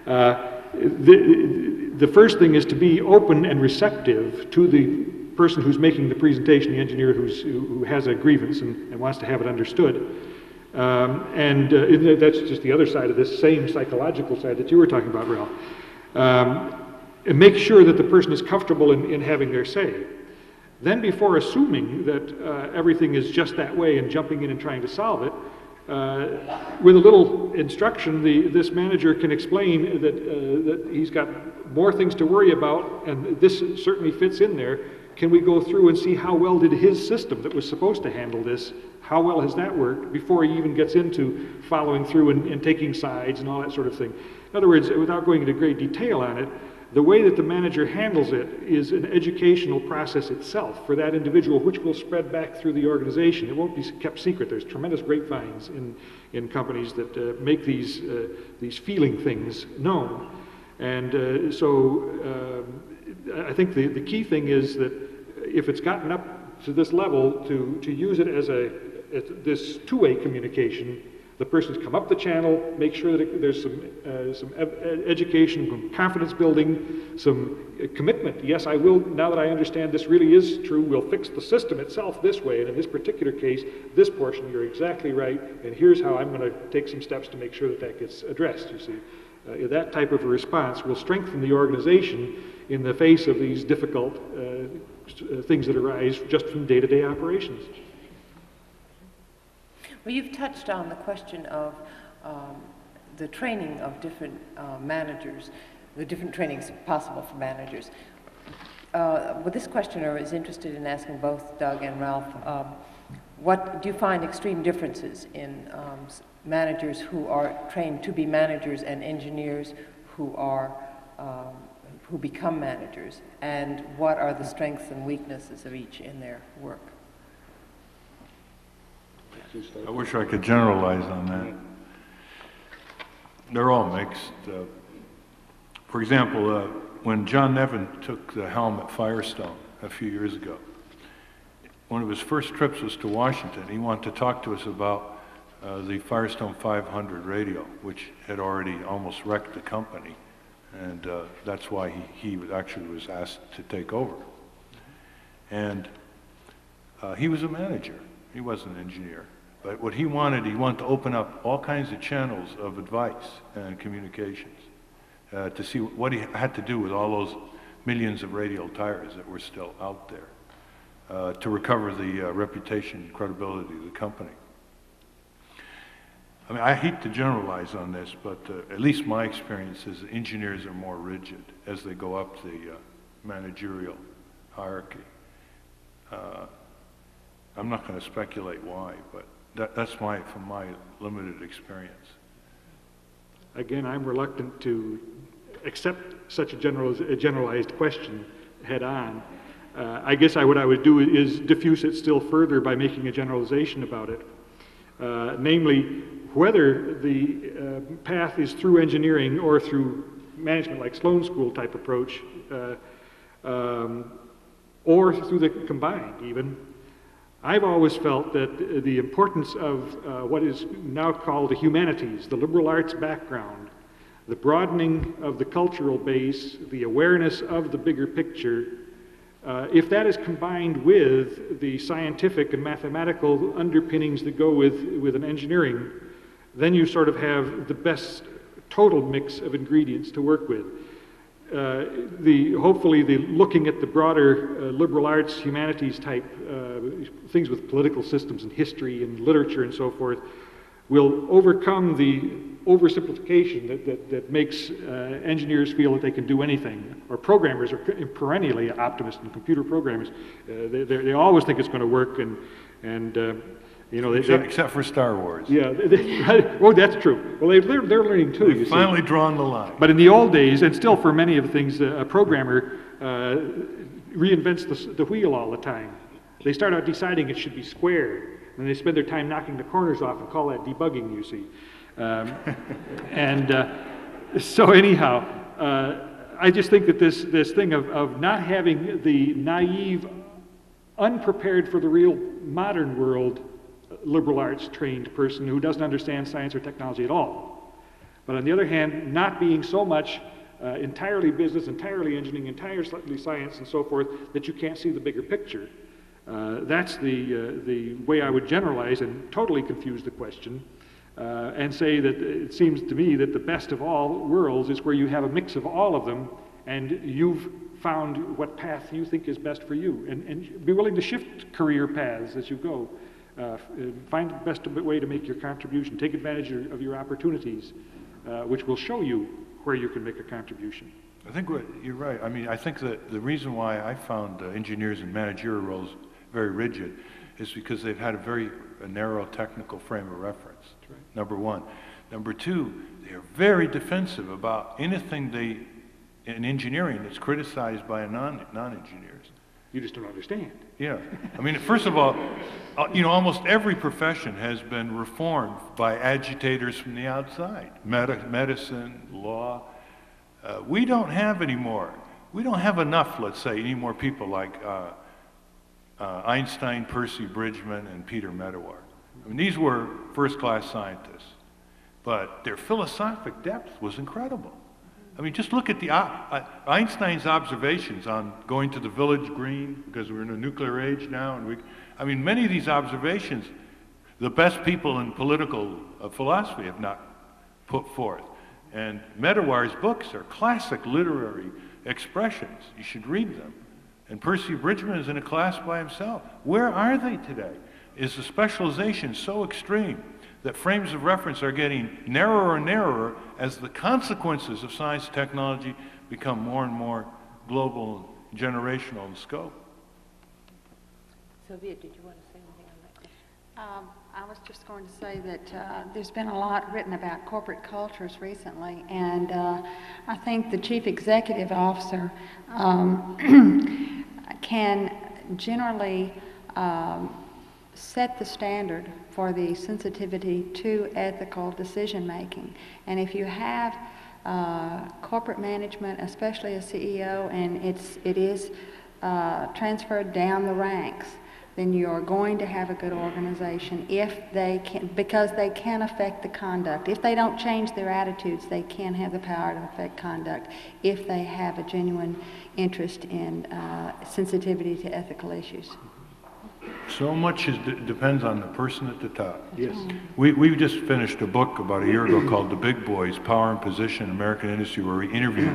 The first thing is to be open and receptive to the person who's making the presentation, the engineer who has a grievance and wants to have it understood. That's just the other side of this same psychological side that you were talking about, Ralph. And make sure that the person is comfortable in having their say. Then, before assuming that everything is just that way and jumping in and trying to solve it, with a little instruction, this manager can explain that he's got more things to worry about, and this certainly fits in there. Can we go through and see how well did his system that was supposed to handle this, how well has that worked, before he even gets into following through and taking sides and all that sort of thing. In other words, without going into great detail on it, the way that the manager handles it is an educational process itself for that individual, which will spread back through the organization. It won't be kept secret. There's tremendous grapevines in companies that make these feeling things known. And so I think the key thing is that if it's gotten up to this level, to use it as this two-way communication. The person's come up the channel, make sure that there's some education, some confidence building, some commitment. Yes, I will, now that I understand this really is true, we'll fix the system itself this way, and in this particular case, this portion, you're exactly right, and here's how I'm going to take some steps to make sure that gets addressed, you see. That type of a response will strengthen the organization in the face of these difficult things that arise just from day-to-day operations. Well, you've touched on the question of the training of different managers, the different trainings possible for managers. Well, this questioner is interested in asking both Doug and Ralph, what do you find extreme differences in managers who are trained to be managers and engineers who become managers, and what are the strengths and weaknesses of each in their work? I wish I could generalize on that. They're all mixed. For example, when John Nevin took the helm at Firestone a few years ago, one of his first trips was to Washington. He wanted to talk to us about the Firestone 500 radio, which had already almost wrecked the company. And that's why he actually was asked to take over. And he was a manager. He wasn't an engineer. But what he wanted to open up all kinds of channels of advice and communications to see what he had to do with all those millions of radial tires that were still out there to recover the reputation and credibility of the company. I mean, I hate to generalize on this, but at least my experience is that engineers are more rigid as they go up the managerial hierarchy. I'm not going to speculate why, but that's from my limited experience. Again, I'm reluctant to accept such a generalized question head on. I guess what I would do is diffuse it still further by making a generalization about it. Namely, whether the path is through engineering or through management like Sloan School type approach, or through the combined even, I've always felt that the importance of what is now called the humanities, the liberal arts background, the broadening of the cultural base, the awareness of the bigger picture, if that is combined with the scientific and mathematical underpinnings that go with an engineering, then you sort of have the best total mix of ingredients to work with. Hopefully the looking at the broader liberal arts, humanities type things with political systems and history and literature and so forth will overcome the oversimplification that makes engineers feel that they can do anything, or programmers are perennially optimists, and computer programmers they always think it's going to work, and you know, except for Star Wars. Yeah, well, that's true. Well, they're learning too. They've finally drawn the line. But in the old days, and still for many of the things, a programmer reinvents the wheel all the time. They start out deciding it should be square, And they spend their time knocking the corners off and call that debugging, you see. So anyhow, I just think that this thing of not having the naive, unprepared for the real modern world liberal arts trained person who doesn't understand science or technology at all. But on the other hand, not being so much entirely business, entirely engineering, entirely science and so forth that you can't see the bigger picture. That's the way I would generalize and totally confuse the question and say that it seems to me that the best of all worlds is where you have a mix of all of them and you've found what path you think is best for you, and be willing to shift career paths as you go. Find the best way to make your contribution. Take advantage of your opportunities, which will show you where you can make a contribution. I think you're right. I mean, I think that the reason why I found engineers in managerial roles very rigid is because they've had a narrow technical frame of reference. That's right. Number one. Number two, they are very defensive about anything in engineering that's criticized by non-engineers. You just don't understand. Yeah. I mean, first of all, almost every profession has been reformed by agitators from the outside. Medicine, law. We don't have anymore. We don't have enough, let's say, any more people like Einstein, Percy Bridgman, and Peter Medawar. I mean, these were first-class scientists. But their philosophic depth was incredible. I mean, just look at Einstein's observations on going to the village green, because we're in a nuclear age now, and many of these observations, the best people in political philosophy have not put forth. And Medawar's books are classic literary expressions. You should read them. And Percy Bridgman is in a class by himself. Where are they today? Is the specialization so extreme that frames of reference are getting narrower and narrower as the consequences of science and technology become more and more global and generational in scope? Sylvia, did you want to say anything on that question? I was just going to say that there's been a lot written about corporate cultures recently, and I think the chief executive officer can generally set the standard for the sensitivity to ethical decision making. And if you have corporate management, especially a CEO, and it is transferred down the ranks, then you are going to have a good organization because they can affect the conduct. If they don't change their attitudes, they can have the power to affect conduct if they have a genuine interest in sensitivity to ethical issues. So much depends on the person at the top. Yes. We just finished a book about a year ago called The Big Boys, Power and Position in American Industry, where we interviewed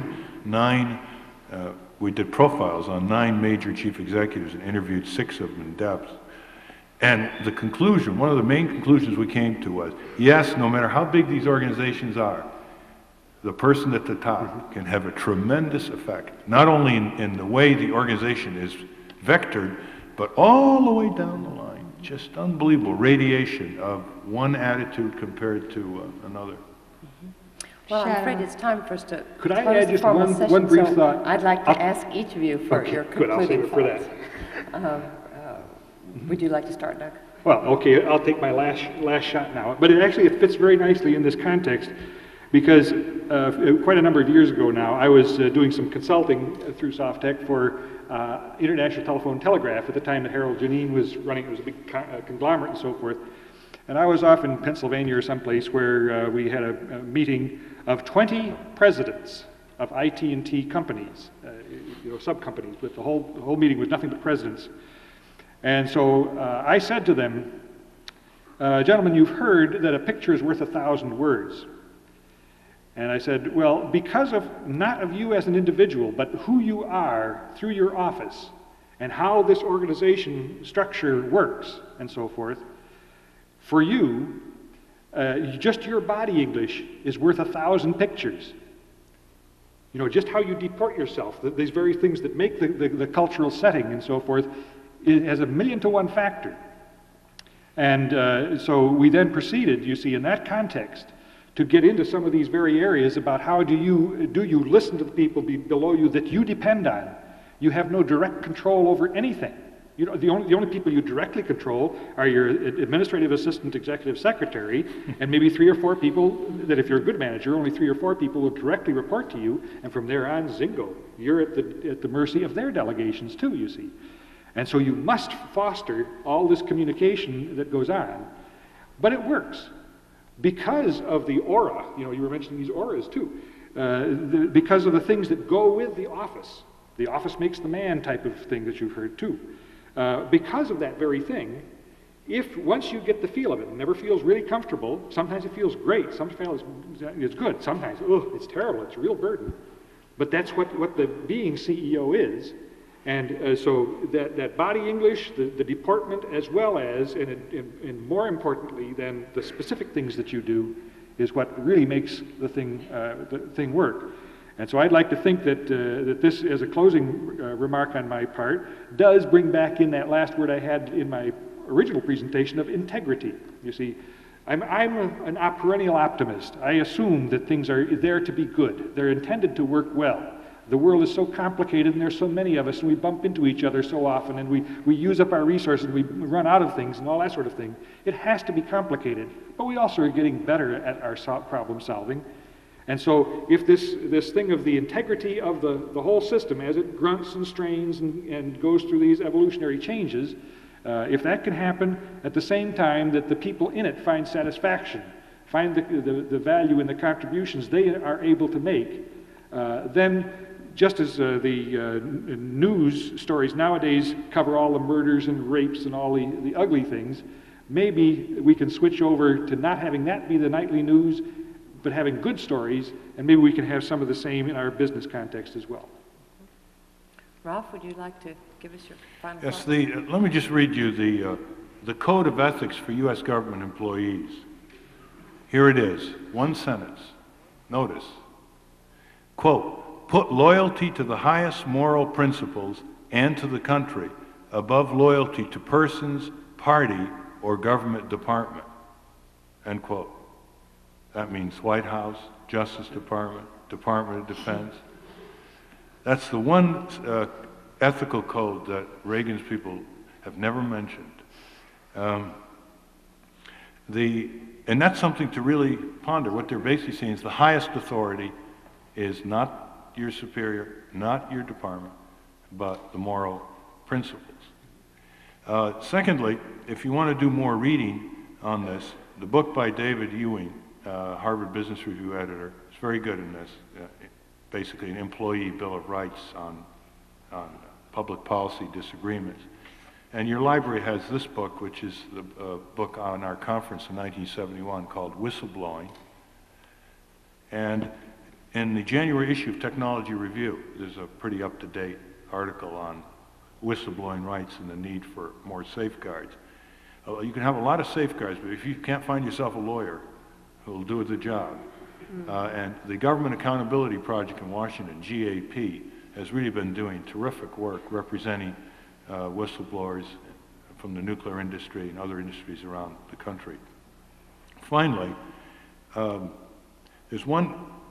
we did profiles on 9 major chief executives and interviewed 6 of them in depth. And the conclusion, one of the main conclusions we came to was, yes, no matter how big these organizations are, the person at the top can have a tremendous effect, not only in the way the organization is vectored, but all the way down the line. Just unbelievable radiation of one attitude compared to another. Well, I'm afraid it's time for us to Could I close add the just formal one session, brief so thought? I'd like to ask each of you for your Good, I'll save concluding it for thoughts. Would you like to start, Doug? Well, okay, I'll take my last shot now. But it fits very nicely in this context because quite a number of years ago now, I was doing some consulting through Softech for International Telephone and Telegraph at the time that Harold Janine was running. It was a big conglomerate and so forth. And I was off in Pennsylvania or someplace where we had a meeting of 20 presidents of IT&T companies, sub-companies, but the whole meeting was nothing but presidents. And so I said to them, gentlemen, you've heard that a picture is worth 1,000 words. And I said, well, because of not of you as an individual, but who you are through your office and how this organization structure works and so forth, for you, just your body English is worth 1,000 pictures. Just how you deport yourself, these very things that make the cultural setting and so forth, it has 1,000,000 to 1 factor. And so we then proceeded, you see, in that context, to get into some of these very areas about how do you listen to the people below you that you depend on. You have no direct control over anything. You know, the only people you directly control are your administrative assistant, executive secretary, and maybe 3 or 4 people that, if you're a good manager, only 3 or 4 people will directly report to you, and from there on, zingo, you're at the mercy of their delegations too, you see. And so you must foster all this communication that goes on, but it works. Because of the aura, you know, you were mentioning these auras too, because of the things that go with the office makes the man type of thing that you've heard too. Because of that very thing, if once you get the feel of it, it never feels really comfortable. Sometimes it feels great. Sometimes it's good. Sometimes, oh, it's terrible. It's a real burden. But that's what the being CEO is. And so that body English, the deportment, as well as, and more importantly than the specific things that you do, is what really makes the thing work. And so I'd like to think that this, as a closing remark on my part, does bring back in that last word I had in my original presentation of integrity. You see, I'm a perennial optimist. I assume that things are there to be good. They're intended to work well. The world is so complicated, and there's so many of us, and we bump into each other so often, and we use up our resources, and we run out of things, and all that sort of thing. It has to be complicated, but we also are getting better at our problem solving. And so if this thing of the integrity of the whole system, as it grunts and strains and goes through these evolutionary changes, if that can happen at the same time that the people in it find satisfaction, find the value in the contributions they are able to make, then just as the news stories nowadays cover all the murders and rapes and all the ugly things, maybe we can switch over to not having that be the nightly news, but having good stories, and maybe we can have some of the same in our business context as well. Ralph, would you like to give us your final Yes, thoughts? let me just read you the Code of Ethics for U.S. government employees. Here it is, one sentence. Notice, quote, put loyalty to the highest moral principles and to the country above loyalty to persons, party, or government department, end quote. That means White House, Justice Department, Department of Defense. That's the one ethical code that Reagan's people have never mentioned. And that's something to really ponder. What they're basically saying is the highest authority is not your superior, not your department, but the moral principles. Secondly, if you want to do more reading on this, the book by David Ewing, Harvard Business Review editor, is very good in this. Basically an employee bill of rights on public policy disagreements. And your library has this book, which is the book on our conference in 1971 called Whistleblowing. And in the January issue of Technology Review, there's a pretty up-to-date article on whistleblowing rights and the need for more safeguards. You can have a lot of safeguards, but if you can't find yourself a lawyer who will do the job, and the Government Accountability Project in Washington, GAP, has really been doing terrific work representing whistleblowers from the nuclear industry and other industries around the country. Finally, there's one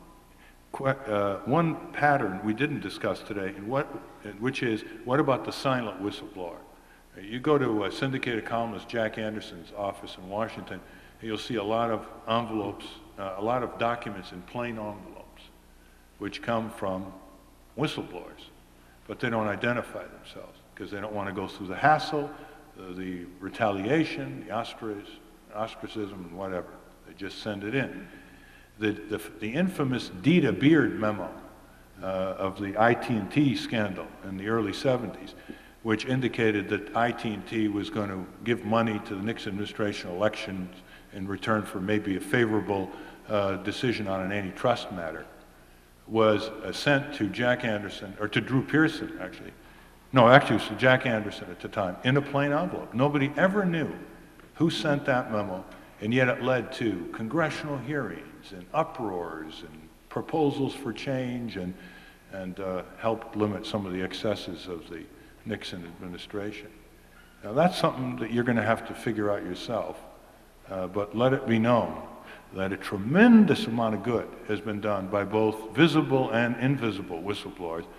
pattern we didn't discuss today, which is, what about the silent whistleblower? You go to syndicated columnist Jack Anderson's office in Washington, and you'll see a lot of envelopes, a lot of documents in plain envelopes, which come from whistleblowers, but they don't identify themselves because they don't want to go through the hassle, the retaliation, the ostracism, and whatever. They just send it in. The infamous Dita Beard memo of the IT&T scandal in the early 70s, which indicated that IT&T was going to give money to the Nixon administration elections in return for maybe a favorable decision on an antitrust matter, was sent to Jack Anderson, or to Drew Pearson, actually. No, actually it was to Jack Anderson at the time, in a plain envelope. Nobody ever knew who sent that memo, and yet it led to congressional hearings and uproars and proposals for change and helped limit some of the excesses of the Nixon administration. Now that's something that you're going to have to figure out yourself, but let it be known that a tremendous amount of good has been done by both visible and invisible whistleblowers,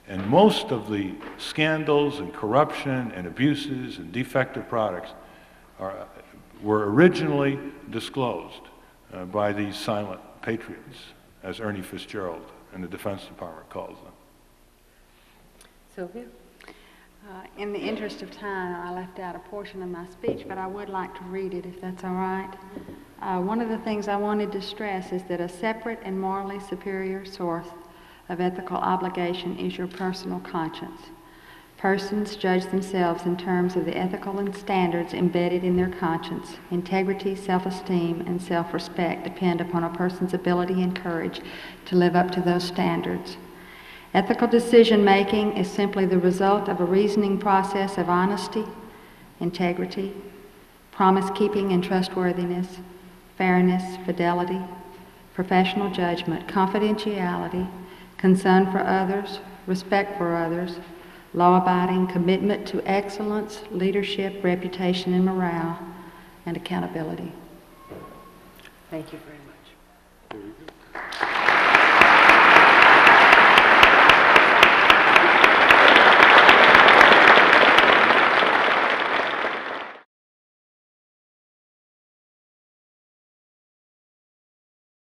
And most of the scandals and corruption and abuses and defective products were originally disclosed by these silent patriots, as Ernie Fitzgerald in the Defense Department calls them. Sylvia? In the interest of time, I left out a portion of my speech, but I would like to read it if that's all right. One of the things I wanted to stress is that a separate and morally superior source of ethical obligation is your personal conscience. Persons judge themselves in terms of the ethical and standards embedded in their conscience. Integrity, self-esteem, and self-respect depend upon a person's ability and courage to live up to those standards. Ethical decision-making is simply the result of a reasoning process of honesty, integrity, promise-keeping and trustworthiness, fairness, fidelity, professional judgment, confidentiality, concern for others, respect for others, law-abiding, commitment to excellence, leadership, reputation, and morale, and accountability. Thank you very much.